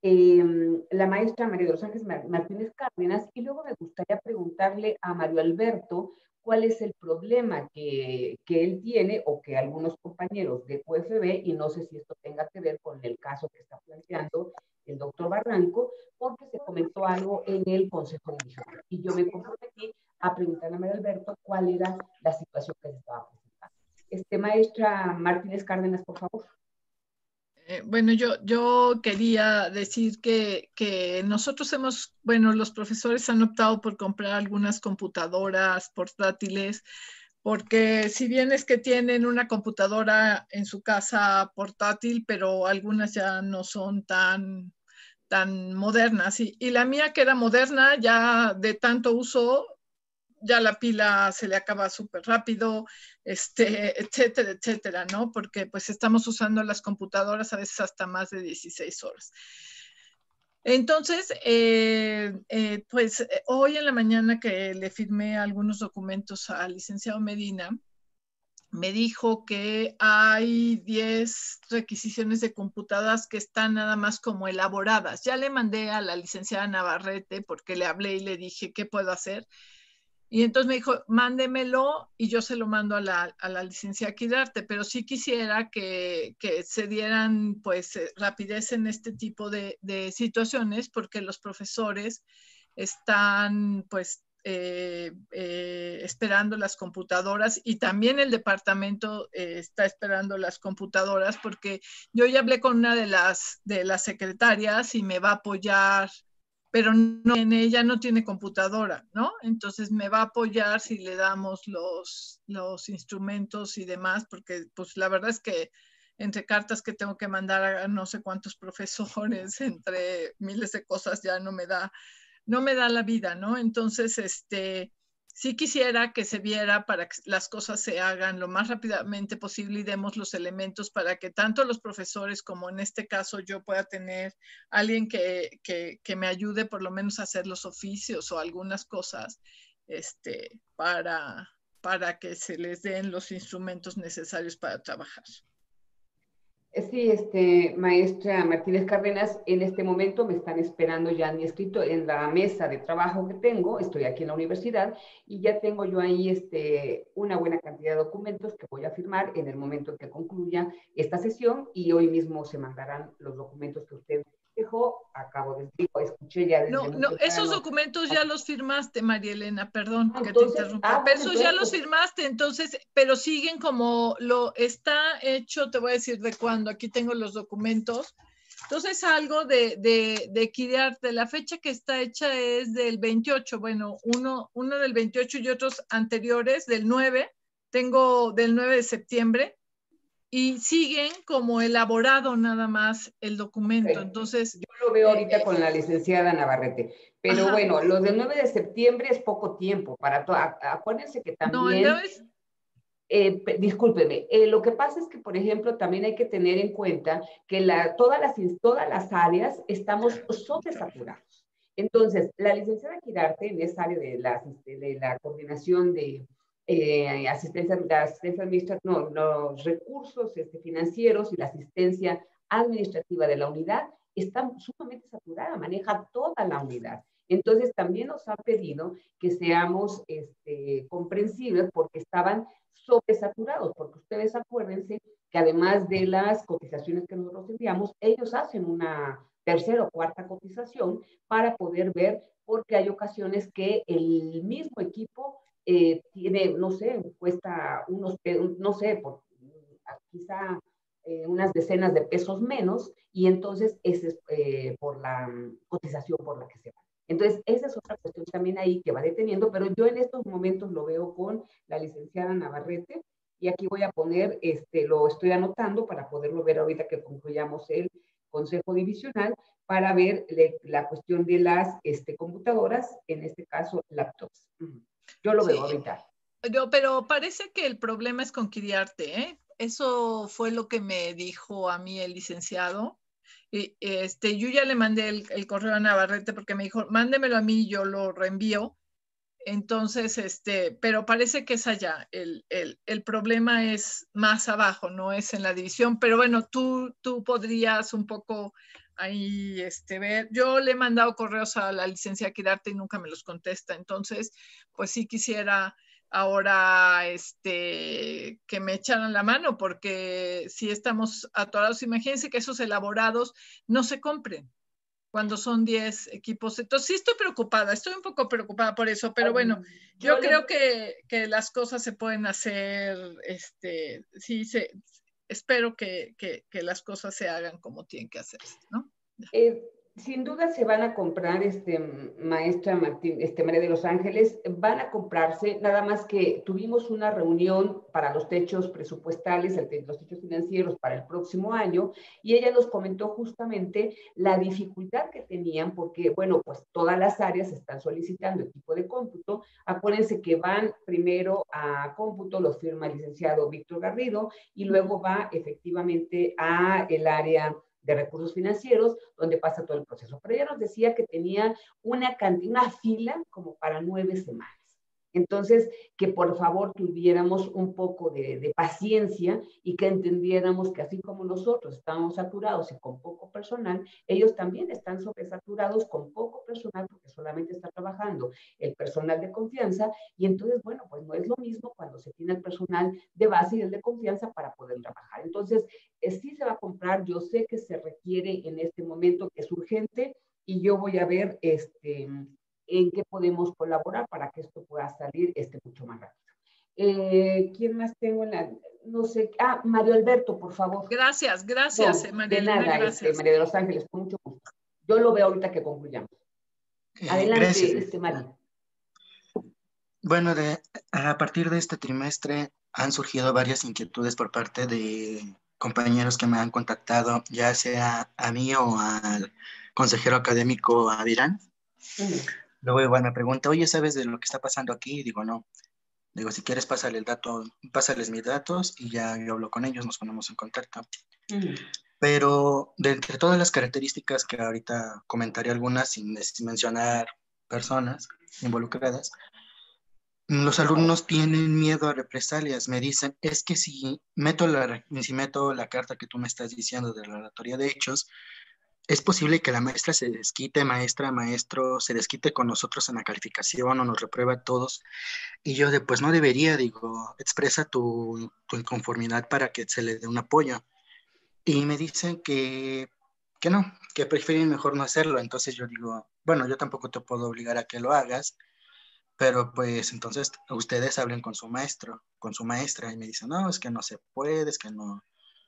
La maestra María de los Ángeles Martínez Cárdenas, y luego me gustaría preguntarle a Mario Alberto cuál es el problema que él tiene, o que algunos compañeros de QFB, y no sé si esto tenga que ver con el caso que está planteando el doctor Barranco, porque se comentó algo en el Consejo Divisional. Y yo me comprometí a preguntarle a Mario Alberto cuál era la situación que se estaba presentando. Maestra Martínez Cárdenas, por favor. Bueno, yo quería decir que nosotros los profesores han optado por comprar algunas computadoras portátiles, porque si bien es que tienen una computadora en su casa portátil, pero algunas ya no son tan modernas. Y la mía, que era moderna, ya de tanto uso, ya la pila se le acaba súper rápido, etcétera, etcétera, ¿no? Porque pues estamos usando las computadoras a veces hasta más de 16 horas. Entonces, pues hoy en la mañana que le firmé algunos documentos al licenciado Medina, me dijo que hay 10 requisiciones de computadoras que están nada más como elaboradas. Ya le mandé a la licenciada Navarrete porque le hablé y le dije qué puedo hacer. Y entonces me dijo, mándemelo y yo se lo mando a la licenciada Quirarte, pero sí quisiera que se dieran pues rapidez en este tipo de situaciones porque los profesores están pues esperando las computadoras y también el departamento está esperando las computadoras porque yo ya hablé con una de las secretarias y me va a apoyar, pero no, ella no tiene computadora, ¿no? Entonces me va a apoyar si le damos los instrumentos y demás, porque pues la verdad es que entre cartas que tengo que mandar a no sé cuántos profesores, entre miles de cosas, ya no me da la vida, ¿no? Entonces, sí quisiera que se viera para que las cosas se hagan lo más rápidamente posible y demos los elementos para que tanto los profesores como en este caso yo pueda tener alguien que me ayude por lo menos a hacer los oficios o algunas cosas, para que se les den los instrumentos necesarios para trabajar. Sí, maestra Martínez Cárdenas, en este momento me están esperando ya mi escrito en la mesa de trabajo que tengo, estoy aquí en la universidad y ya tengo yo ahí una buena cantidad de documentos que voy a firmar en el momento en que concluya esta sesión y hoy mismo se mandarán los documentos que usted dejó. Acabo de decir, escuché ya desde muy temprano. Esos documentos ya los firmaste, María Elena, perdón que te interrumpa. Pero esos ya los firmaste, entonces, pero siguen como lo está hecho, te voy a decir de cuándo, aquí tengo los documentos. Entonces, algo de Quirarte, la fecha que está hecha es del 28, bueno, uno del 28 y otros anteriores, del 9, tengo del 9 de septiembre. Y siguen como elaborado nada más el documento. Okay. Entonces, yo lo veo ahorita con la licenciada Navarrete, pero ajá. Bueno, lo del 9 de septiembre es poco tiempo para todo. Acuérdense que también... No, el 9 es... discúlpeme, lo que pasa es que, por ejemplo, también hay que tener en cuenta que todas las áreas estamos sobresaturados. Entonces, la licenciada Quirarte, en esa área de la coordinación de... asistencia administrativa, no, los recursos financieros y la asistencia administrativa de la unidad está sumamente saturada, maneja toda la unidad. Entonces también nos ha pedido que seamos comprensibles porque estaban sobresaturados, porque ustedes acuérdense que además de las cotizaciones que nosotros enviamos, ellos hacen una tercera o cuarta cotización para poder ver, porque hay ocasiones que el mismo equipo tiene, no sé, cuesta unos, no sé, quizá unas decenas de pesos menos, y entonces ese es por la cotización por la que se va. Entonces, esa es otra cuestión también ahí que va deteniendo, pero yo en estos momentos lo veo con la licenciada Navarrete, y aquí voy a poner, lo estoy anotando para poderlo ver ahorita que concluyamos el Consejo Divisional, para ver la cuestión de las computadoras, en este caso laptops. Yo lo veo ahorita. Pero parece que el problema es con Quirarte, ¿eh? Eso fue lo que me dijo a mí el licenciado. Y, yo ya le mandé el correo a Navarrete porque me dijo, mándemelo a mí y yo lo reenvío. Entonces, pero parece que es allá. El problema es más abajo, no es en la división. Pero bueno, tú podrías un poco ahí ver. Yo le he mandado correos a la licenciada Quirarte y nunca me los contesta. Entonces, pues sí quisiera ahora que me echaran la mano, porque si estamos atorados, imagínense que esos elaborados no se compren cuando son 10 equipos. Entonces sí estoy preocupada, estoy un poco preocupada por eso, pero bueno, yo creo que las cosas se pueden hacer, sí, espero que las cosas se hagan como tienen que hacerse, ¿no? Sin duda se van a comprar, maestra Martín, María de los Ángeles, van a comprarse, nada más que tuvimos una reunión para los techos presupuestales, los techos financieros para el próximo año, y ella nos comentó justamente la dificultad que tenían, porque, bueno, pues todas las áreas están solicitando equipo de cómputo. Acuérdense que van primero a cómputo, los firma el licenciado Víctor Garrido, y luego va efectivamente a el área de recursos financieros, donde pasa todo el proceso. Pero ella nos decía que tenía una fila como para 9 semanas. Entonces, que por favor tuviéramos un poco de paciencia y que entendiéramos que así como nosotros estamos saturados y con poco personal, ellos también están sobresaturados con poco personal porque solamente está trabajando el personal de confianza y entonces, bueno, pues no es lo mismo cuando se tiene el personal de base y el de confianza para poder trabajar. Entonces, sí se va a comprar, yo sé que se requiere en este momento, que es urgente y yo voy a ver en qué podemos colaborar para que esto pueda salir mucho más rápido. ¿Quién más tengo en la...? No sé. Mario Alberto, por favor. Gracias, No, María de Elena, nada, gracias. María de los Ángeles, con mucho gusto. Yo lo veo ahorita que concluyamos. Adelante, Gracias. Mario. Bueno, a partir de este trimestre han surgido varias inquietudes por parte de compañeros que me han contactado, ya sea a mí o al consejero académico Avirán. Luego igual me pregunta, oye, ¿sabes de lo que está pasando aquí? Y digo, no. Digo, si quieres, pásale el dato, pásales mis datos y ya yo hablo con ellos, nos ponemos en contacto. Pero de entre todas las características que ahorita comentaré algunas sin mencionar personas involucradas, los alumnos tienen miedo a represalias. Me dicen, es que si meto la carta que tú me estás diciendo de la relatoría de hechos, es posible que la maestra se desquite, maestro, se desquite con nosotros en la calificación o nos reprueba a todos. Y yo pues no debería, digo, expresa tu inconformidad para que se le dé un apoyo. Y me dicen que no, que prefieren mejor no hacerlo. Entonces yo digo, bueno, yo tampoco te puedo obligar a que lo hagas, pero pues entonces ustedes hablen con su maestro, con su maestra. Y me dicen, no, es que no se puede, es que no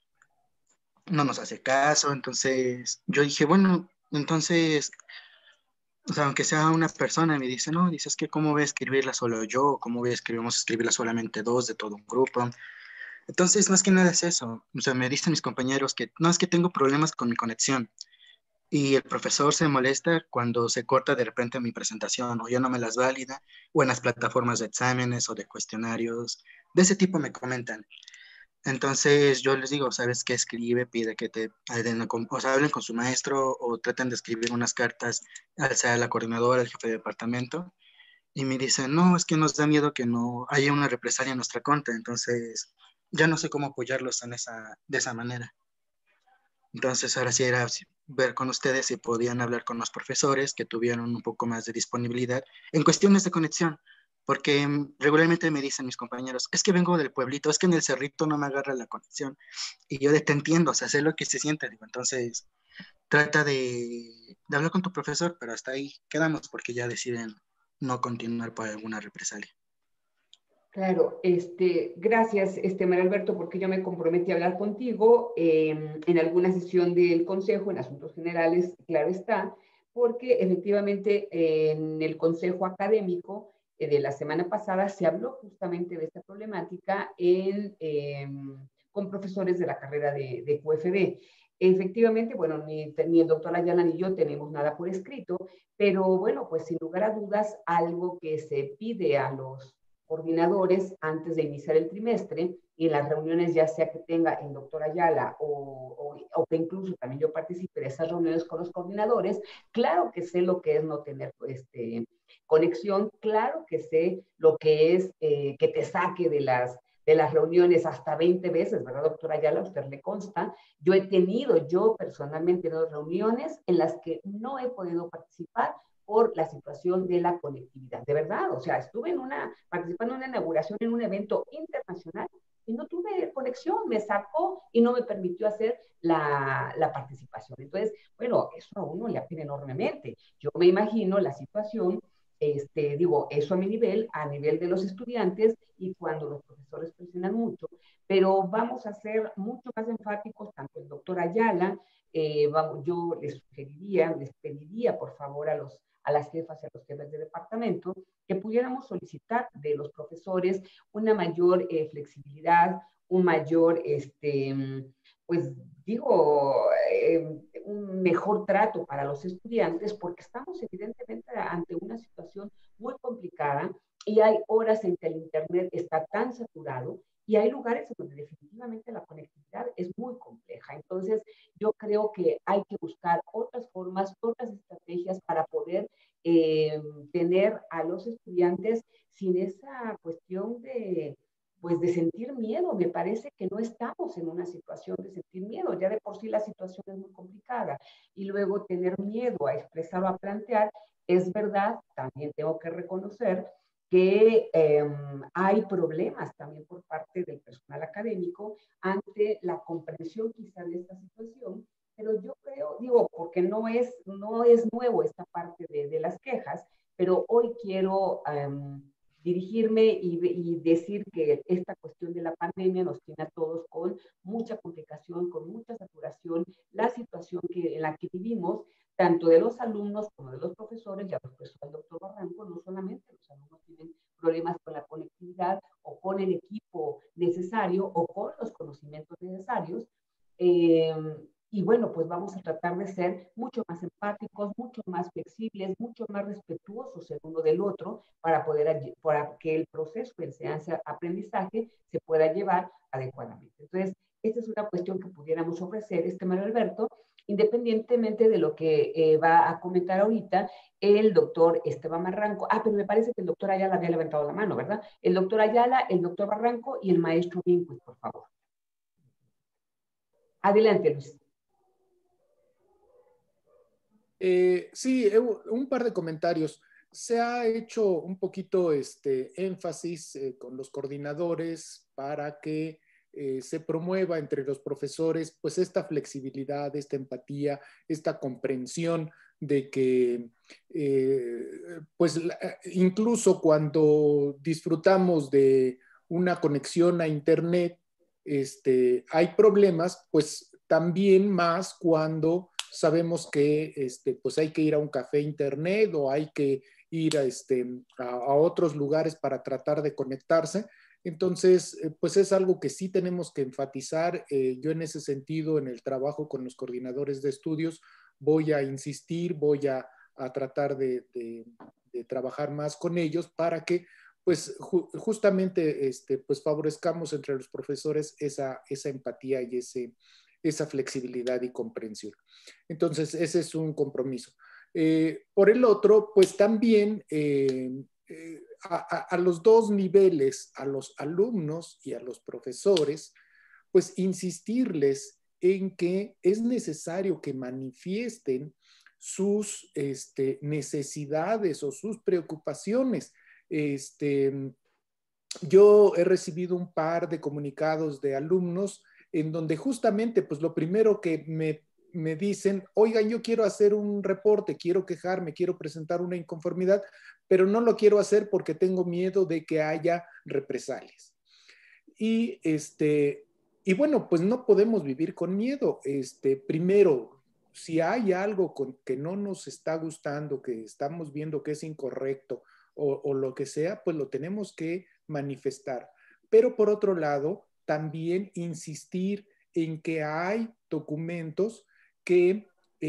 nos hace caso. Entonces yo dije, bueno, entonces, o sea, aunque sea una persona, me dice, no, dices que cómo voy a escribirla solo yo, cómo voy a escribirla solamente dos de todo un grupo. Entonces, más que nada es eso. O sea, me dicen mis compañeros que no, es que tengo problemas con mi conexión. Y el profesor se molesta cuando se corta de repente mi presentación o ya no me las valida, o en las plataformas de exámenes o de cuestionarios. De ese tipo me comentan. Entonces yo les digo, ¿sabes qué? Escribe, pide que o sea, hablen con su maestro o traten de escribir unas cartas, sea la coordinadora, el jefe de departamento. Y me dicen, no, es que nos da miedo que no haya una represalia en nuestra contra. Entonces ya no sé cómo apoyarlos de esa manera. Entonces ahora sí era ver con ustedes si podían hablar con los profesores que tuvieran un poco más de disponibilidad en cuestiones de conexión, porque regularmente me dicen mis compañeros, es que vengo del pueblito, es que en el cerrito no me agarra la conexión, y yo te entiendo, o sea, sé lo que se siente, digo, entonces trata de hablar con tu profesor, pero hasta ahí quedamos porque ya deciden no continuar por alguna represalia. Claro, gracias, María Alberto, porque yo me comprometí a hablar contigo en alguna sesión del Consejo, en Asuntos Generales, claro está, porque efectivamente en el Consejo Académico de la semana pasada se habló justamente de esta problemática con profesores de la carrera de QFB. Efectivamente, bueno, ni el doctor Ayala ni yo tenemos nada por escrito, pero bueno, pues sin lugar a dudas, algo que se pide a los coordinadores antes de iniciar el trimestre y en las reuniones ya sea que tenga el doctor Ayala o que incluso también yo participe de esas reuniones con los coordinadores, claro que sé lo que es no tener conexión, claro que sé lo que es que te saque de las reuniones hasta 20 veces, ¿verdad, doctora Ayala? A usted le consta. Yo personalmente he tenido reuniones en las que no he podido participar por la situación de la conectividad. De verdad, o sea, estuve participando en una inauguración en un evento internacional y no tuve conexión, me sacó y no me permitió hacer la participación. Entonces, bueno, eso a uno le apena enormemente. Yo me imagino la situación, eso a nivel de los estudiantes y cuando los profesores presionan mucho, pero vamos a ser mucho más enfáticos, tanto el doctor Ayala, yo les pediría, por favor, a las jefas y a los jefes de departamento, que pudiéramos solicitar de los profesores una mayor flexibilidad, un mayor, un mejor trato para los estudiantes, porque estamos evidentemente ante una situación muy complicada y hay horas en que el Internet está tan saturado y hay lugares en donde definitivamente la conectividad es muy compleja. Entonces, yo creo que hay que buscar otras formas, otras estrategias para poder tener a los estudiantes sin ese me parece que no estamos en una situación de sentir miedo. Ya de por sí la situación es muy complicada. Y luego tener miedo a expresar o a plantear, es verdad, también tengo que reconocer que hay problemas también por parte del personal académico ante la comprensión quizá de esta situación, pero yo creo, digo, porque no es nuevo esta parte de las quejas, pero hoy quiero dirigirme y decir que esta cuestión de la pandemia nos tiene a todos con mucha complicación, con mucha saturación, la situación en la que vivimos, tanto de los alumnos como de los profesores, ya lo expresó el doctor Barranco, no solamente los alumnos tienen problemas con la conectividad o con el equipo necesario o con los conocimientos necesarios, y bueno, pues vamos a tratar de ser mucho más empáticos, mucho más flexibles, mucho más respetuosos el uno del otro para que el proceso de enseñanza-aprendizaje se pueda llevar adecuadamente. Entonces, esta es una cuestión que pudiéramos ofrecer, Mario Alberto, independientemente de lo que va a comentar ahorita el doctor Esteban Barranco. Pero me parece que el doctor Ayala había levantado la mano, ¿verdad? El doctor Ayala, el doctor Barranco y el maestro Vincuit, por favor. Adelante, Luis. Sí, un par de comentarios. Se ha hecho un poquito énfasis con los coordinadores para que se promueva entre los profesores pues esta flexibilidad, esta empatía, esta comprensión de que pues incluso cuando disfrutamos de una conexión a internet, hay problemas, pues también más cuando sabemos que pues hay que ir a un café internet o hay que ir a otros lugares para tratar de conectarse. Entonces, pues es algo que sí tenemos que enfatizar. Yo en ese sentido, en el trabajo con los coordinadores de estudios, voy a insistir, voy a tratar de trabajar más con ellos para que pues justamente pues favorezcamos entre los profesores esa empatía y esa flexibilidad y comprensión. Entonces, ese es un compromiso. Por el otro, pues también a los dos niveles, a los alumnos y a los profesores, pues insistirles en que es necesario que manifiesten sus necesidades o sus preocupaciones. Yo he recibido un par de comunicados de alumnos en donde justamente, pues lo primero que me dicen, oigan, yo quiero hacer un reporte, quiero quejarme, quiero presentar una inconformidad, pero no lo quiero hacer porque tengo miedo de que haya represalias. Y bueno, pues no podemos vivir con miedo. Primero, si hay algo que no nos está gustando, que estamos viendo que es incorrecto o lo que sea, pues lo tenemos que manifestar. Pero por otro lado, también insistir en que hay documentos que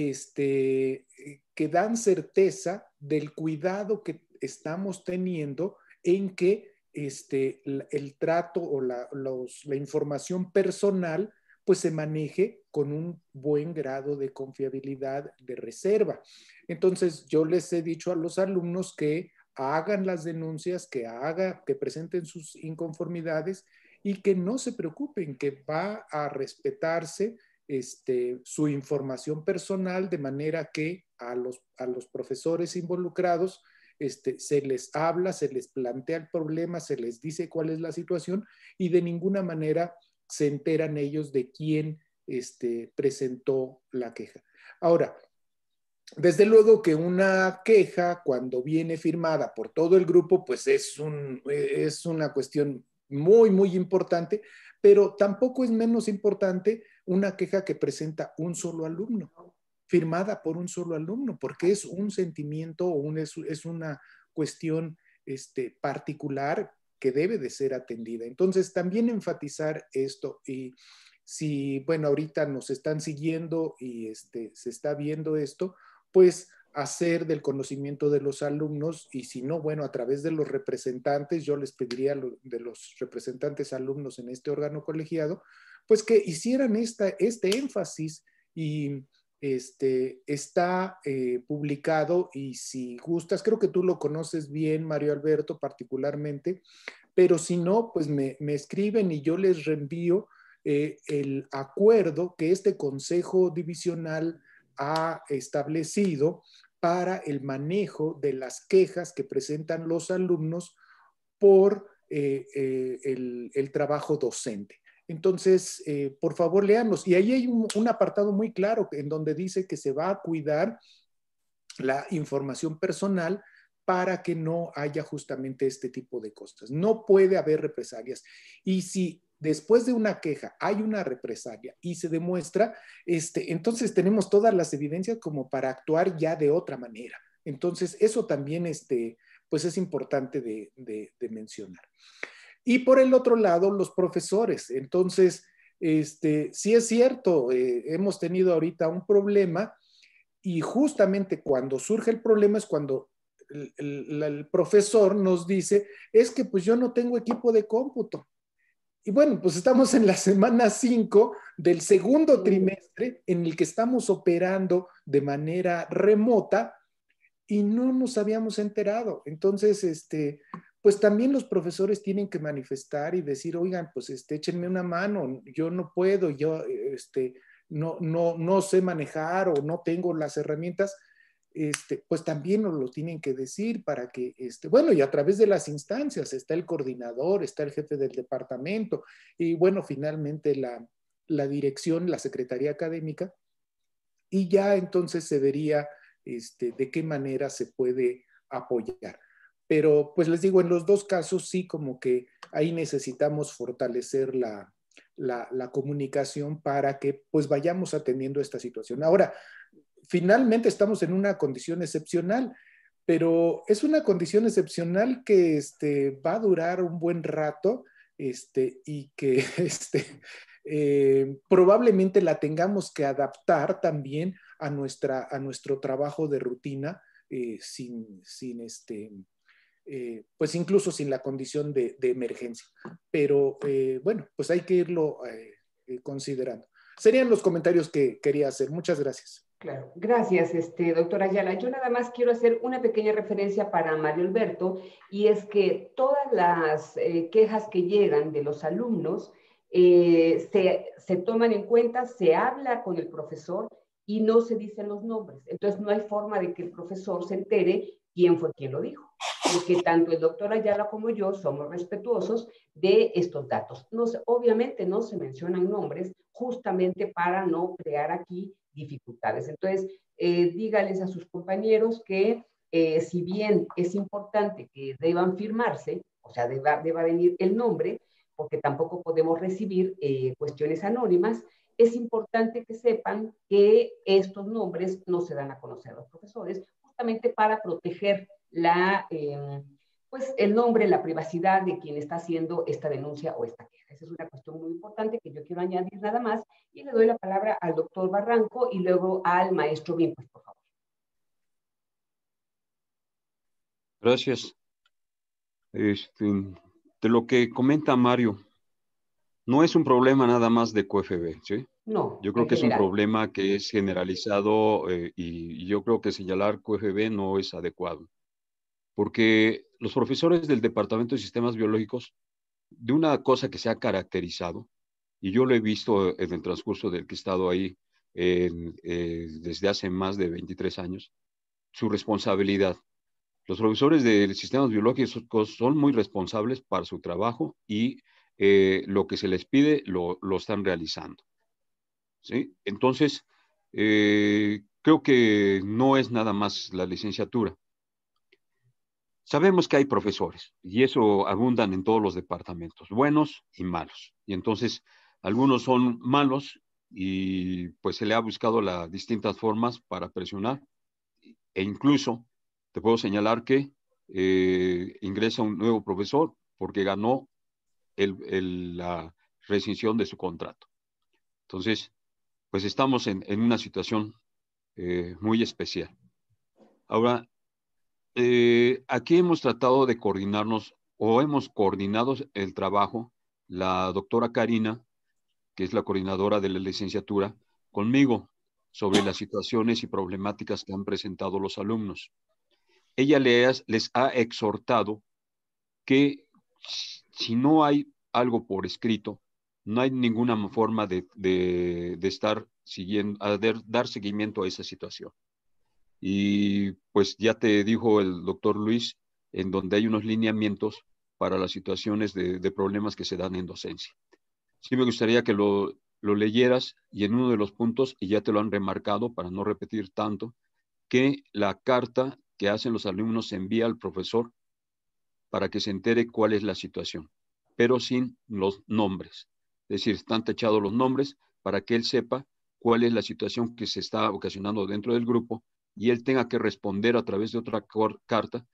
dan certeza del cuidado que estamos teniendo en que el trato o la información personal pues se maneje con un buen grado de confiabilidad, de reserva. Entonces, yo les he dicho a los alumnos que hagan las denuncias, que presenten sus inconformidades y que no se preocupen, que va a respetarse su información personal, de manera que a los profesores involucrados se les habla, se les plantea el problema, se les dice cuál es la situación y de ninguna manera se enteran ellos de quién presentó la queja. Ahora, desde luego que una queja, cuando viene firmada por todo el grupo, pues es una cuestión muy, muy importante, pero tampoco es menos importante una queja que presenta un solo alumno, firmada por un solo alumno, porque es un sentimiento o es una cuestión particular que debe de ser atendida. Entonces, también enfatizar esto. Y si, bueno, ahorita nos están siguiendo y se está viendo esto, pues hacer del conocimiento de los alumnos, y si no, bueno, a través de los representantes, yo les pediría de los representantes alumnos en este órgano colegiado, pues que hicieran este énfasis. Y está publicado, y si gustas, creo que tú lo conoces bien, Mario Alberto, particularmente, pero si no, pues me escriben y yo les reenvío el acuerdo que este Consejo Divisional ha establecido para el manejo de las quejas que presentan los alumnos por el trabajo docente. Entonces, por favor, léanlos. Y ahí hay un apartado muy claro en donde dice que se va a cuidar la información personal para que no haya justamente este tipo de cosas. No puede haber represalias. Y si después de una queja hay una represalia y se demuestra, entonces tenemos todas las evidencias como para actuar ya de otra manera. Entonces, eso también pues es importante de mencionar. Y por el otro lado, los profesores. Entonces, sí es cierto, hemos tenido ahorita un problema y justamente cuando surge el problema es cuando el profesor nos dice, es que pues yo no tengo equipo de cómputo. Y bueno, pues estamos en la semana 5 del segundo trimestre en el que estamos operando de manera remota y no nos habíamos enterado. Entonces, pues también los profesores tienen que manifestar y decir, oigan, pues échenme una mano, yo no puedo, yo no sé manejar o no tengo las herramientas. Pues también nos lo tienen que decir para que, bueno, y a través de las instancias, está el coordinador, está el jefe del departamento y bueno, finalmente la dirección, la secretaría académica, y ya entonces se vería de qué manera se puede apoyar. Pero pues les digo, en los dos casos sí como que ahí necesitamos fortalecer la comunicación para que pues vayamos atendiendo esta situación. Ahora, finalmente estamos en una condición excepcional, pero es una condición excepcional que va a durar un buen rato y que probablemente la tengamos que adaptar también a nuestro trabajo de rutina pues incluso sin la condición de emergencia. Pero bueno, pues hay que irlo considerando. Serían los comentarios que quería hacer. Muchas gracias. Claro, gracias, doctora Ayala. Yo nada más quiero hacer una pequeña referencia para Mario Alberto, y es que todas las quejas que llegan de los alumnos se toman en cuenta, se habla con el profesor y no se dicen los nombres. Entonces no hay forma de que el profesor se entere quién fue quien lo dijo, porque tanto el doctor Ayala como yo somos respetuosos de estos datos. Obviamente no se mencionan nombres justamente para no crear aquí dificultades. Entonces, dígales a sus compañeros que si bien es importante que deban firmarse, o sea, deba venir el nombre, porque tampoco podemos recibir cuestiones anónimas, es importante que sepan que estos nombres no se dan a conocer a los profesores, justamente para proteger pues el nombre, la privacidad de quien está haciendo esta denuncia o esta queja. Esa es una cuestión muy importante que yo quiero añadir nada más, y le doy la palabra al doctor Barranco y luego al maestro Vimpos, por favor. Gracias. De lo que comenta Mario, no es un problema nada más de QFB, ¿sí? No. Yo creo que es un problema que es generalizado y yo creo que señalar QFB no es adecuado. Porque los profesores del Departamento de Sistemas Biológicos, de una cosa que se ha caracterizado, y yo lo he visto en el transcurso del que he estado ahí desde hace más de 23 años, su responsabilidad. Los profesores de sistemas biológicos son muy responsables para su trabajo y lo que se les pide lo están realizando, ¿sí? Entonces, creo que no es nada más la licenciatura. Sabemos que hay profesores y eso abundan en todos los departamentos, buenos y malos. Y entonces, algunos son malos y pues se le ha buscado las distintas formas para presionar e incluso te puedo señalar que ingresa un nuevo profesor porque ganó la rescisión de su contrato. Entonces, pues estamos en una situación muy especial. Ahora, aquí hemos tratado de coordinarnos o hemos coordinado el trabajo, la doctora Karina, que es la coordinadora de la licenciatura, conmigo sobre las situaciones y problemáticas que han presentado los alumnos. Ella les ha exhortado que si no hay algo por escrito, no hay ninguna forma de estar siguiendo, dar seguimiento a esa situación. Y pues ya te dijo el doctor Luis, en donde hay unos lineamientos para las situaciones de problemas que se dan en docencia. Sí me gustaría que lo leyeras, y en uno de los puntos, y ya te lo han remarcado para no repetir tanto, que la carta que hacen los alumnos se envía al profesor para que se entere cuál es la situación, pero sin los nombres. Es decir, están tachados los nombres para que él sepa cuál es la situación que se está ocasionando dentro del grupo y él tenga que responder a través de otra carta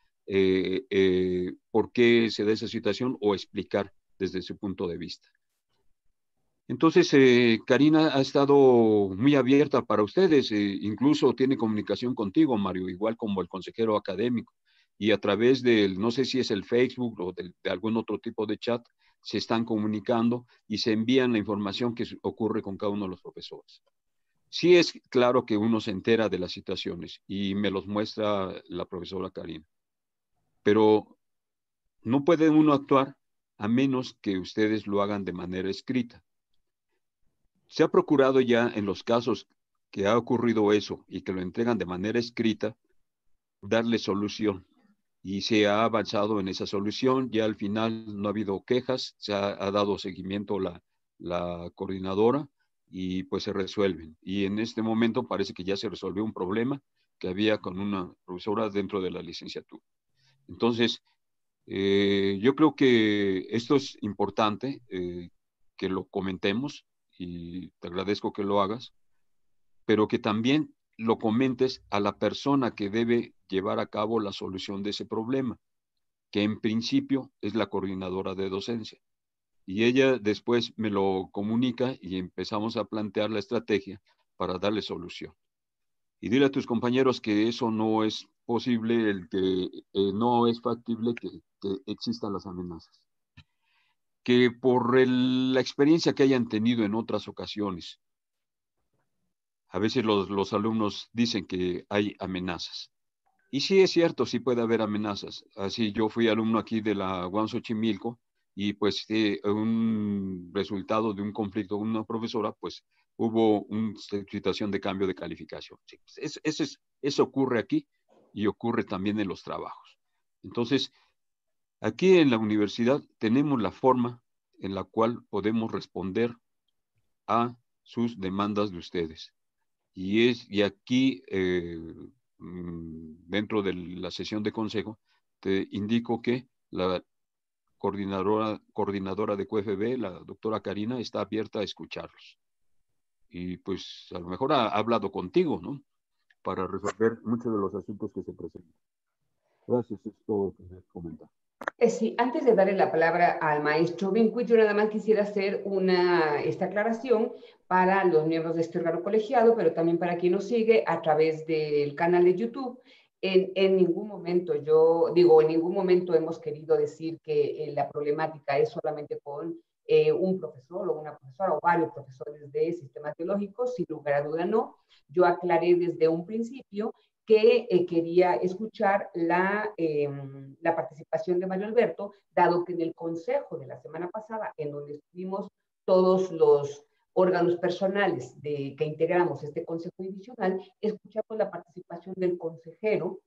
por qué se da esa situación o explicar desde su punto de vista. Entonces, Karina ha estado muy abierta para ustedes, incluso tiene comunicación contigo, Mario, igual como el consejero académico, y a través del, no sé si es el Facebook o de algún otro tipo de chat, se están comunicando y se envían la información que ocurre con cada uno de los profesores. Sí es claro que uno se entera de las situaciones y me los muestra la profesora Karina, pero no puede uno actuar a menos que ustedes lo hagan de manera escrita. Se ha procurado ya en los casos que ha ocurrido eso y que lo entregan de manera escrita, darle solución. Y se ha avanzado en esa solución. Ya al final no ha habido quejas, se ha dado seguimiento la coordinadora y pues se resuelven. Y en este momento parece que ya se resolvió un problema que había con una profesora dentro de la licenciatura. Entonces, yo creo que esto es importante, que lo comentemos, y te agradezco que lo hagas, pero que también lo comentes a la persona que debe llevar a cabo la solución de ese problema, que en principio es la coordinadora de docencia. Y ella después me lo comunica y empezamos a plantear la estrategia para darle solución. Y dile a tus compañeros que eso no es posible, el que no es factible que existan las amenazas. Que por la experiencia que hayan tenido en otras ocasiones, a veces los alumnos dicen que hay amenazas. Y sí es cierto, sí puede haber amenazas. Así yo fui alumno aquí de la UAM Xochimilco y pues un resultado de un conflicto con una profesora, pues hubo una situación de cambio de calificación. Sí, eso ocurre aquí y ocurre también en los trabajos. Entonces, aquí en la universidad tenemos la forma en la cual podemos responder a sus demandas de ustedes. Y aquí, dentro de la sesión de consejo, te indico que la coordinadora de QFB, la doctora Karina, está abierta a escucharlos. Y pues a lo mejor ha hablado contigo, ¿no? Para resolver muchos de los asuntos que se presentan. Gracias, es todo lo que quería comentar. Sí, antes de darle la palabra al maestro Benquit, yo nada más quisiera hacer esta aclaración para los miembros de este órgano colegiado, pero también para quien nos sigue a través del canal de YouTube. En ningún momento en ningún momento hemos querido decir que la problemática es solamente con un profesor o una profesora o varios profesores de sistemas biológicos, sin lugar a duda no. Yo aclaré desde un principio que quería escuchar la participación de Mario Alberto, dado que en el consejo de la semana pasada, en donde estuvimos todos los órganos personales que integramos este consejo divisional, escuchamos la participación del consejero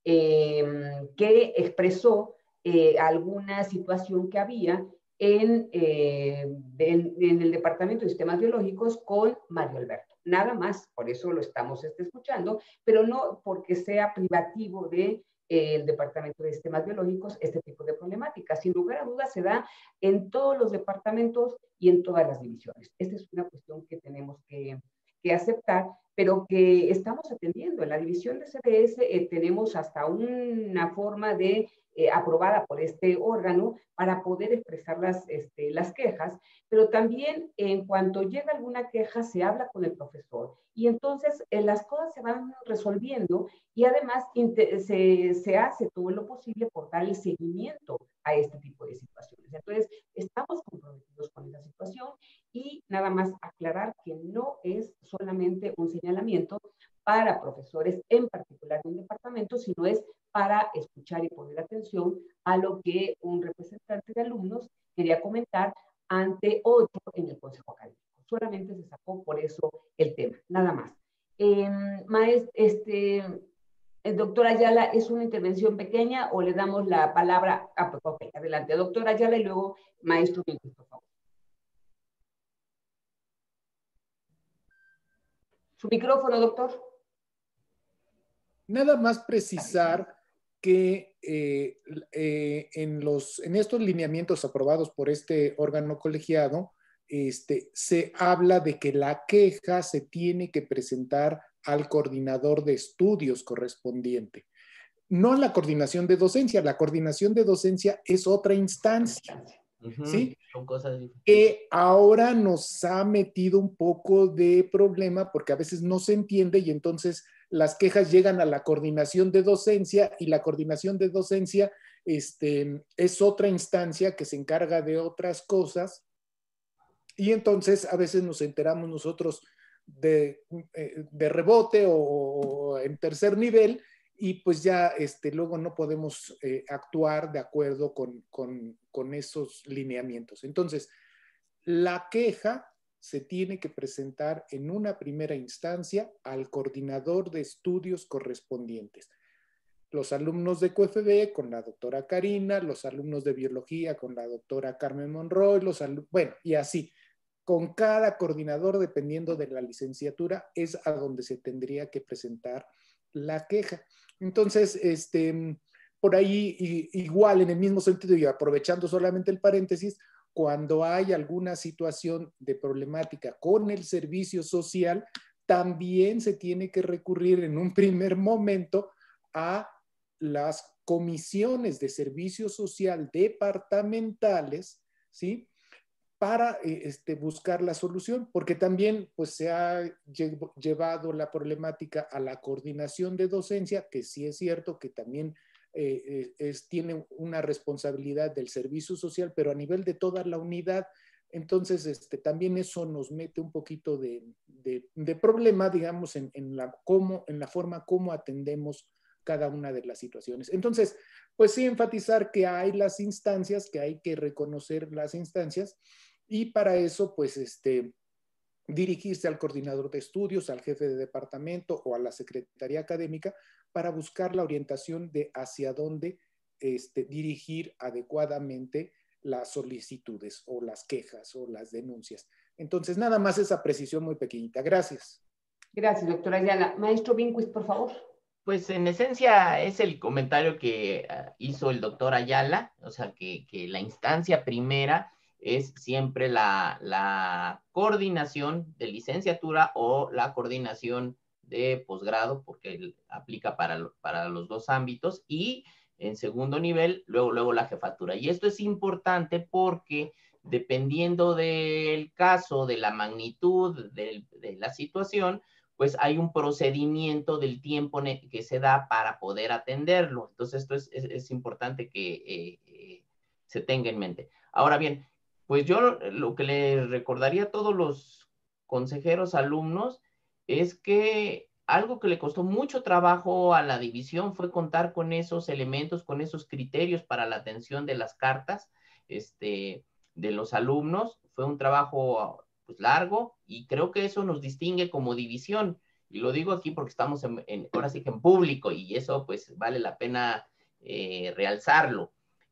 que expresó alguna situación que había en el Departamento de Sistemas Biológicos con Mario Alberto. Nada más, por eso lo estamos escuchando, pero no porque sea privativo de el Departamento de Sistemas Biológicos este tipo de problemática. Sin lugar a dudas se da en todos los departamentos y en todas las divisiones. Esta es una cuestión que tenemos que aceptar, pero que estamos atendiendo. En la división de CBS tenemos hasta una forma de aprobada por este órgano para poder expresar las quejas, pero también en cuanto llega alguna queja se habla con el profesor y entonces las cosas se van resolviendo y además se hace todo lo posible por dar el seguimiento a este tipo de situaciones. Entonces, estamos comprometidos con esa situación y nada más aclarar que no es solamente un señalamiento para profesores en particular de un departamento, sino es para escuchar y poner atención a lo que un representante de alumnos quería comentar, ante 8 en el Consejo Académico. Solamente se sacó por eso el tema, nada más. Doctora Ayala, ¿es una intervención pequeña o le damos la palabra? Ok, adelante, doctora Ayala, y luego maestro Vincuist, por favor. Su micrófono, doctor. Nada más precisar que en estos lineamientos aprobados por este órgano colegiado, se habla de que la queja se tiene que presentar al coordinador de estudios correspondiente. No la coordinación de docencia. La coordinación de docencia es otra instancia. ¿Sí? Son cosas diferentes. Que ahora nos ha metido un poco de problema porque a veces no se entiende y entonces las quejas llegan a la coordinación de docencia y la coordinación de docencia es otra instancia que se encarga de otras cosas y entonces a veces nos enteramos nosotros de rebote o en tercer nivel y pues ya luego no podemos actuar de acuerdo con esos lineamientos. Entonces, la queja se tiene que presentar en una primera instancia al coordinador de estudios correspondientes. Los alumnos de QFB con la doctora Karina, los alumnos de biología con la doctora Carmen Monroy, bueno, y así. Con cada coordinador, dependiendo de la licenciatura, es a donde se tendría que presentar la queja. Entonces, por ahí, igual en el mismo sentido, y aprovechando solamente el paréntesis, cuando hay alguna situación de problemática con el servicio social, también se tiene que recurrir en un primer momento a las comisiones de servicio social departamentales, ¿sí? Para buscar la solución, porque también pues, se ha llevado la problemática a la coordinación de docencia, que sí es cierto que también tiene una responsabilidad del servicio social, pero a nivel de toda la unidad. Entonces, también eso nos mete un poquito de problema, digamos, en la forma como atendemos cada una de las situaciones. Entonces, pues sí, enfatizar que hay las instancias, que hay que reconocer las instancias, y para eso, pues, dirigirse al coordinador de estudios, al jefe de departamento o a la secretaría académica para buscar la orientación de hacia dónde dirigir adecuadamente las solicitudes o las quejas o las denuncias. Entonces, nada más esa precisión muy pequeñita. Gracias. Gracias, doctora Ayala. Maestro Vincuist, por favor. Pues en esencia es el comentario que hizo el doctor Ayala, o sea, que la instancia primera es siempre la coordinación de licenciatura o la coordinación de posgrado, porque aplica para los dos ámbitos, y en segundo nivel, luego la jefatura. Y esto es importante porque dependiendo del caso, de la magnitud de la situación, pues hay un procedimiento del tiempo que se da para poder atenderlo. Entonces, esto es importante que se tenga en mente. Ahora bien, pues yo lo que le recordaría a todos los consejeros alumnos es que algo que le costó mucho trabajo a la división fue contar con esos elementos, con esos criterios para la atención de las cartas de los alumnos. Fue un trabajo pues largo, y creo que eso nos distingue como división, y lo digo aquí porque estamos ahora sí que en público, y eso pues vale la pena realzarlo.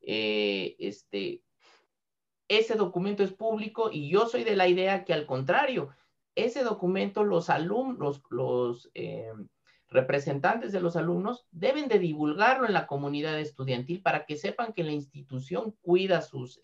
Ese documento es público, y yo soy de la idea que al contrario, ese documento los alumnos, los representantes de los alumnos deben de divulgarlo en la comunidad estudiantil para que sepan que la institución cuida sus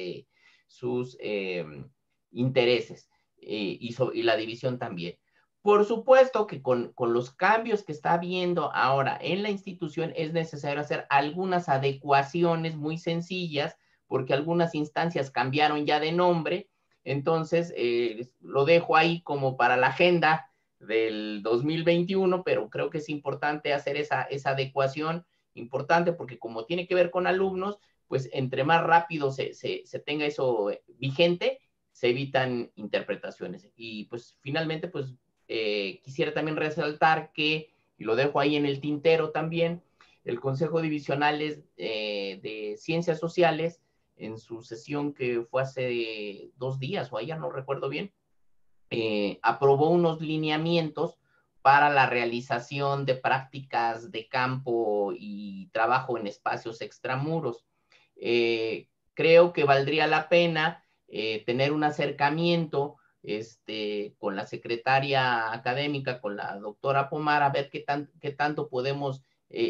intereses y la división también. Por supuesto que con los cambios que está habiendo ahora en la institución es necesario hacer algunas adecuaciones muy sencillas, porque algunas instancias cambiaron ya de nombre. Entonces lo dejo ahí como para la agenda del 2021, pero creo que es importante hacer esa adecuación, importante porque como tiene que ver con alumnos, pues entre más rápido se tenga eso vigente, se evitan interpretaciones. Y pues finalmente, pues quisiera también resaltar que, y lo dejo ahí en el tintero también, el Consejo Divisional de Ciencias Sociales en su sesión que fue hace 2 días o ayer, no recuerdo bien, aprobó unos lineamientos para la realización de prácticas de campo y trabajo en espacios extramuros. Creo que valdría la pena tener un acercamiento con la secretaria académica, con la doctora Pomar, a ver qué tanto podemos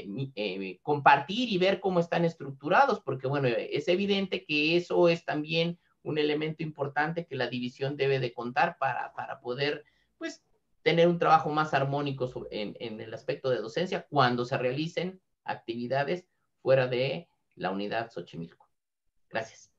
compartir y ver cómo están estructurados, porque bueno, es evidente que eso es también un elemento importante que la división debe de contar para poder, pues, tener un trabajo más armónico en el aspecto de docencia cuando se realicen actividades fuera de la unidad Xochimilco. Gracias.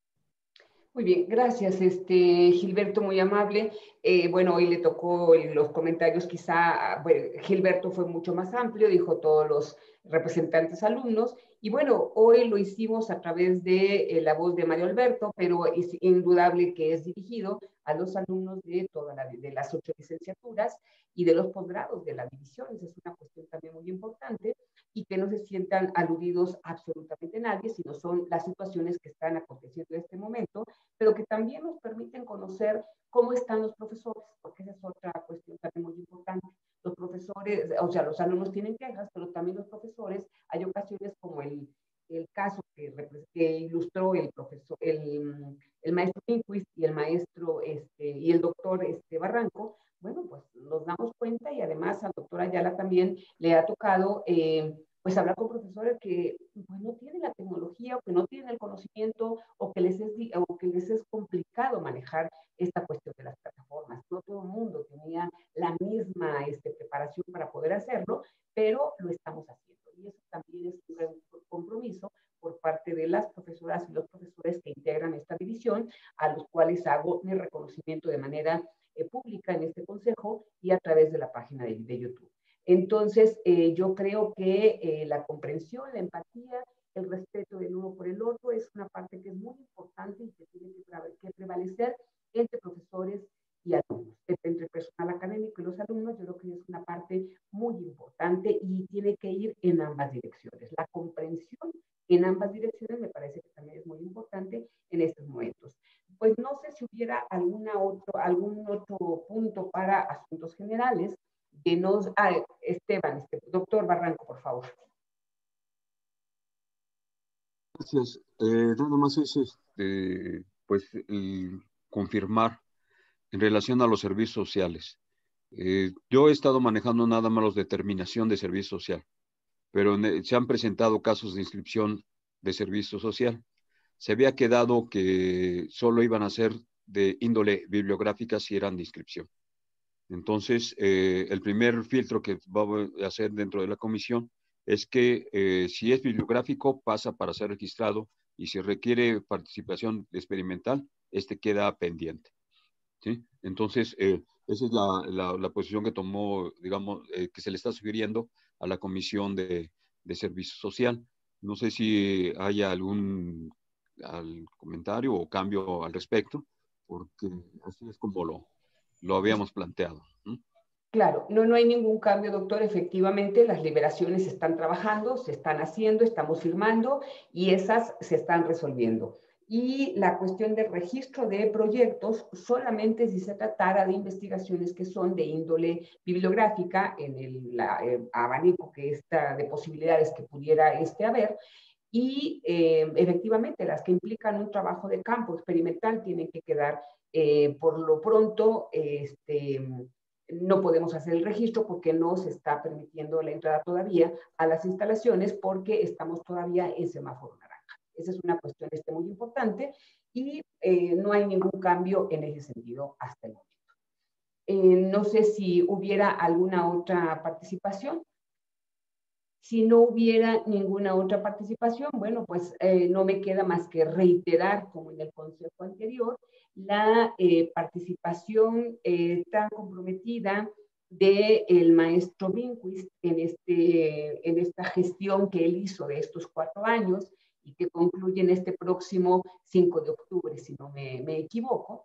Muy bien, gracias, Gilberto, muy amable. Bueno, hoy le tocó los comentarios, quizá, bueno, Gilberto fue mucho más amplio, dijo todos los representantes alumnos, y bueno, hoy lo hicimos a través de la voz de Mario Alberto, pero es indudable que es dirigido a los alumnos de de las 8 licenciaturas y de los posgrados de la división. Esa es una cuestión también muy importante, y que no se sientan aludidos absolutamente nadie, sino son las situaciones que están aconteciendo en este momento, pero que también nos permiten conocer cómo están los profesores, porque esa es otra cuestión también muy importante. Los profesores, o sea, los alumnos tienen quejas, pero también los profesores, hay ocasiones como el caso que ilustró el profesor, el maestro Pinquist y el maestro, y el doctor Barranco. Bueno, pues nos damos cuenta, y además al doctor Ayala también le ha tocado pues hablar con profesores que pues, no tienen la tecnología, o que no tienen el conocimiento, o que les es complicado manejar esta cuestión de las plataformas. No todo el mundo tenía la misma preparación para poder hacerlo, pero lo estamos haciendo. Y eso también es un gran compromiso por parte de las profesoras y los profesores que integran esta división, a los cuales hago mi reconocimiento de manera pública en este consejo y a través de la página de YouTube. Entonces, yo creo que la comprensión, la empatía, el respeto del uno por el otro es una parte que es muy importante y que tiene que prevalecer entre profesores y alumnos. Entre personal académico y los alumnos, yo creo que es una parte muy importante y tiene que ir en ambas direcciones. La comprensión en ambas direcciones me parece que también es muy importante en estos momentos. Pues no sé si hubiera algún otro punto para asuntos generales. Esteban, doctor Barranco, por favor. Gracias. Nada más es pues confirmar en relación a los servicios sociales. Yo he estado manejando nada más los de terminación de servicio social, pero se han presentado casos de inscripción de servicio social. Se había quedado que solo iban a ser de índole bibliográfica si eran de inscripción. Entonces, el primer filtro que vamos a hacer dentro de la comisión es que si es bibliográfico pasa para ser registrado, y si requiere participación experimental, queda pendiente. ¿Sí? Entonces, esa es la posición que tomó, digamos, que se le está sugiriendo a la Comisión de Servicio Social. No sé si hay algún comentario o cambio al respecto, porque así es como lo habíamos planteado. Claro, no hay ningún cambio, doctor. Efectivamente, las liberaciones se están trabajando, se están haciendo, estamos firmando y esas se están resolviendo. Y la cuestión del registro de proyectos solamente si se tratara de investigaciones que son de índole bibliográfica en el abanico de posibilidades que pudiera haber. Y efectivamente las que implican un trabajo de campo experimental tienen que quedar por lo pronto, no podemos hacer el registro porque no se está permitiendo la entrada todavía a las instalaciones porque estamos todavía en semáforo naranja. Esa es una cuestión muy importante y no hay ningún cambio en ese sentido hasta el momento. No sé si hubiera alguna otra participación. Si no hubiera ninguna otra participación, bueno, pues no me queda más que reiterar, como en el consejo anterior, la participación tan comprometida del maestro Pinquist en esta gestión que él hizo de estos 4 años y que concluye en este próximo 5 de octubre, si no me equivoco.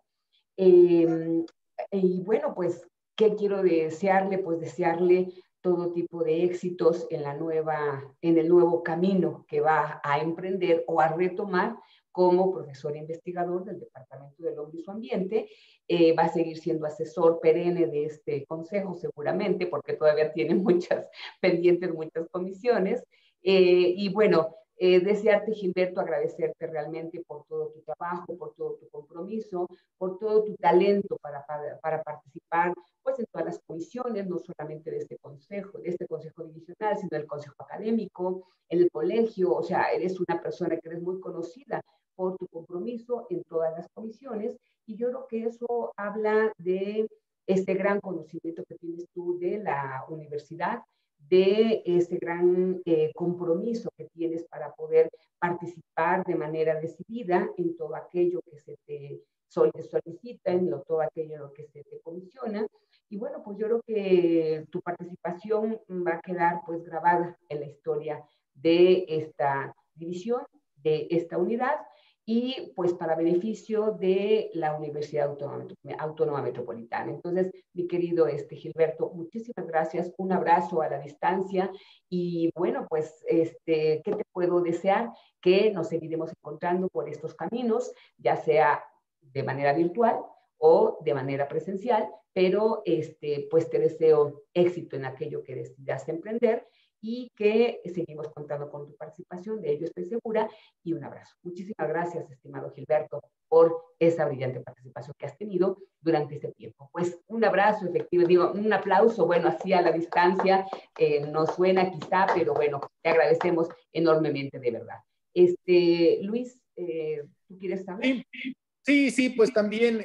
Y bueno, pues, ¿qué quiero desearle? Pues desearle todo tipo de éxitos en el nuevo camino que va a emprender o a retomar, como profesor investigador del Departamento del Hombre y su Ambiente. Va a seguir siendo asesor perenne de este consejo seguramente, porque todavía tiene muchas pendientes, muchas comisiones. Y bueno, desearte, Gilberto, agradecerte realmente por todo tu trabajo, por todo tu compromiso, por todo tu talento para participar pues, en todas las comisiones, no solamente de este consejo divisional, sino del consejo académico, en el colegio. O sea, eres una persona que eres muy conocida por tu compromiso en todas las comisiones, y yo creo que eso habla de este gran conocimiento que tienes tú de la universidad, de ese gran compromiso que tienes para poder participar de manera decidida en todo aquello que se te solicita, en todo aquello que se te comisiona. Y bueno, pues yo creo que tu participación va a quedar pues grabada en la historia de esta división, de esta unidad, y pues para beneficio de la Universidad Autónoma Metropolitana. Entonces, mi querido Gilberto, muchísimas gracias, un abrazo a la distancia, y bueno, pues, ¿qué te puedo desear? Que nos seguiremos encontrando por estos caminos, ya sea de manera virtual o de manera presencial, pero pues te deseo éxito en aquello que decidas emprender, y que seguimos contando con tu participación, de ello estoy segura, y un abrazo. Muchísimas gracias, estimado Gilberto, por esa brillante participación que has tenido durante este tiempo. Pues un abrazo efectivo, digo, un aplauso, bueno, así a la distancia, nos suena quizá, pero bueno, te agradecemos enormemente, de verdad. Luis, ¿tú quieres saber? Sí, pues también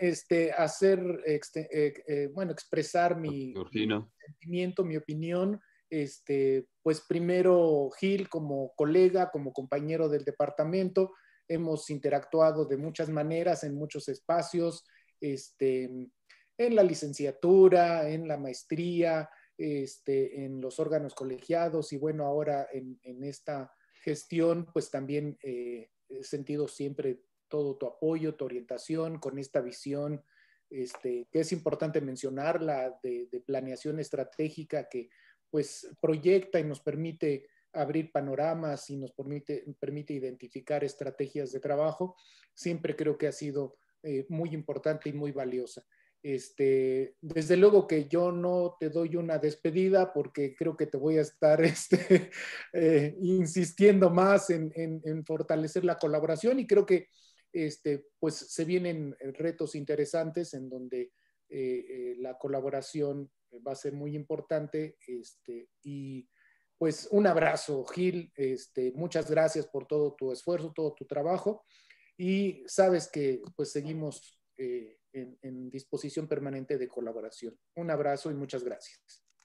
expresar mi sentimiento, mi opinión. Pues primero, Gil, como colega, como compañero del departamento, hemos interactuado de muchas maneras, en muchos espacios, en la licenciatura, en la maestría, en los órganos colegiados, y bueno, ahora en esta gestión, pues también he sentido siempre todo tu apoyo, tu orientación con esta visión, que es importante mencionarla, de planeación estratégica, que pues proyecta y nos permite abrir panoramas y nos permite identificar estrategias de trabajo. Siempre creo que ha sido muy importante y muy valiosa. Desde luego que yo no te doy una despedida, porque creo que te voy a estar insistiendo más en fortalecer la colaboración, y creo que pues se vienen retos interesantes en donde la colaboración va a ser muy importante, y pues un abrazo, Gil, muchas gracias por todo tu esfuerzo, todo tu trabajo, y sabes que pues seguimos en disposición permanente de colaboración. Un abrazo y muchas gracias.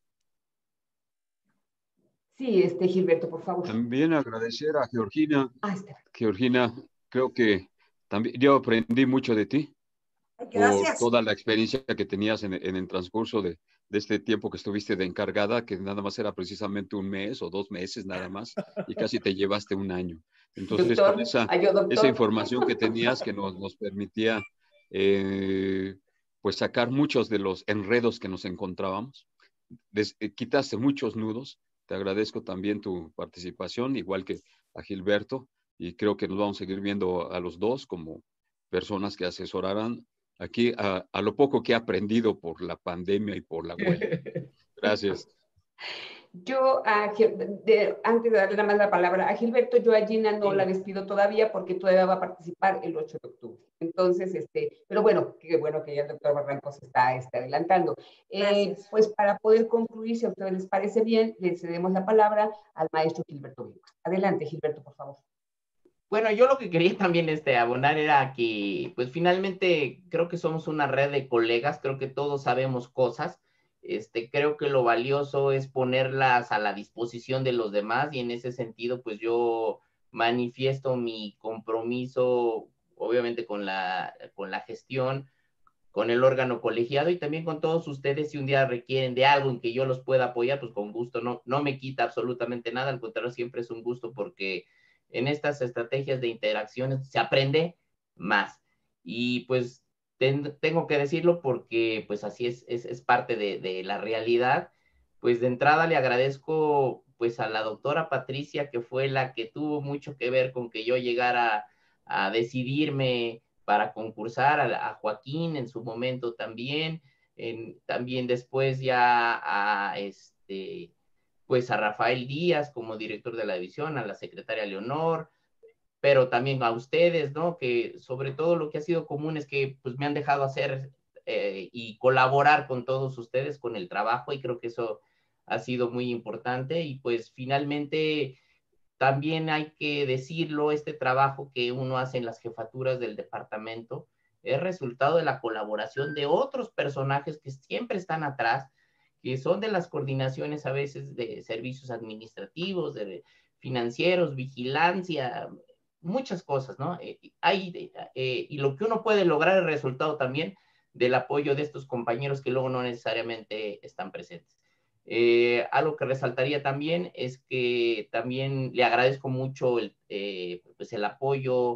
Sí, Gilberto, por favor. También agradecer a Georgina. Georgina, creo que también yo aprendí mucho de ti. Gracias. Por toda la experiencia que tenías en el transcurso de este tiempo que estuviste de encargada, que nada más era precisamente 1 mes o 2 meses nada más, y casi te llevaste 1 año. Entonces, doctor, con esa información que tenías, que nos permitía pues sacar muchos de los enredos que nos encontrábamos, quitaste muchos nudos. Te agradezco también tu participación, igual que a Gilberto, y creo que nos vamos a seguir viendo a los dos como personas que asesorarán aquí a lo poco que he aprendido por la pandemia y por la huelga. Gracias. Yo, antes de darle nada más la palabra a Gilberto, yo a Gina no la despido todavía, porque todavía va a participar el 8 de octubre. Entonces, pero bueno, qué bueno que ya el doctor Barrancos está adelantando. Pues para poder concluir, si a ustedes les parece bien, le cedemos la palabra al maestro Gilberto Vincos. Adelante, Gilberto, por favor. Bueno, yo lo que quería también abonar era que, pues finalmente creo que somos una red de colegas, creo que todos sabemos cosas, creo que lo valioso es ponerlas a la disposición de los demás, y en ese sentido, pues yo manifiesto mi compromiso, obviamente con la gestión, con el órgano colegiado, y también con todos ustedes. Si un día requieren de algo en que yo los pueda apoyar, pues con gusto, no me quita absolutamente nada, al contrario, siempre es un gusto, porque en estas estrategias de interacciones se aprende más. Y pues tengo que decirlo porque pues así es parte de la realidad. Pues de entrada le agradezco pues a la doctora Patricia, que fue la que tuvo mucho que ver con que yo llegara a decidirme para concursar, a Joaquín en su momento también, también después ya a pues a Rafael Díaz como director de la división, a la secretaria Leonor, pero también a ustedes, ¿no? Que sobre todo lo que ha sido común es que pues me han dejado hacer y colaborar con todos ustedes con el trabajo, y creo que eso ha sido muy importante. Y pues finalmente también hay que decirlo, este trabajo que uno hace en las jefaturas del departamento es resultado de la colaboración de otros personajes que siempre están atrás, que son de las coordinaciones a veces de servicios administrativos, de financieros, vigilancia, muchas cosas, ¿no? Y lo que uno puede lograr es resultado también del apoyo de estos compañeros que luego no necesariamente están presentes. Algo que resaltaría también es que también le agradezco mucho pues el apoyo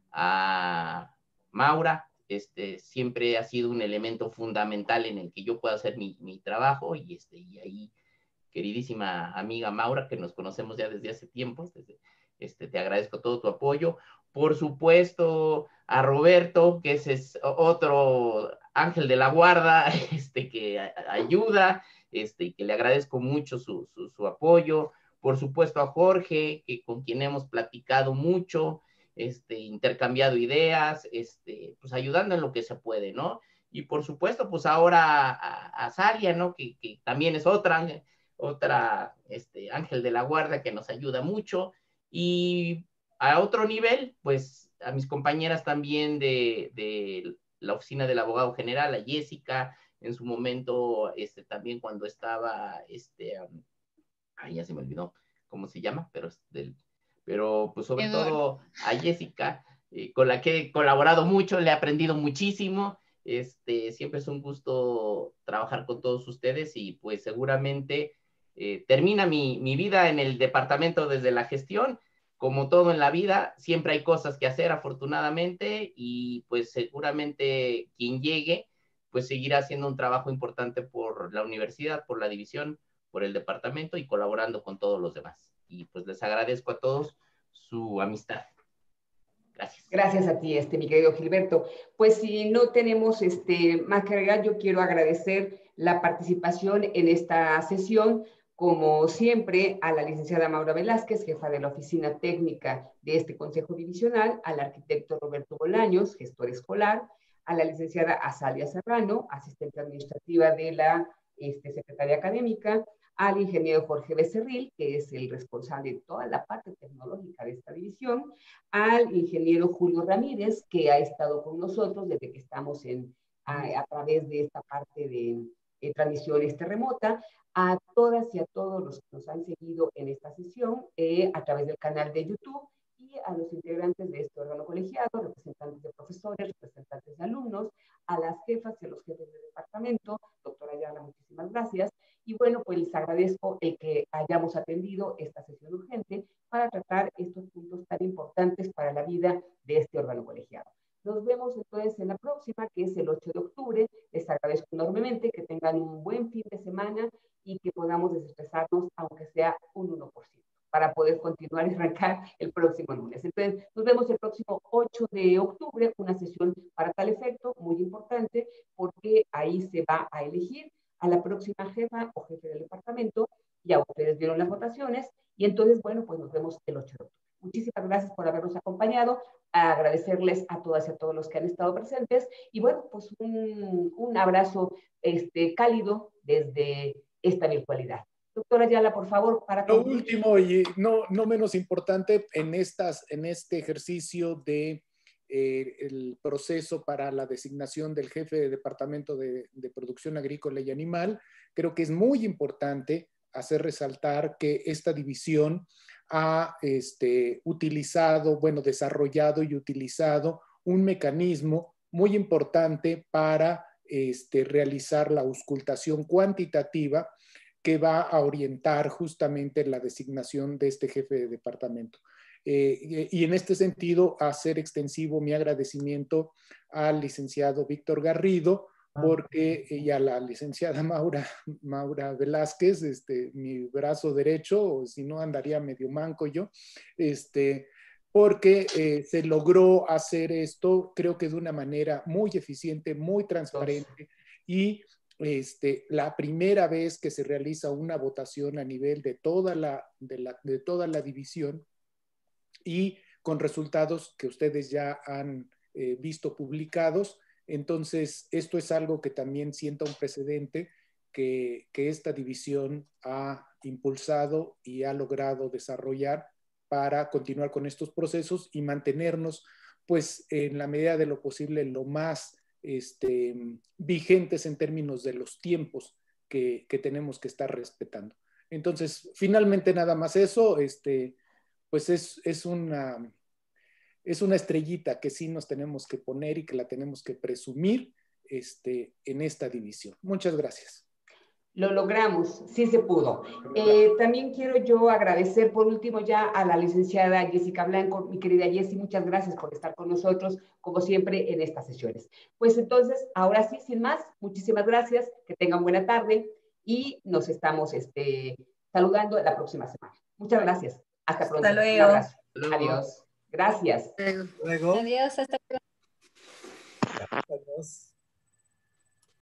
a Maura. Siempre ha sido un elemento fundamental en el que yo pueda hacer mi trabajo, y ahí, queridísima amiga Maura, que nos conocemos ya desde hace tiempo, te agradezco todo tu apoyo. Por supuesto, a Roberto, que es otro ángel de la guarda, que ayuda, y que le agradezco mucho su apoyo. Por supuesto a Jorge, con quien hemos platicado mucho, intercambiado ideas, pues ayudando en lo que se puede, ¿no? Y por supuesto, pues ahora a Salia, ¿no? Que también es otra ángel de la guarda que nos ayuda mucho. Y a otro nivel, pues a mis compañeras también de la oficina del abogado general, a Jessica, en su momento, también cuando estaba, ya se me olvidó cómo se llama, pero pues sobre Eduardo. todo a Jessica, con la que he colaborado mucho, le he aprendido muchísimo. Siempre es un gusto trabajar con todos ustedes, y pues seguramente termina mi vida en el departamento desde la gestión. Como todo en la vida, siempre hay cosas que hacer, afortunadamente, y pues seguramente quien llegue, pues seguirá haciendo un trabajo importante por la universidad, por la división, por el departamento, y colaborando con todos los demás. Y pues les agradezco a todos su amistad. Gracias. Gracias a ti, mi querido Gilberto. Pues si no tenemos más que agregar, yo quiero agradecer la participación en esta sesión, como siempre, a la licenciada Maura Velázquez, jefa de la oficina técnica de este Consejo Divisional, al arquitecto Roberto Bolaños, gestor escolar, a la licenciada Azalia Serrano, asistente administrativa de la Secretaría Académica, al ingeniero Jorge Becerril, que es el responsable de toda la parte tecnológica de esta división, al ingeniero Julio Ramírez, que ha estado con nosotros desde que estamos a través de esta parte de transmisión remota, a todas y a todos los que nos han seguido en esta sesión a través del canal de YouTube, y a los integrantes de este órgano colegiado, representantes de profesores, representantes de alumnos, a las jefas y a los jefes de departamento. Doctora Ayala, muchísimas gracias. Y bueno, pues les agradezco el que hayamos atendido esta sesión urgente para tratar estos puntos tan importantes para la vida de este órgano colegiado. Nos vemos entonces en la próxima, que es el 8 de octubre. Les agradezco enormemente, que tengan un buen fin de semana y que podamos desestresarnos, aunque sea un 1%, para poder continuar y arrancar el próximo lunes. Entonces, nos vemos el próximo 8 de octubre, una sesión para tal efecto muy importante, porque ahí se va a elegir a la próxima jefa o jefe del departamento. Ya ustedes vieron las votaciones, y entonces, bueno, pues nos vemos el 8 de octubre. Muchísimas gracias por habernos acompañado, a agradecerles a todas y a todos los que han estado presentes, y bueno, pues un abrazo cálido desde esta virtualidad. Doctora Ayala, por favor, para lo último y no menos importante en este ejercicio de el proceso para la designación del jefe de departamento de producción agrícola y animal, creo que es muy importante hacer resaltar que esta división ha desarrollado y utilizado un mecanismo muy importante para realizar la auscultación cuantitativa que va a orientar justamente la designación de este jefe de departamento. Y en este sentido, hacer extensivo mi agradecimiento al licenciado Víctor Garrido, y a la licenciada Maura Velázquez, mi brazo derecho, o si no andaría medio manco yo, porque se logró hacer esto, creo que de una manera muy eficiente, muy transparente, y la primera vez que se realiza una votación a nivel de toda la división, y con resultados que ustedes ya han visto publicados. Entonces, esto es algo que también sienta un precedente que esta división ha impulsado y ha logrado desarrollar para continuar con estos procesos y mantenernos, pues, en la medida de lo posible, lo más vigentes en términos de los tiempos que tenemos que estar respetando. Entonces, finalmente nada más eso, pues es una estrellita que sí nos tenemos que poner y que la tenemos que presumir en esta división. Muchas gracias. Lo logramos, sí se pudo. También quiero yo agradecer por último ya a la licenciada Jessica Blanco. Mi querida Jessie, muchas gracias por estar con nosotros, como siempre, en estas sesiones. Pues entonces, ahora sí, sin más, muchísimas gracias, que tengan buena tarde y nos estamos saludando la próxima semana. Muchas gracias. Hasta pronto. Hasta luego. Un abrazo. Adiós. Gracias. Luego. Adiós, hasta luego. Adiós.